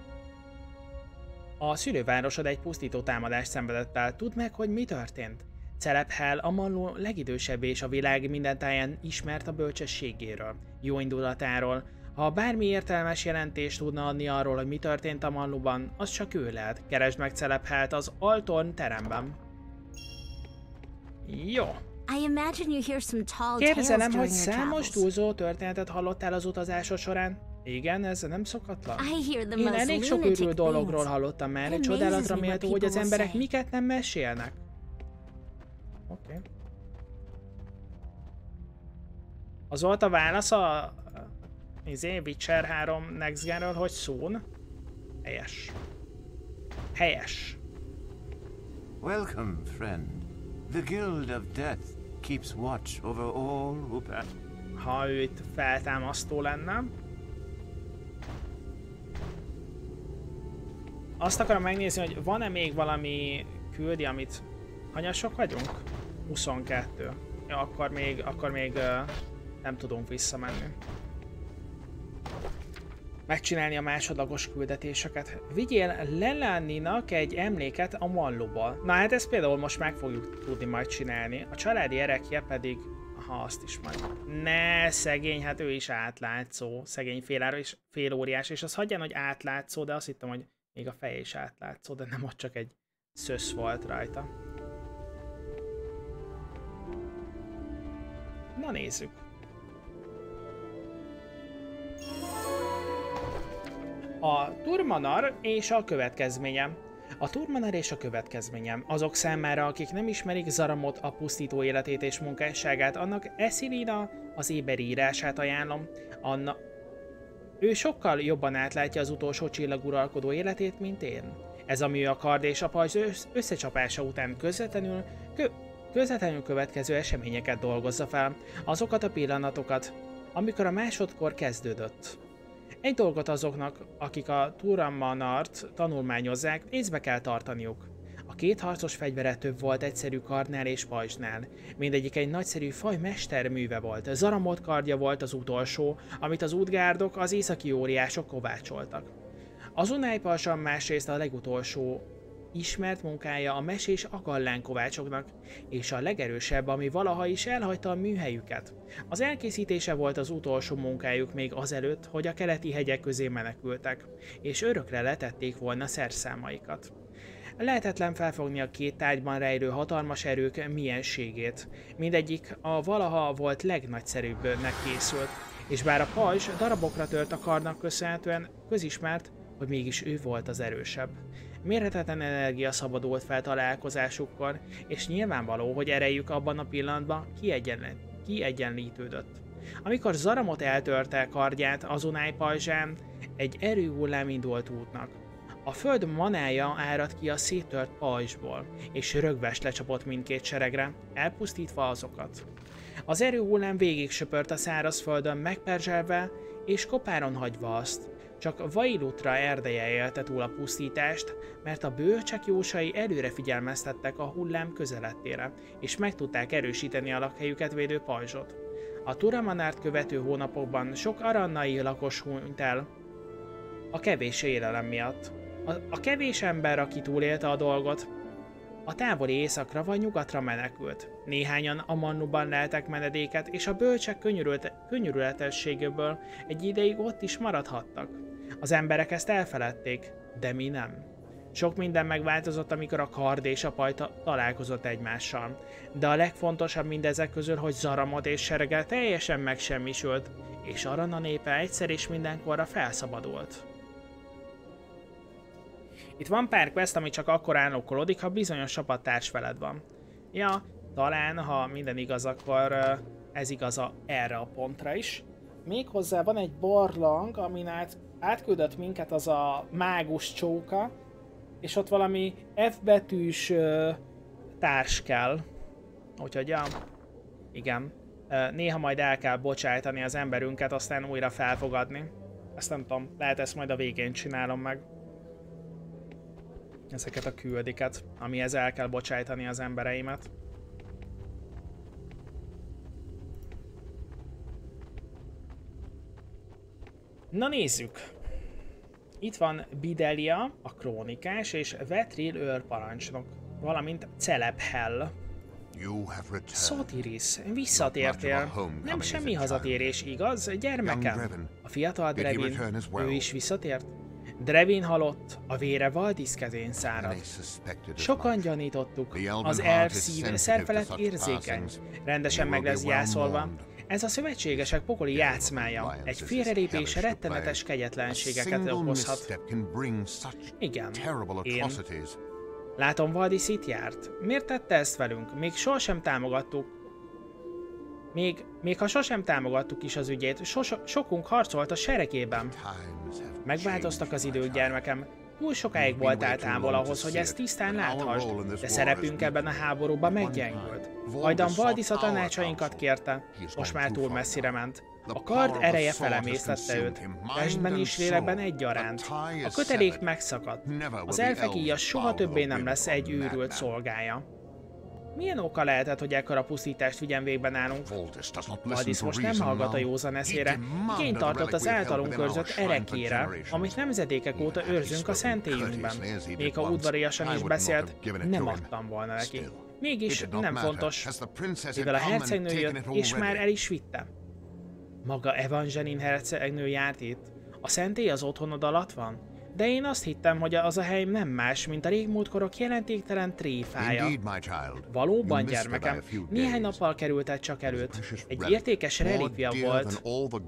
A szülővárosod egy pusztító támadást szenvedett el. Tudd meg, hogy mi történt? Celephel a Mallu legidősebb és a világ minden táján ismert a bölcsességéről, jó indulatáról. Ha bármi értelmes jelentést tudna adni arról, hogy mi történt a Malluban, az csak ő lehet. Keresd meg Celephelt az Altorn teremben. Jó. I imagine you hear some tall tales Képzelem, hogy during your számos travels. túlzó történetet hallottál az utazásod során. Igen, ez nem szokatlan. I hear the Én most elég sok lunatic őrült dologról things. hallottam már, It egy csodálatra amazes me what méltó, hogy az people will emberek say. miket nem mesélnek. Oké. Okay. Az volt a válasz a izé, Witcher három Next Gen-ről, hogy Soon? Helyes. Helyes. Welcome, friend. The Guild of Death keeps watch over all who pass. Ha ő itt feltámasztó lenne. Azt akarom megnézni, hogy van-e még valami küldi, amit... Hanyasok vagyunk? huszonkettő. Ja, akkor még, akkor még uh, nem tudunk visszamenni. Megcsinálni a másodlagos küldetéseket. Vigyél Lelanninak egy emléket a Malluból. Na hát ezt például most meg fogjuk tudni majd csinálni. A családi erekje pedig... Ha azt is majd. Ne, szegény, hát ő is átlátszó. Szegény félára és félóriás, és az hagyján, hogy átlátszó, de azt hittem, hogy még a feje is átlátszó, de nem, ott csak egy szösz volt rajta. Na nézzük. A Turmanar és a következményem. A Turmanar és a következményem. Azok számára, akik nem ismerik Zaramot, a pusztító életét és munkásságát, annak Essilina az éberi írását ajánlom. Anna... Ő sokkal jobban átlátja az utolsó csillaguralkodó életét, mint én. Ez a mű a kard és a pajzs összecsapása után közvetlenül, kö, közvetlenül következő eseményeket dolgozza fel, azokat a pillanatokat, amikor a másodkor kezdődött. Egy dolgot azoknak, akik a Turmanart tanulmányozzák, észbe kell tartaniuk. A két harcos fegyvere több volt egyszerű kardnál és pajzsnál. Mindegyik egy nagyszerű faj mesterműve volt. Zaramot kardja volt az utolsó, amit az útgárdok, az északi óriások kovácsoltak. Az Unájpalsam másrészt a legutolsó ismert munkája a mesés agallán kovácsoknak, és a legerősebb, ami valaha is elhagyta a műhelyüket. Az elkészítése volt az utolsó munkájuk még azelőtt, hogy a keleti hegyek közé menekültek, és örökre letették volna szerszámaikat. Lehetetlen felfogni a két tárgyban rejlő hatalmas erők mienségét. Mindegyik a valaha volt legnagyszerűbbnek készült, és bár a pajzs darabokra tört a kardnak köszönhetően, közismert, hogy mégis ő volt az erősebb. Mérhetetlen energia szabadult fel találkozásukkor, és nyilvánvaló, hogy erejük abban a pillanatban kiegyenlítődött. Amikor Zaramot eltörte kardját Azunai pajzsán, egy erőhullám indult útnak. A föld manája áradt ki a széttört pajzsból, és rögvest lecsapott mindkét seregre, elpusztítva azokat. Az erőhullám végig söpört a szárazföldön megperzselve, és kopáron hagyva azt. Csak Vailutra erdeje élte túl a pusztítást, mert a bölcsek jósai előre figyelmeztettek a hullám közelettére, és meg tudták erősíteni a lakhelyüket védő pajzsot. A Turamanárt követő hónapokban sok arannai lakos hunyt el a kevés élelem miatt. A, a kevés ember, aki túlélte a dolgot, a távoli északra vagy nyugatra menekült. Néhányan a Mannuban leltek menedéket, és a bölcsek könyörületességéből egy ideig ott is maradhattak. Az emberek ezt elfeledték, de mi nem. Sok minden megváltozott, amikor a kard és a pajta találkozott egymással. De a legfontosabb mindezek közül, hogy Zaramot és serege teljesen megsemmisült, és Arana népe egyszer és mindenkorra felszabadult. Itt van pár quest, ami csak akkor állokkolódik, ha bizonyos csapattárs veled van. Ja, talán, ha minden igaz, akkor ez igaz a, erre a pontra is. Méghozzá van egy barlang, amin át, átküldött minket az a mágus csóka, és ott valami F betűs uh, társ kell. Úgyhogy ja, igen. Uh, néha majd el kell bocsájtani az emberünket, aztán újra felfogadni. Ezt nem tudom, lehet ezt majd a végén csinálom meg. Ezeket a küldiket, amihez el kell bocsájtani az embereimet. Na nézzük! Itt van Bidelia, a krónikás, és Vetril őrparancsnok, valamint Celephel. Sotiris, visszatértél. Nem semmi hazatérés, igaz, gyermekem? A fiatal Drevin, ő is visszatért? Drevin halott, a vére Valdis kezén száradt. Sokan gyanítottuk, az elf szív szerfelett érzékeny, rendesen meg lesz gyászolva. Ez a szövetségesek pokoli játszmája. Egy félrelépés rettenetes kegyetlenségeket okozhat. Igen, én. Látom, Valdis itt járt. Miért tette ezt velünk? Még sohasem támogattuk. Még, még ha sosem támogattuk is az ügyét, so sokunk harcolt a seregében. Megváltoztak az idők, gyermekem. Túl sokáig voltál távol ahhoz, hogy ezt tisztán láthassd, de szerepünk ebben a háborúban meggyengült. Hajdan Valdis a tanácsainkat kérte, most már túl messzire ment. A kard ereje felemésztette őt, testben és lélekben egyaránt. A kötelék megszakadt. Az elfek íja soha többé nem lesz egy őrült szolgája. Milyen oka lehetett, hogy ekkora pusztítást vigyen végben állunk? Valdis most nem hallgat a józan eszére, igényt tartott az általunk körzött erekére, amit nemzedékek óta őrzünk a szentélyünkben. Még ha udvariasan is beszélt, nem adtam volna neki. Mégis nem fontos, mivel a hercegnő jött, és már el is vitte. Maga Evangeline hercegnő járt itt. A szentély az otthonod alatt van? De én azt hittem, hogy az a hely nem más, mint a régmúltkorok jelentéktelen tréfája. Valóban, gyermekem, néhány nappal kerülted csak előtt. Egy értékes relikvia volt.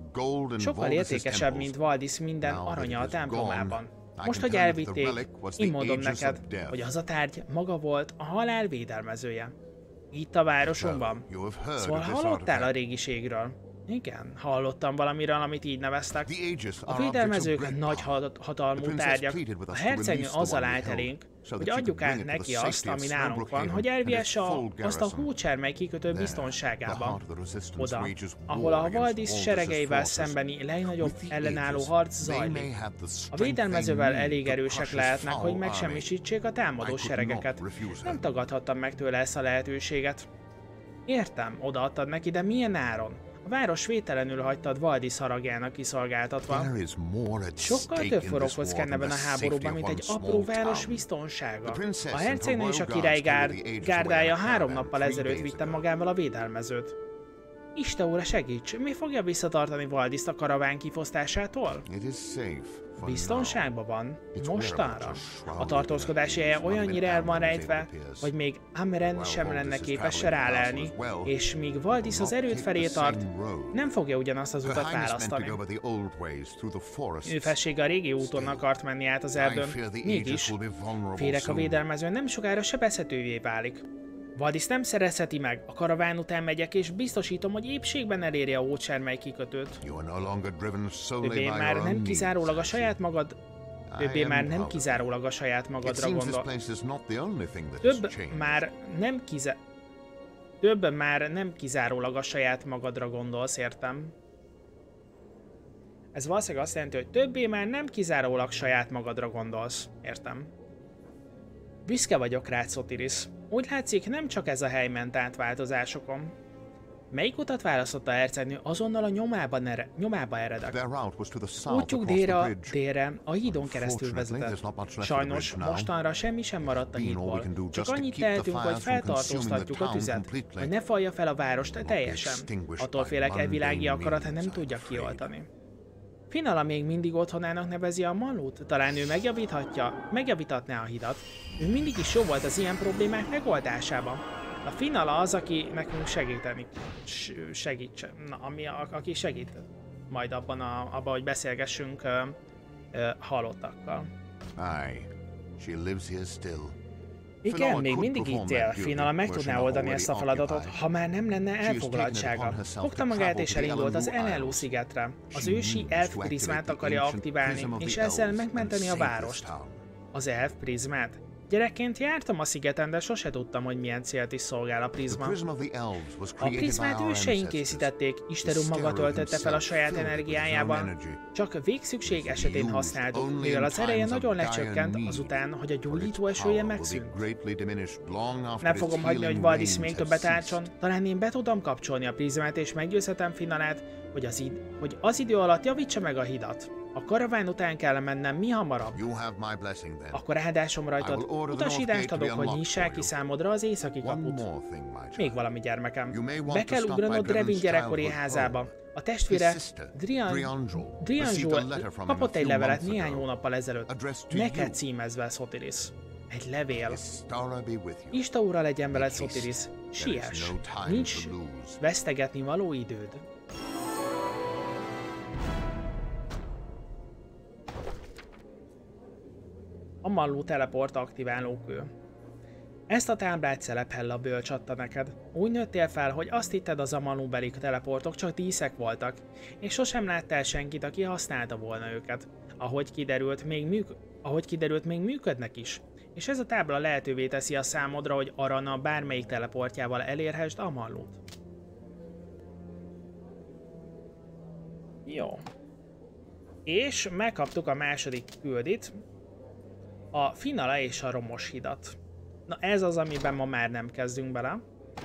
Sokkal értékesebb, mint Valdis minden aranya a templomában. Most, hogy elvitték, én mondom neked, hogy az a tárgy maga volt a halál védelmezője. Itt a városunkban. Szóval hallottál a régiségről? Igen, hallottam valamiről, amit így neveztek. A védelmezők nagy hatalmú tárgyak. A hercegnő azzal állt elénk, hogy adjuk át neki azt, ami nálunk van, hogy elvihesse azt a hócsermely kikötő biztonságába. Oda, ahol a Valdis seregeivel szembeni legnagyobb ellenálló harc zajlik. A védelmezővel elég erősek lehetnek, hogy megsemmisítsék a támadó seregeket. Nem tagadhattam meg tőle ezt a lehetőséget. Értem, odaadtad neki, de milyen áron? A város vételenül hagytad Valdis haragjának kiszolgáltatva. Sokkal több forog kockán ebben a háborúban, mint egy apró város biztonsága. A hercegnő és a király gárd, gárdája három nappal ezelőtt vitte magával a védelmezőt. Isten úr, segíts! Mi fogja visszatartani Valdist a karaván kifosztásától? Biztonságban van? Mostanra? A tartózkodási helye olyannyira el van rejtve, hogy még Amren sem lenne képes rálelni, és míg Valdis az erőt felé tart, nem fogja ugyanazt az utat választani. Ő felsége a régi úton akart menni át az erdőn, mégis félek a védelmező nem sokára sebezhetővé válik. Valdis nem szerezheti meg, a karaván után megyek, és biztosítom, hogy épségben eléri a hócsermely kikötőt. Többé már nem kizárólag a saját magad... Többé már nem kizárólag a saját magadra gondol. Több már nem kizá... Több már nem kizárólag a saját magadra gondolsz, értem? Ez valószínűleg azt jelenti, hogy többé már nem kizárólag saját magadra gondolsz, értem? Büszke vagyok rád, Sotiris. Úgy látszik, nem csak ez a hely ment át változásokon. Melyik utat választotta a hercegnő, azonnal a nyomában ere, nyomába eredek. Útjuk délre, délre a hídon keresztül vezetett. Sajnos mostanra semmi sem maradt a hídból. Csak annyit tehetünk, hogy feltartóztatjuk a tüzet, hogy ne falja fel a várost teljesen. Attól félek, egy világi akarat nem tudja kioltani. Finala még mindig otthonának nevezi a Malut, talán ő megjavíthatja, megjavítatná a hidat. Ő mindig is jó volt az ilyen problémák megoldásában. A Finala az, aki nekünk segíteni, segítse, na, ami, a, aki segít majd abban, a, abban, hogy beszélgessünk ö, ö, halottakkal. Aye, she lives here still. Igen, még mindig itt él. Finala meg tudná oldani ezt a feladatot, ha már nem lenne elfoglaltsága. Fogta magát és elindult az Enelu szigetre. Az ősi elf prizmát akarja aktiválni, és ezzel megmenteni a várost. Az elf prizmát? Gyerekként jártam a szigeten, de sose tudtam, hogy milyen célt is szolgál a prizma. A prizmát őseink készítették, Istenum maga töltötte fel a saját energiájában. Csak végszükség esetén használtuk, mivel az ereje nagyon lecsökkent azután, hogy a gyógyító esője megszűnt. Nem fogom hagyni, hogy Valdis még többet ártson, talán én be tudom kapcsolni a prizmát és meggyőzhetem Finalát, hogy az, id hogy az idő alatt javítsa meg a hidat. A karaván után kell mennem mi hamarabb. You have my blessing then. Akkor áldásom rajtad. I will order the Utasítást north gate to adok, be hogy unlocked nyissák for ki you. számodra az északi One kaput. more thing, my child. Még valami gyermekem. You may want Be to kell stop ugranod by Drevin Drevin's gyerekkori childhood házába. home. A testvére, His sister, Drian... Driangel, Driangel received a letter from him a kapott egy few levelet months néhány ago, hónappal ezelőtt. addressed to Neked you. címezve, Sotiris. Egy levél. His star be with you. Isten ura legyen veled, Make haste. Sotiris. There is Siess. no time Nincs to lose. vesztegetni való időd. A Mallu teleport aktiválókő. Ezt a táblát Szelepella bölcs adta neked. Úgy nőttél fel, hogy azt hitted, az Amalú-beli teleportok csak díszek voltak, és sosem láttál senkit, aki használta volna őket. Ahogy kiderült, még, műk- Ahogy kiderült, még működnek is. És ez a tábla lehetővé teszi a számodra, hogy Arana bármelyik teleportjával elérhessd Amalút. Jó. És megkaptuk a második küldit, a Finala és a Romos hidat. Na ez az, amiben ma már nem kezdünk bele.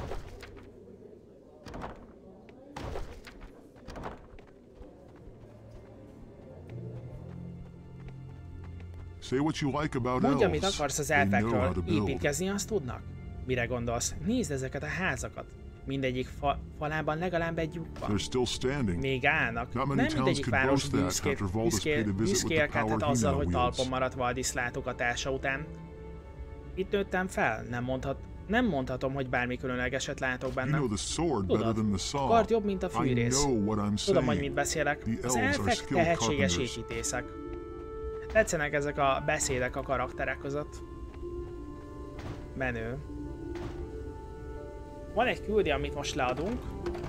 Say what you like about Mondj, amit elves. akarsz az They know how elfekről, to build. építkezni azt tudnak? Mire gondolsz? Nézd ezeket a házakat. Mindegyik fa falában legalább egy lyuk van. They're still standing. Még állnak. Not many Nem towns mindegyik could város boast that büszké, after Valdis büszké, paid a visit with the büszkélkedhet power he azzal, now hogy wields. talpon maradt Valdis látogatása után. Itt nőttem fel, nem mondhat, nem mondhatom, hogy bármi különlegeset látok You benne. know the sword better Tudod, than the saw. kard jobb, mint a I fűrész. know what I'm Tudom, hogy saying. mit beszélek. The Az elves are elfek skilled tehetséges carpenters. építészek. Tetszenek ezek a beszédek a karakterek között. Menő. Van egy küldi, amit most leadunk.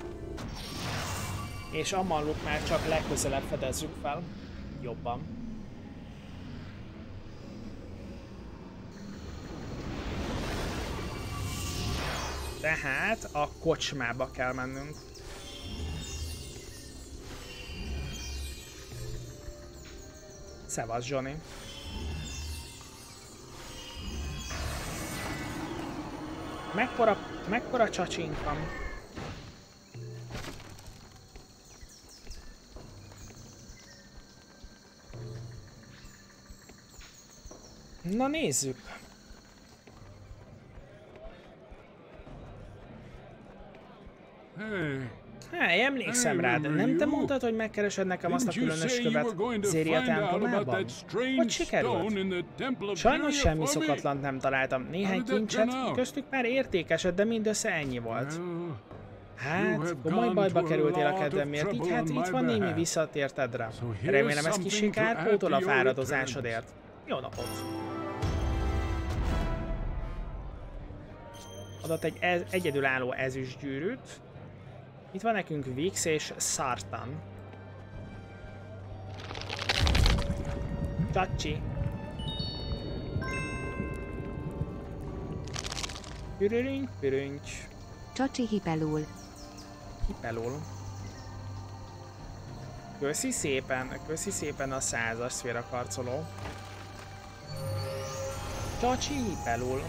És Amallut már csak legközelebb fedezzük fel. Jobban. Tehát a kocsmába kell mennünk. Szevasz, Johnny. Mekkora, mekkora csacsink van? Na nézzük. Hey, Há, emlékszem rád. Nem te mondtad, hogy megkeresed nekem azt a didn't you különös say you were követ going to Zéria find out about templomában? that strange Hogy sikerült? stone in the Temple of Sajnos Kyria semmi for me? szokatlant nem találtam. Néhány How did that kincset, turn out? köztük pár értékeset, de mindössze ennyi volt. Well, you Hát, have komoly gone bajba to a kerültél a lot of kedvemért, így trouble hát on itt my van némi behalf. visszatértedre. So here's Remélem ez something kicsi to kárpótol a add to your fáradozásodért. Jó napot! Adott egy ez, egyedülálló ezüstgyűrűt. Itt van nekünk Vix és Sartan. Csacsi! Pürürünk, pürünk. Csacsi hipelul. Hipelul. Köszi szépen, köszi szépen a százas szféra karcoló. Csacsi hipelul.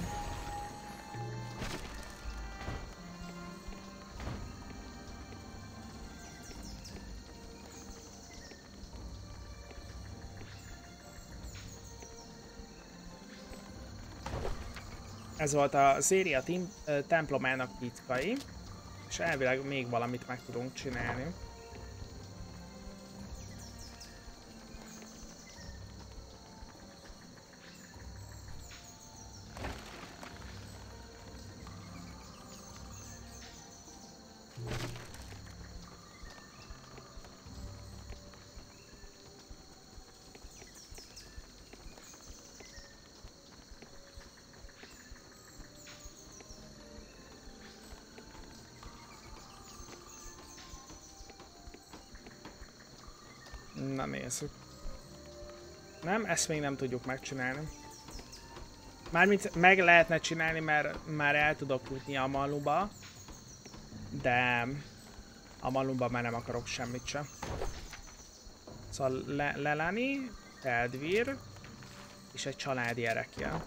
Ez volt a Zéria templomának titkai, és elvileg még valamit meg tudunk csinálni. Na nézzük. Nem, ezt még nem tudjuk megcsinálni. Mármint meg lehetne csinálni, mert már el tudok jutni a Malluba. De a Malluba már nem akarok semmit sem. Szóval Le Lelani, Teldvir és egy családi erekje.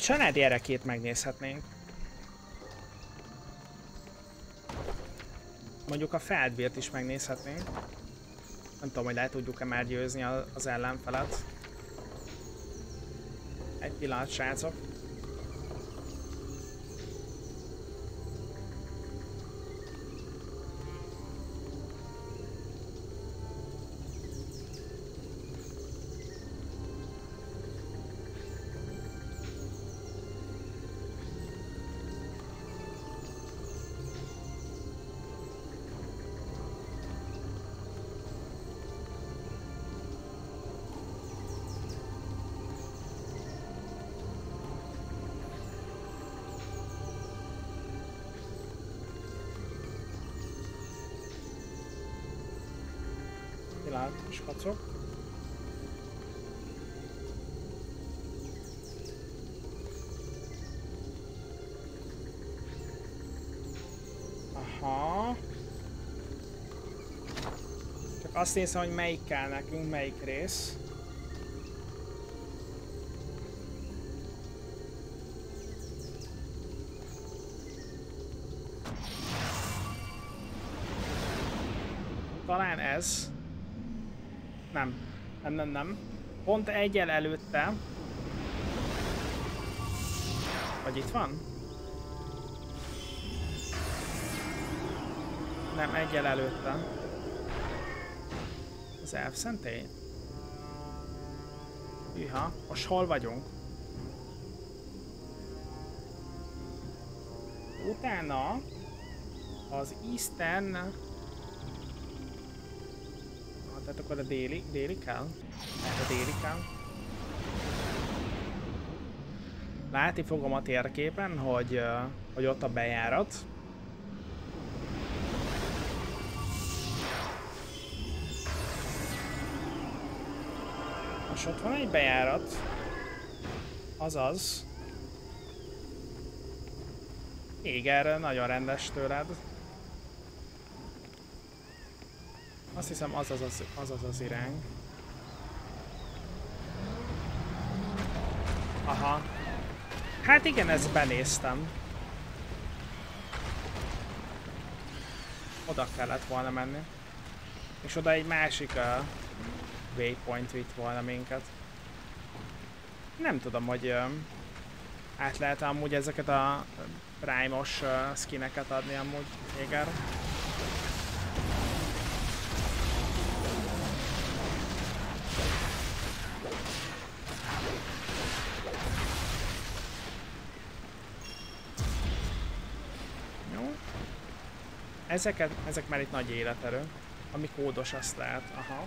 családi erekét megnézhetnénk. Mondjuk a Feldvért is megnézhetnénk. Nem tudom, hogy le tudjuk-e már győzni az ellenfelet. Egy pillanat, srácok. És kacok. Aha. Csak azt nézem, hogy melyik kell nekünk, melyik rész. Talán ez. Nem. Nem, nem, nem. Pont egyel előtte. Vagy itt van? Nem, egyel előtte. Az elfszentély? Hűha, most hol vagyunk? Utána az Eastern... Tehát akkor a déli, déli kell? Mert a déli kell. Látni fogom a térképen, hogy, uh, hogy ott a bejárat. Most ott van egy bejárat. Azaz. Éger, nagyon rendes tőled. Azt hiszem az az az, az, az, az irány. Aha. Hát igen, ezt benéztem. Oda kellett volna menni. És oda egy másik uh, waypoint vitt volna minket. Nem tudom, hogy uh, át lehet amúgy ezeket a Prime-os uh, skineket adni amúgy Jéger. Ezeket, ezek már itt nagy életerő. Ami kódos, azt lehet. Aha.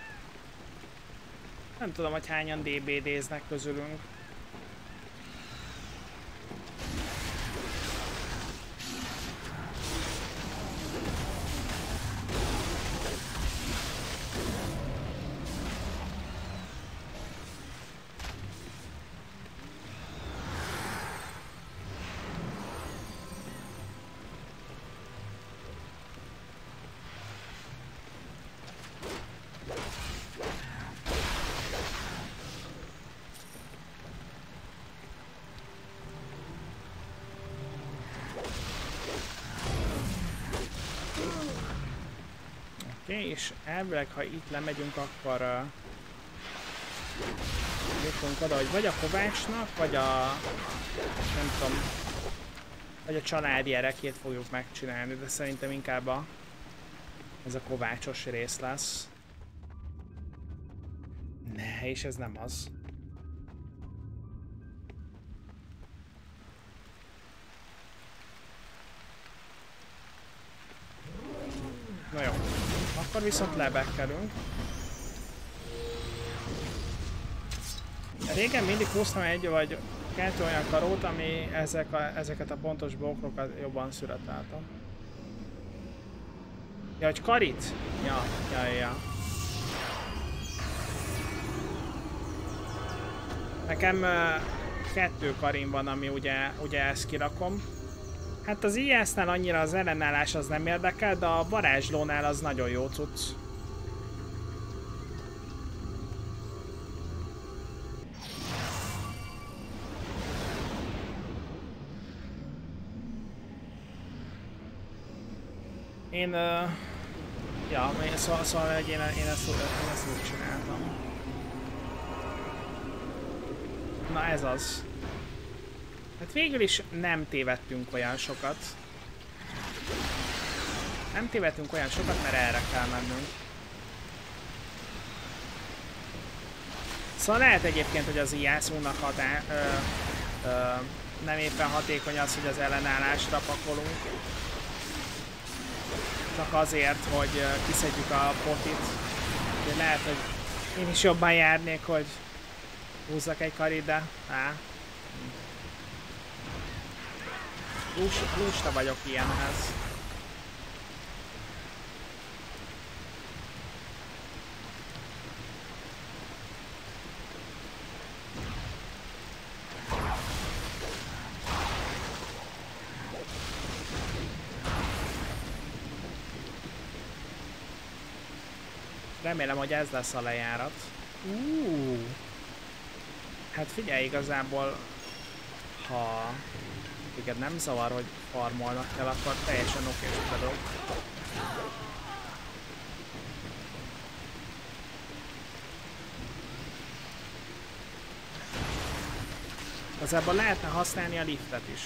Nem tudom, hogy hányan dé bé dé-znek közülünk. És elvileg, ha itt lemegyünk, akkor uh, jutunk oda, hogy vagy a Kovácsnak, vagy a nem tudom, vagy a családi erekét fogjuk megcsinálni, de szerintem inkább a, ez a Kovácsos rész lesz. Ne, és ez nem az. Na jó. Akkor viszont lebekkelünk. Régen mindig húztam egy vagy kettő olyan karót, ami ezek a, ezeket a pontos blokkrokat jobban születeltem. Ja, hogy karit? Ja, ja, ja. Nekem uh, kettő karim van, ami ugye, ugye ezt kirakom. Hát az i es-nál annyira az ellenállás az nem érdekel, de a varázslónál az nagyon jó cucc. Én... Uh, ja, szóval, szóval hogy én, én, ezt, én ezt úgy csináltam. Na ez az. Hát végül is nem tévedtünk olyan sokat. Nem tévedtünk olyan sokat, mert erre kell mennünk. Szóval lehet egyébként, hogy az Iyazuna-nak hatá... Ö, ö, nem éppen hatékony az, hogy az ellenállásra pakolunk. Csak azért, hogy kiszedjük a potit. De lehet, hogy én is jobban járnék, hogy húzzak egy karit, de... Á. Lusta vagyok ilyenhez. Remélem, hogy ez lesz a lejárat. Uh. Hát figyelj, igazából, ha téged nem zavar, hogy farmolnak kell, akkor teljesen okés a dolog. Igazából lehetne használni a liftet is.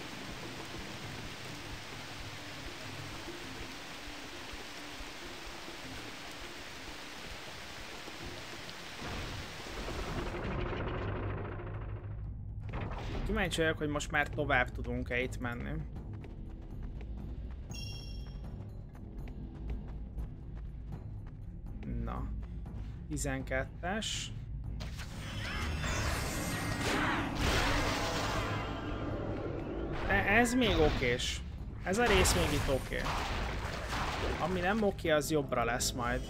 Kíváncsi vagyok, hogy most már tovább tudunk-e itt menni. Na. tizenkettes. De ez még okés. Ez a rész még itt oké. Ami nem oké, az jobbra lesz majd.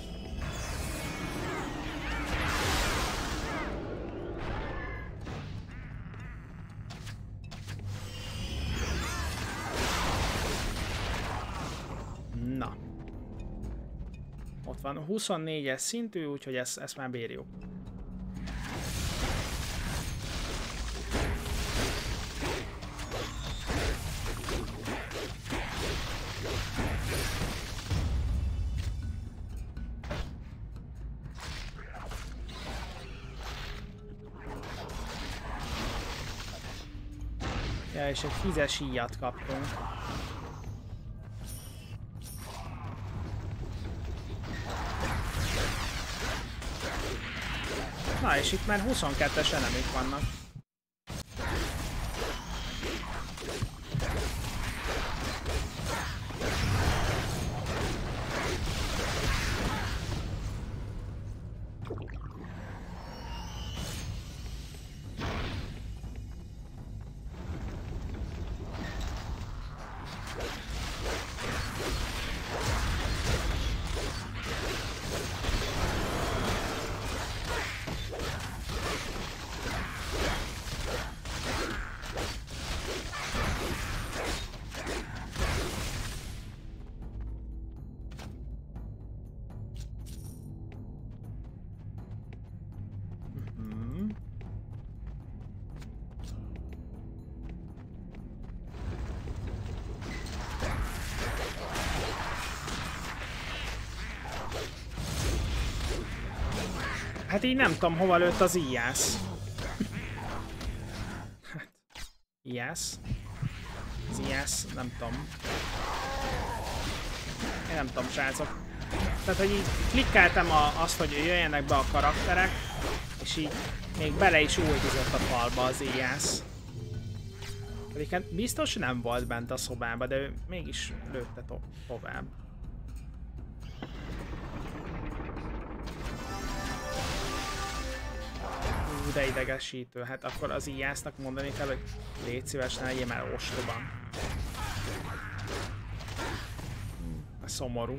Na. Ott van huszonnégyes szintű, úgyhogy ezt, ezt már bírjuk. Ja, és egy tízes íjat kaptunk. Na, és itt már huszonkettes enemik vannak. Hát így nem tudom, hova lőtt az Iyasz. Hát... Iyasz? Az Iyasz, nem tudom. Én nem tudom, srácok. Tehát, hogy így klikkeltem a, azt, hogy jöjjenek be a karakterek, és így még bele is ultizott a falba az Iyasz. Pedig hát biztos nem volt bent a szobában, de ő mégis lőtte to tovább. De idegesítő, hát akkor az Iyasznak mondani kell, hogy légy szíves, ne legyél már ostoba. Hmm, szomorú.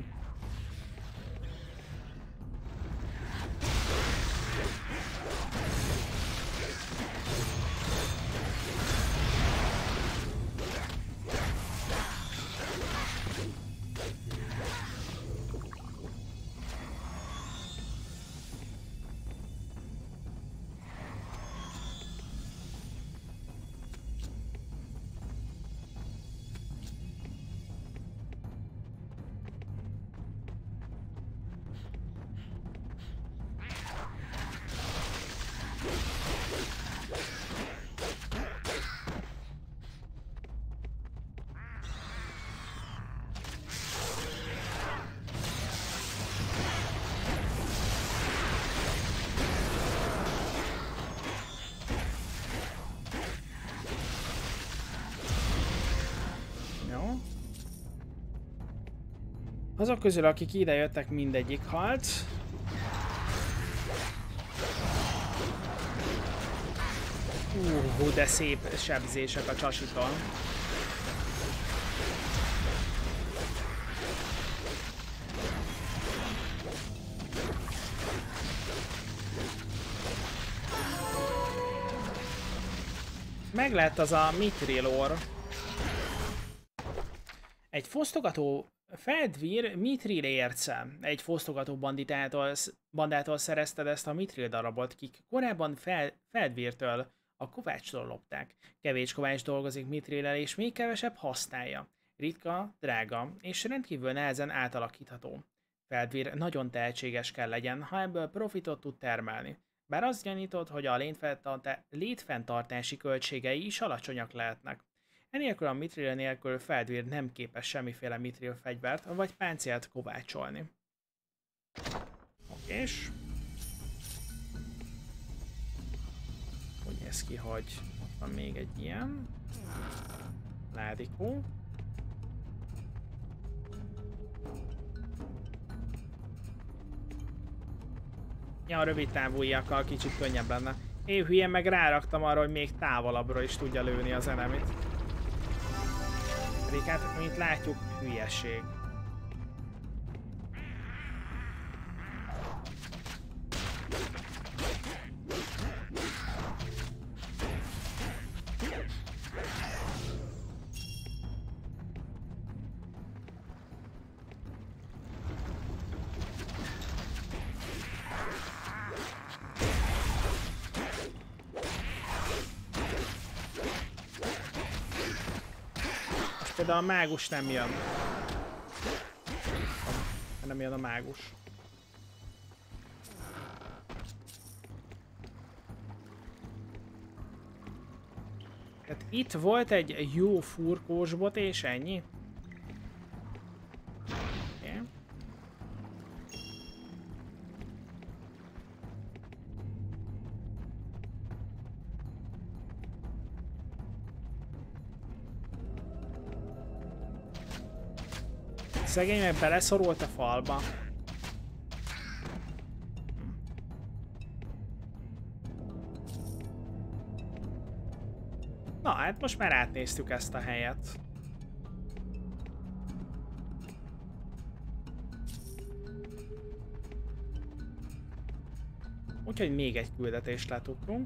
Azok közül, akik ide jöttek, mindegyik halt. Uh, de szép sebzések a csasitól. Meg lett az a Mithril orr. Egy fosztogató Feldvír Mithril érce. Egy fosztogató banditától, bandától szerezted ezt a Mithril darabot, kik korábban fel, Feldvírtől, a kovácstól lopták. Kevés kovács dolgozik Mithrillel, és még kevesebb használja. Ritka, drága, és rendkívül nehezen átalakítható. Feldvír nagyon tehetséges kell legyen, ha ebből profitot tud termelni. Bár azt gyanítod, hogy a létfenntartási költségei is alacsonyak lehetnek. Enélkül a Mithril nélkül Feldvír nem képes semmiféle Mithril fegyvert vagy páncélt kovácsolni. Okés. Úgy néz ki, hogy ott van még egy ilyen ládikó. Ja, a rövid távújakkal kicsit könnyebb lenne. Én hülyen meg ráraktam arra, hogy még távolabbra is tudja lőni az enemit. Pedig hát, mint látjuk, hülyeség. De a mágus nem jön. Nem jön a mágus. Tehát itt volt egy jó furkós bot és ennyi. Okay. Szegény meg beleszorult a falba. Na, hát most már átnéztük ezt a helyet. Úgyhogy még egy küldetést letudtunk.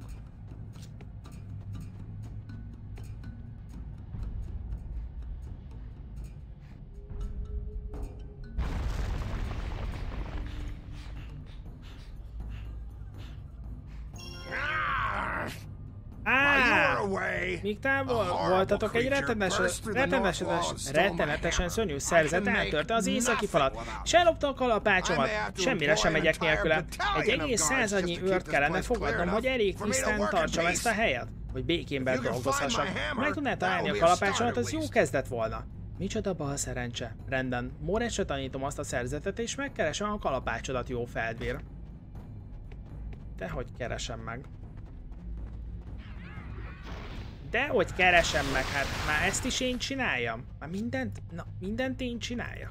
Míg távol voltatok, egy rettenetes, rettenetes, rettenetesen szörnyű szerzet áttörte az északi falat, és ellopta a kalapácsomat. Semmire sem megyek nélküle. Egy egész századnyi őrt kellene fogadnom, hogy elég tisztán tartsam ezt a helyet, hogy békén dolgozhassak. Meg tudnád találni a kalapácsomat, az jó kezdet volna. Micsoda bal szerencse. Rendben, Móresre tanítom azt a szerzetet, és megkeresem a kalapácsodat, jó Feldvír. Dehogy keresem meg. De hogy keresem meg, hát már ezt is én csináljam. Már mindent, na, mindent én csináljak.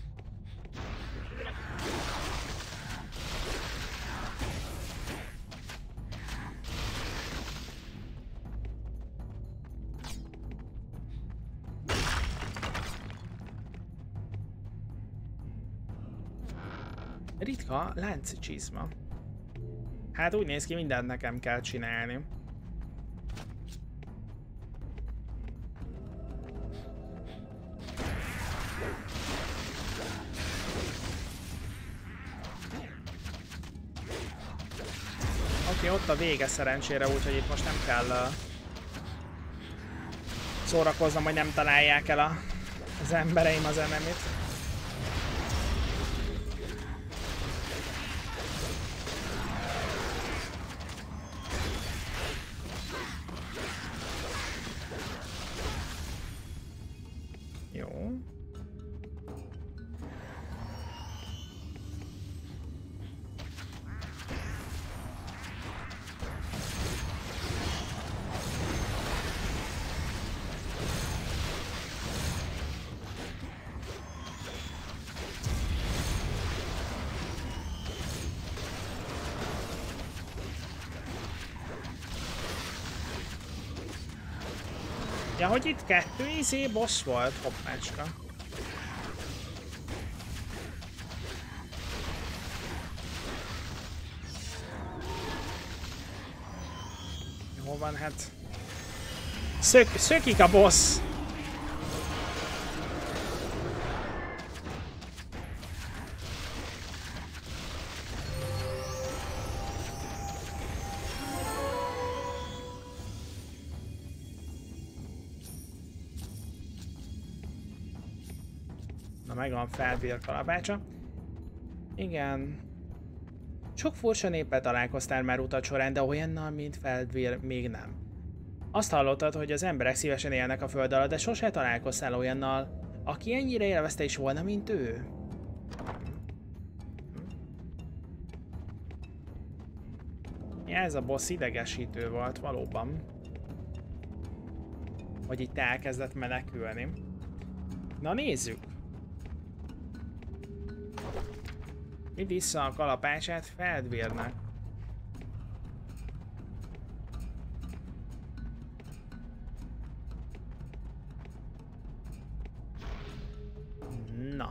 Ritka lánci csizma. Hát úgy néz ki, mindent nekem kell csinálni. Oké, ott a vége szerencsére, úgyhogy itt most nem kell uh, szórakoznom, hogy nem találják el a, az embereim az enemit. Jó. Ja, hogy itt kettő izé boss volt, hoppácska. Hol van, hát... Szök, szökik a boss! Na, megvan Feldvér kalapácsa. Igen. Sok furcsa néppel találkoztál már utat során, de olyannal, mint Feldvér még nem. Azt hallottad, hogy az emberek szívesen élnek a föld alatt, de sose találkoztál olyannal, aki ennyire élvezte is volna, mint ő. Ja, ez a boss idegesítő volt valóban. Hogy itt elkezdett menekülni. Na nézzük! Vidd vissza a kalapácsát Feldvérnek. Na.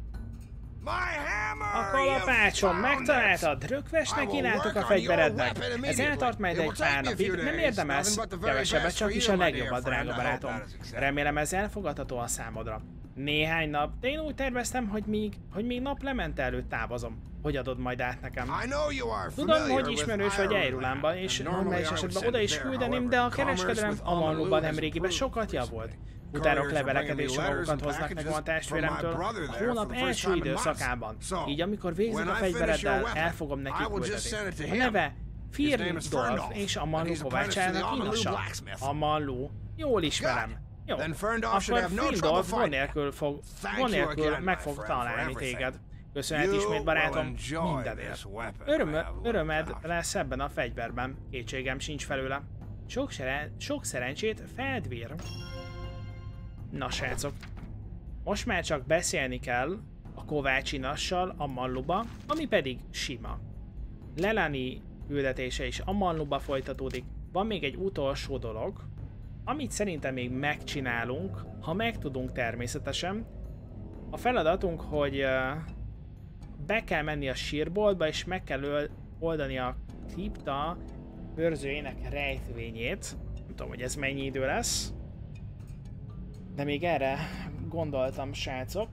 A kalapácsom, megtaláltad! Rökvesnek kínáltok a fegyverednek. Ez eltart majd egy pár napig, nem érdemelsz kevesebbet, csak is a legjobbat, drága barátom. Remélem ez elfogadható a számodra. Néhány nap, de én úgy terveztem, hogy még, hogy még naplemente előtt távozom. Hogy adod majd át nekem? Tudom, hogy ismerős vagy Eirulánban, és normális esetben oda is küldeném, de a kereskedelem Amanlóban nemrégiben sokat javult. Utárok leveleket és csomagokat hoznak nekem a testvéremtől a hónap első időszakában. Így amikor végzek a fegyvereddel, el fogom neki küldeni. A neve Firndorf és Amanló kovácsának Inosa. Amanló. Jól ismerem. Jó, akkor Firndorf gond nélkül, fog, gond nélkül meg fog találni téged. Köszönhet ismét, barátom, mindenért. Öröm, örömed lesz ebben a fegyverben, kétségem sincs felőle. Sok, sok szerencsét, Feldvér. Na srácok, most már csak beszélni kell a Kovács Inassal Amanlóba, ami pedig sima. Lelani küldetése is Amanlóba folytatódik. Van még egy utolsó dolog, amit szerintem még megcsinálunk, ha megtudunk természetesen. A feladatunk, hogy uh, be kell menni a sírboltba, és meg kell oldani a kripta őrzőjének rejtvényét. Nem tudom, hogy ez mennyi idő lesz. De még erre gondoltam, srácok.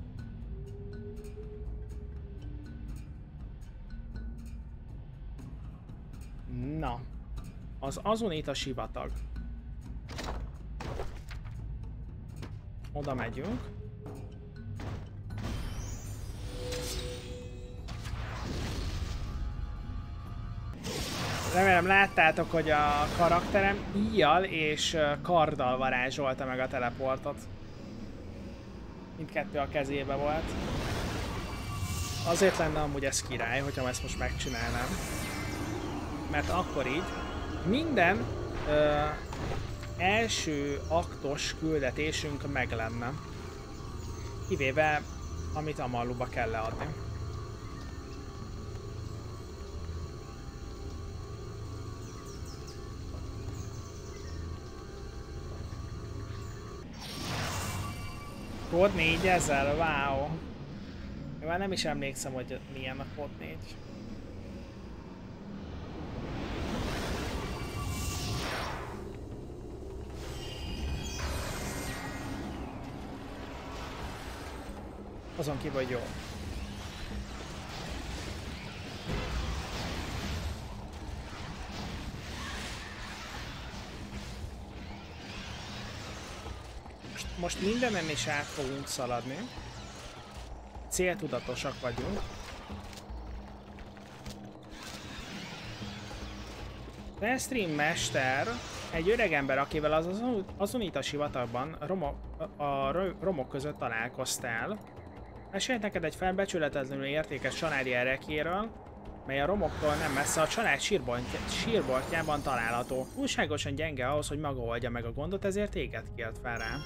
Na, az Azunita sivatag. Oda megyünk. Remélem láttátok, hogy a karakterem íjjal és karddal varázsolta meg a teleportot. Mindkettő a kezébe volt. Azért lenne amúgy ez király, hogyha ezt most megcsinálnám. Mert akkor így minden ö, első aktos küldetésünk meg lenne. Kivéve, amit Amanlóba kell leadni. Kód négy ezer, wow! Én már nem is emlékszem, hogy milyen a Kód négy. Azon kívül, hogy jó. Most, most mindenen is át fogunk szaladni. Céltudatosak vagyunk. Vesztrin mester egy öreg ember, akivel az Azunita sivatagban romok, a romok között találkoztál. Mesélt neked egy felbecsületetlenül értékes családi erekjéről, mely a romoktól nem messze a család sírboltjában található. Újságosan gyenge ahhoz, hogy maga oldja meg a gondot, ezért téged kért fel rá.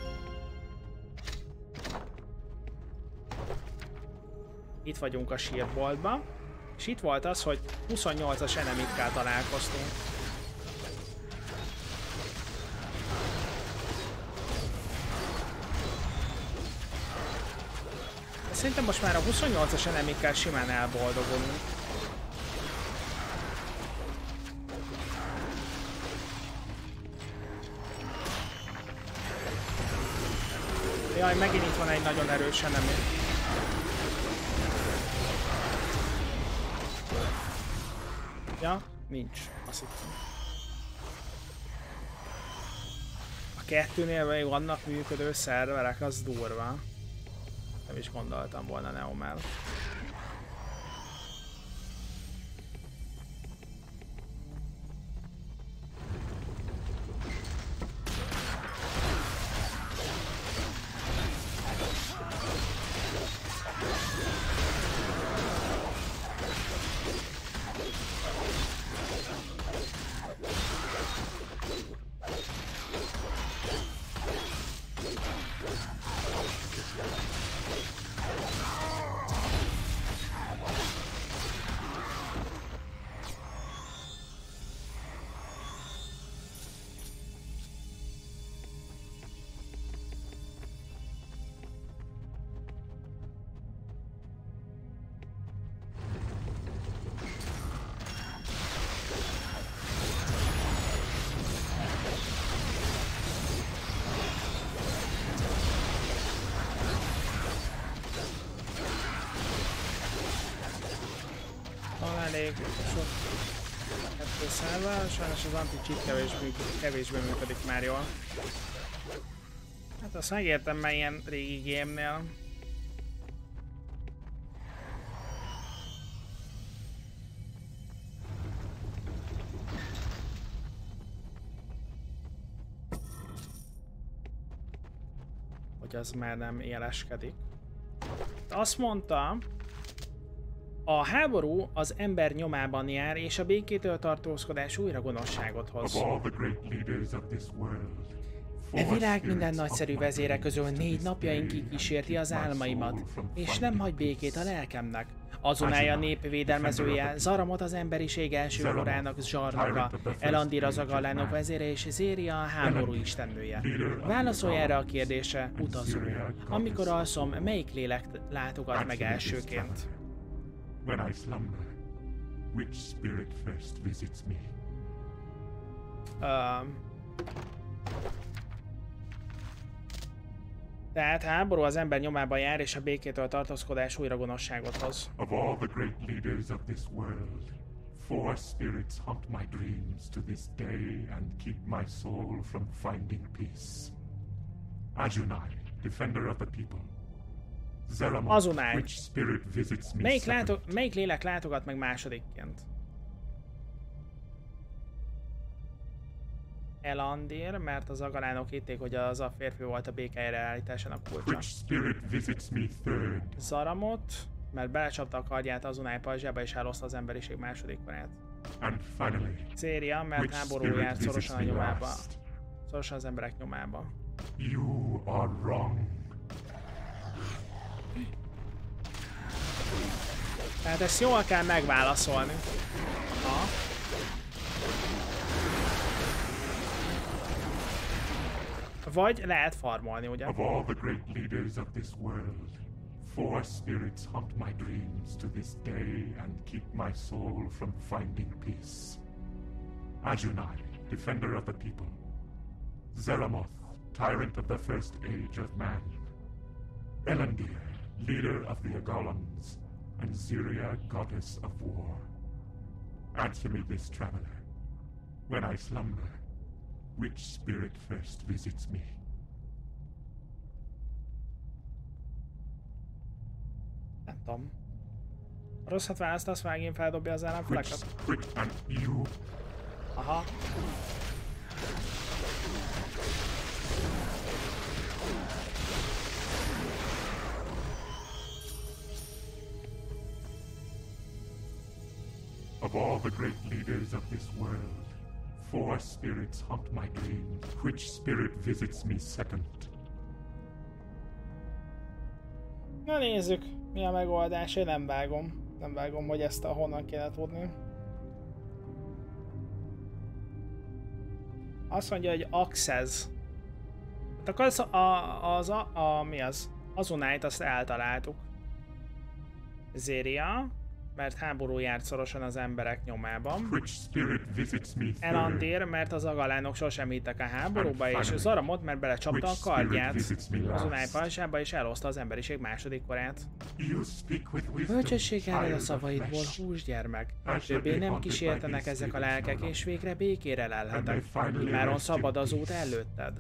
Itt vagyunk a sírboltban, és itt volt az, hogy huszonnyolcas enemikkel találkoztunk. Szerintem most már a huszonnyolcas enemikkel simán elboldogulunk. Jaj, megint itt van egy nagyon erős enemi. Ja, nincs. Azt hittem. A kettőnél még vannak működő szerverek, az durva. Nem is gondoltam volna Neomel. Elég sok kettő szálval, sajnos az anti-cheat kevésbé, kevésbé működik már jól. Hát azt megértem már ilyen régi game-nél. Hogy az már nem éleskedik. Azt mondta, a háború az ember nyomában jár, és a békétől tartózkodás újra gonoszságot hoz. E világ minden nagyszerű vezére közül négy napjainkig kísérti az álmaimat, és nem hagy békét a lelkemnek. Azunája nép védelmezője, Zaramot az emberiség első korának zsarnoka, Elandir az agallánok vezére és Zéria a háború istennője. Válaszolj erre a kérdésre, utazó. Amikor alszom, melyik lélek látogat meg elsőként? When I slumber, which spirit first visits me? Um, tehát háború az ember nyomában jár, és a békétől tartózkodás újra gonoszságot hoz. Of all the great leaders of this world, four spirits haunt my dreams to this day and keep my soul from finding peace. Ajunai, defender of the people. Azunai. Melyik, láto melyik lélek látogat meg másodikként? Elandir, mert az agalánok hitték, hogy az a férfi volt a béke helyreállításának kulcsa. Zaramot, mert belecsapta a kardját Azunai pajzsába és elhozta az emberiség második korát. Céria, mert háború járt szorosan a nyomába. Szorosan az emberek nyomába. You are wrong. Tehát ezt jól kell megválaszolni. Ha. Vagy lehet farmolni, ugye? Of all the great leaders of this world, four spirits haunt my dreams to this day and keep my soul from finding peace. Ajunai, defender of the people. Zeramoth, tyrant of the first age of man. Elandir, leader of the Agolans. And Ziria, goddess of war. Answer me this, traveler. When I slumber, which spirit first visits me? Nem tudom. Rosszat választasz, vágén feldobja az ellenfeleket. Aha. Of all the great leaders of this world, four spirits haunt my dreams. Which spirit visits me second? Na nézzük, mi a megoldás. Én nem vágom. Nem vágom, hogy ezt a honnan kéne tudni. Azt mondja, hogy Access. Hát akkor az a, az a, a mi az? Azunite azt eltaláltuk. Zéria, mert háború járt szorosan az emberek nyomában. Elandir, mert az agalánok sosem hittek a háborúba, és Zaramot, mert belecsapta a kardját az Unai pajzsába, és elhozta az emberiség második korát. Bölcsesség ered a szavaidból, húsgyermek. Többé nem kísértenek ezek a lelkek, és végre békére lelhetek. Immáron szabad az út előtted.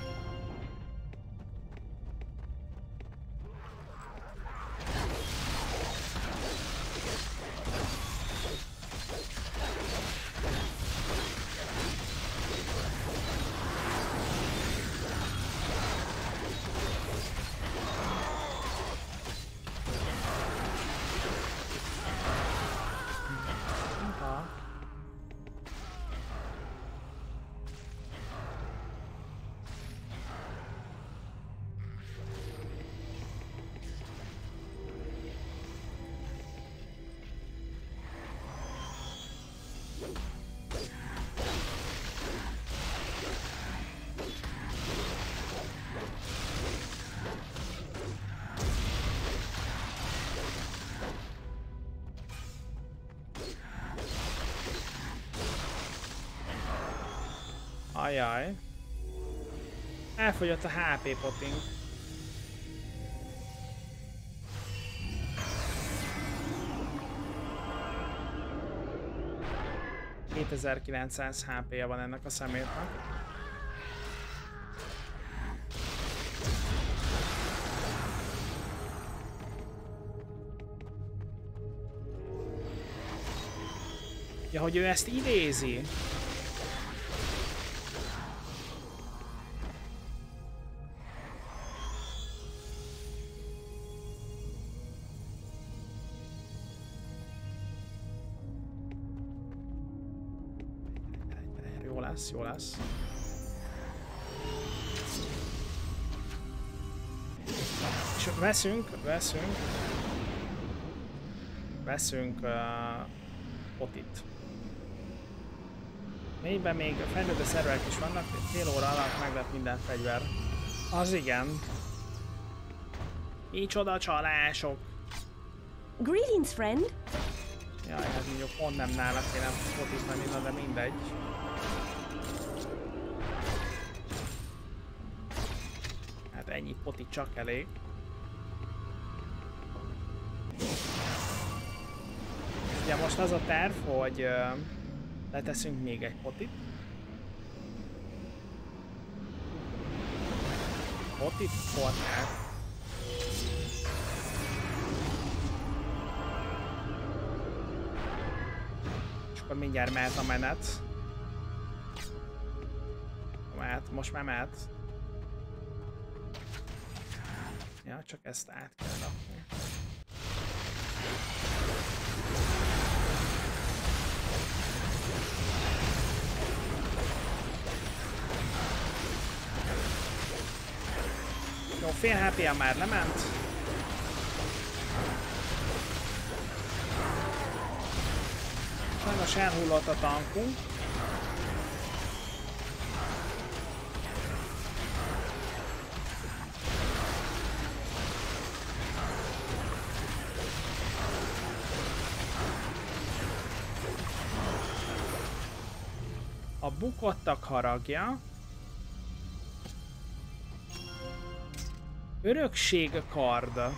Ajaj. Elfogyott a há pé potink. kétezer-kilencszáz há pé-je van ennek a szemétnek. Ja, hogy ő ezt idézi. Jó lesz. És veszünk, veszünk, veszünk uh, potit. Mélyben még fejlődő szerverek is vannak, fél óra alatt meg lett minden fegyver. Az igen. Micsoda csalások. Greetings, friend. Jaj, hát mondjuk pont nem nála kéne potit menni, de mindegy. Ennyi poti csak elég. Ugye most az a terv, hogy uh, leteszünk még egy potit. Potit, portát. És akkor mindjárt mehet a menet. Mehet, most már mehet. Ja, csak ezt át kell rakni. Jó, fél há pé-a már lement. Sajnos elhullott a tankunk. A bukottak haragja. Örökség kard. Tehát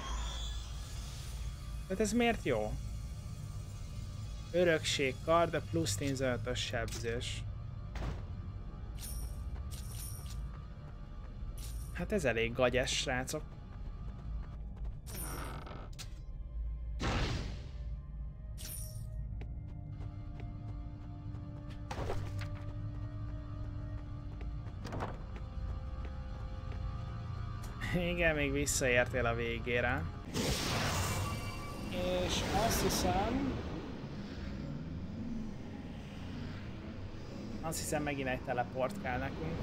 ez miért jó? Örökség kard, plusz tizenötös sebzés. Hát ez elég gagyes, srácok. Igen, még visszaértél a végére. És azt hiszem... Azt hiszem megint egy teleport kell nekünk.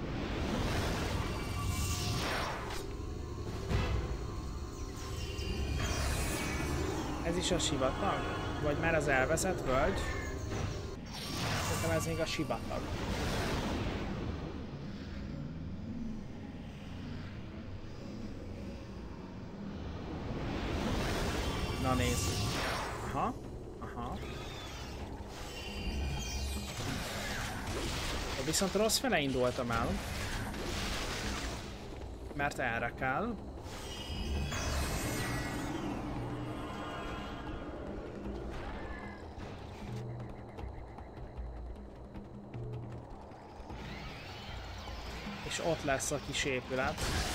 Ez is a sivatag? Vagy már az elveszett völgy? Szerintem ez még a sivatag. Na nézzük. Aha, aha. Viszont rossz fele indultam el. Mert erre kell. És ott lesz a kis épület.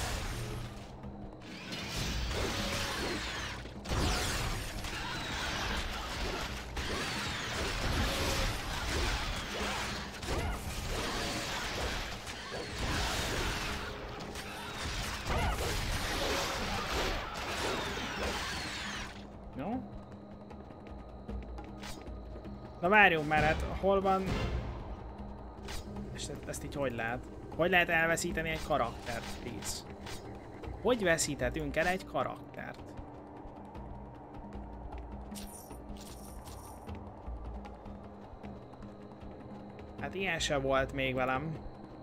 No? Na várjunk már, hát hol van... És ezt így hogy lehet? Hogy lehet elveszíteni egy karaktert, please? Hogy veszíthetünk el egy karaktert? Hát ilyen se volt még velem.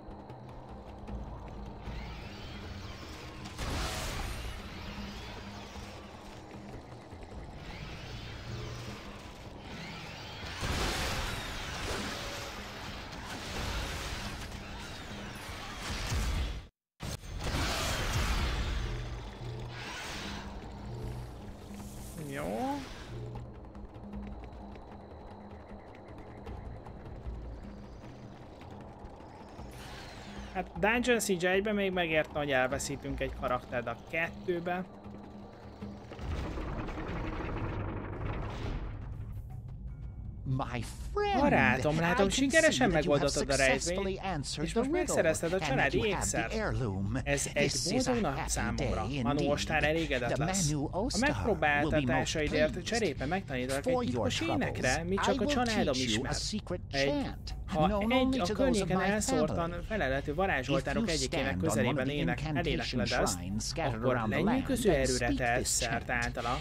Jó. Hát Dungeon Siege egyben még megérte, hogy elveszítünk egy karaktert, a kettőbe. Barátom, látom, sikeresen megoldottad a rejtvényt, és most megszerezted a családi ékszert. Ez egy boldog nap számomra. Manu ostán elégedett lesz. A megpróbáltatásaidért cserébe megtanítanak egy titkos énekre, mi csak a családom ismer. Egy, ha egy a környéken elszórtan felelhető varázsoltárok egyikének közelében ének, elénekled ezt, akkor lenyűgöző erőre tehetsz szert általa.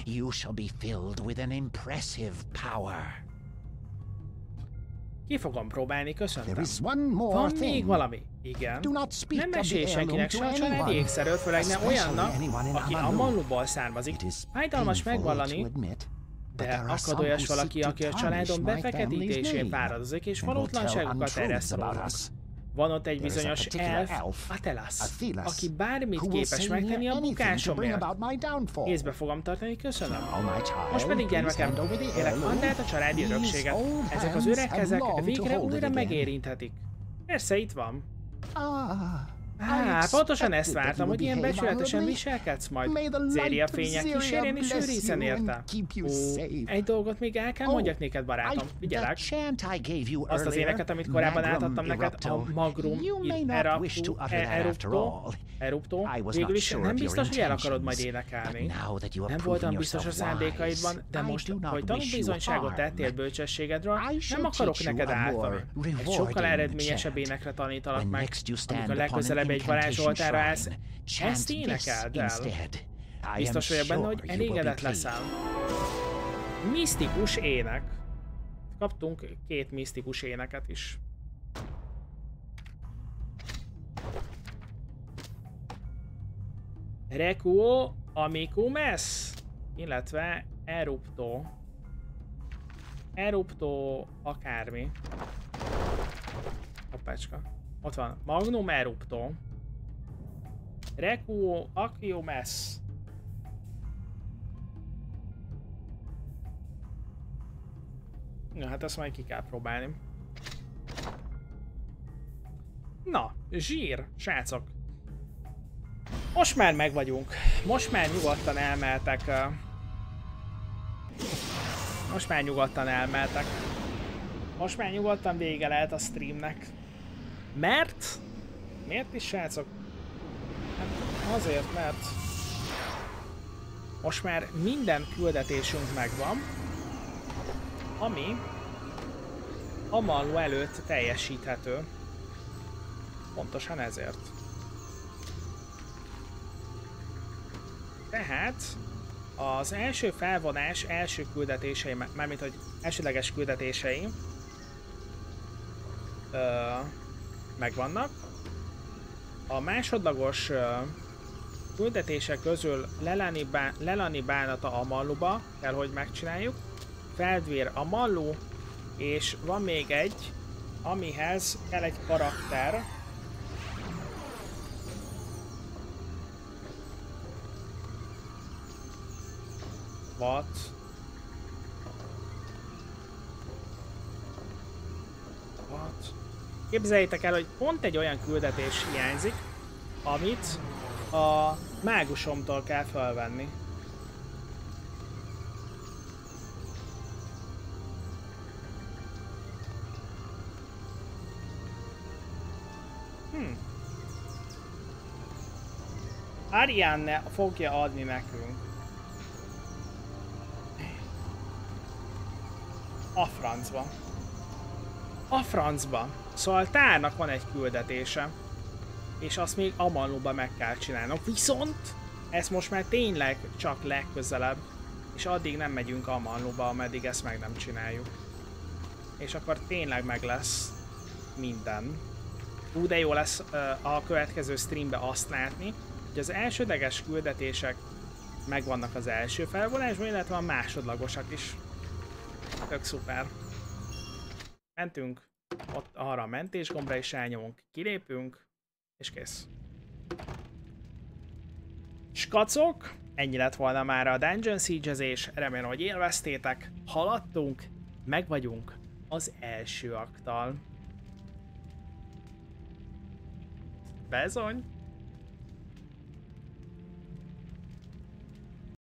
Ki fogom próbálni, köszöntöm. Van még valami? Igen. Nem mesélj senkinek se a családi ékszerről, főleg ne olyannak, aki a Malluból származik. Fájdalmas megvallani, de akad olyas valaki, aki a családom befeketítésén fáradozik, és valótlanságokat terjeszt rólunk. Van ott egy bizonyos elf, Atelas, aki bármit képes megtenni a bukásomért. Észbe fogom tartani, köszönöm. Most pedig gyermekem, kérlek mondd át a családi örökséget. Ezek az öreg kezek végre újra megérinthetik. Persze, itt van. Á, pontosan ezt vártam, hogy ilyen becsületesen viselkedsz majd. Zéria fények kísérjen és őrizzen érte. Ó, egy dolgot még el kell mondjak néked, barátom. Figyelek. Azt az éneket, amit korábban átadtam neked, a Magrum Erupto, Erupto, végül is nem biztos, hogy el akarod majd énekelni. Nem voltam biztos a szándékaidban, de most, hogy tanúbizonyságot tettél bölcsességedről, nem akarok neked ártani. Egy sokkal eredményesebb énekre tanítalak meg, amikor legközelebb egy varázsoltára állsz, ezt énekeld el. Biztos vagyok benne, hogy elégedett leszel. Misztikus ének. Kaptunk két misztikus éneket is. Requo Amikumes, illetve Erupto. Erupto akármi. Hoppácska. Ott van. Magnum Erupto. Requo Akiomes. Na, hát ezt majd ki kell próbálni. Na, zsír, srácok. Most már meg vagyunk. Most már nyugodtan elmeltek. Most már nyugodtan elmeltek. Most már nyugodtan vége lehet a streamnek. Mert? Miért is, srácok? Hát azért, mert most már minden küldetésünk megvan, ami a Mallu előtt teljesíthető. Pontosan ezért. Tehát az első felvonás első küldetései, mármint hogy elsődleges küldetései ö, megvannak. A másodlagos ö, küldetések közül Lelani, bá, Lelani bánata a Malluba kell, hogy megcsináljuk. Feldvér a Mallu, és van még egy, amihez kell egy karakter. What? What? Képzeljétek el, hogy pont egy olyan küldetés hiányzik, amit a mágusomtól kell felvenni. Hmm. Arianne fogja adni nekünk. A francba. A francba. Szóval Tárnak van egy küldetése. És azt még Amalnuba meg kell csinálnunk. Viszont ez most már tényleg csak legközelebb. És addig nem megyünk Amalnuba, ameddig ezt meg nem csináljuk. És akkor tényleg meg lesz minden. Ú, de jó lesz uh, a következő streambe azt látni, hogy az elsődleges küldetések megvannak az első felvonásban, illetve a másodlagosak is. Tök szuper. Mentünk, ott arra a mentésgombra is elnyomunk, kilépünk, és kész. Skacok, ennyi lett volna már a Dungeon Siege-ezés, remélem, hogy élveztétek, haladtunk, meg vagyunk az első aktal. Bezony!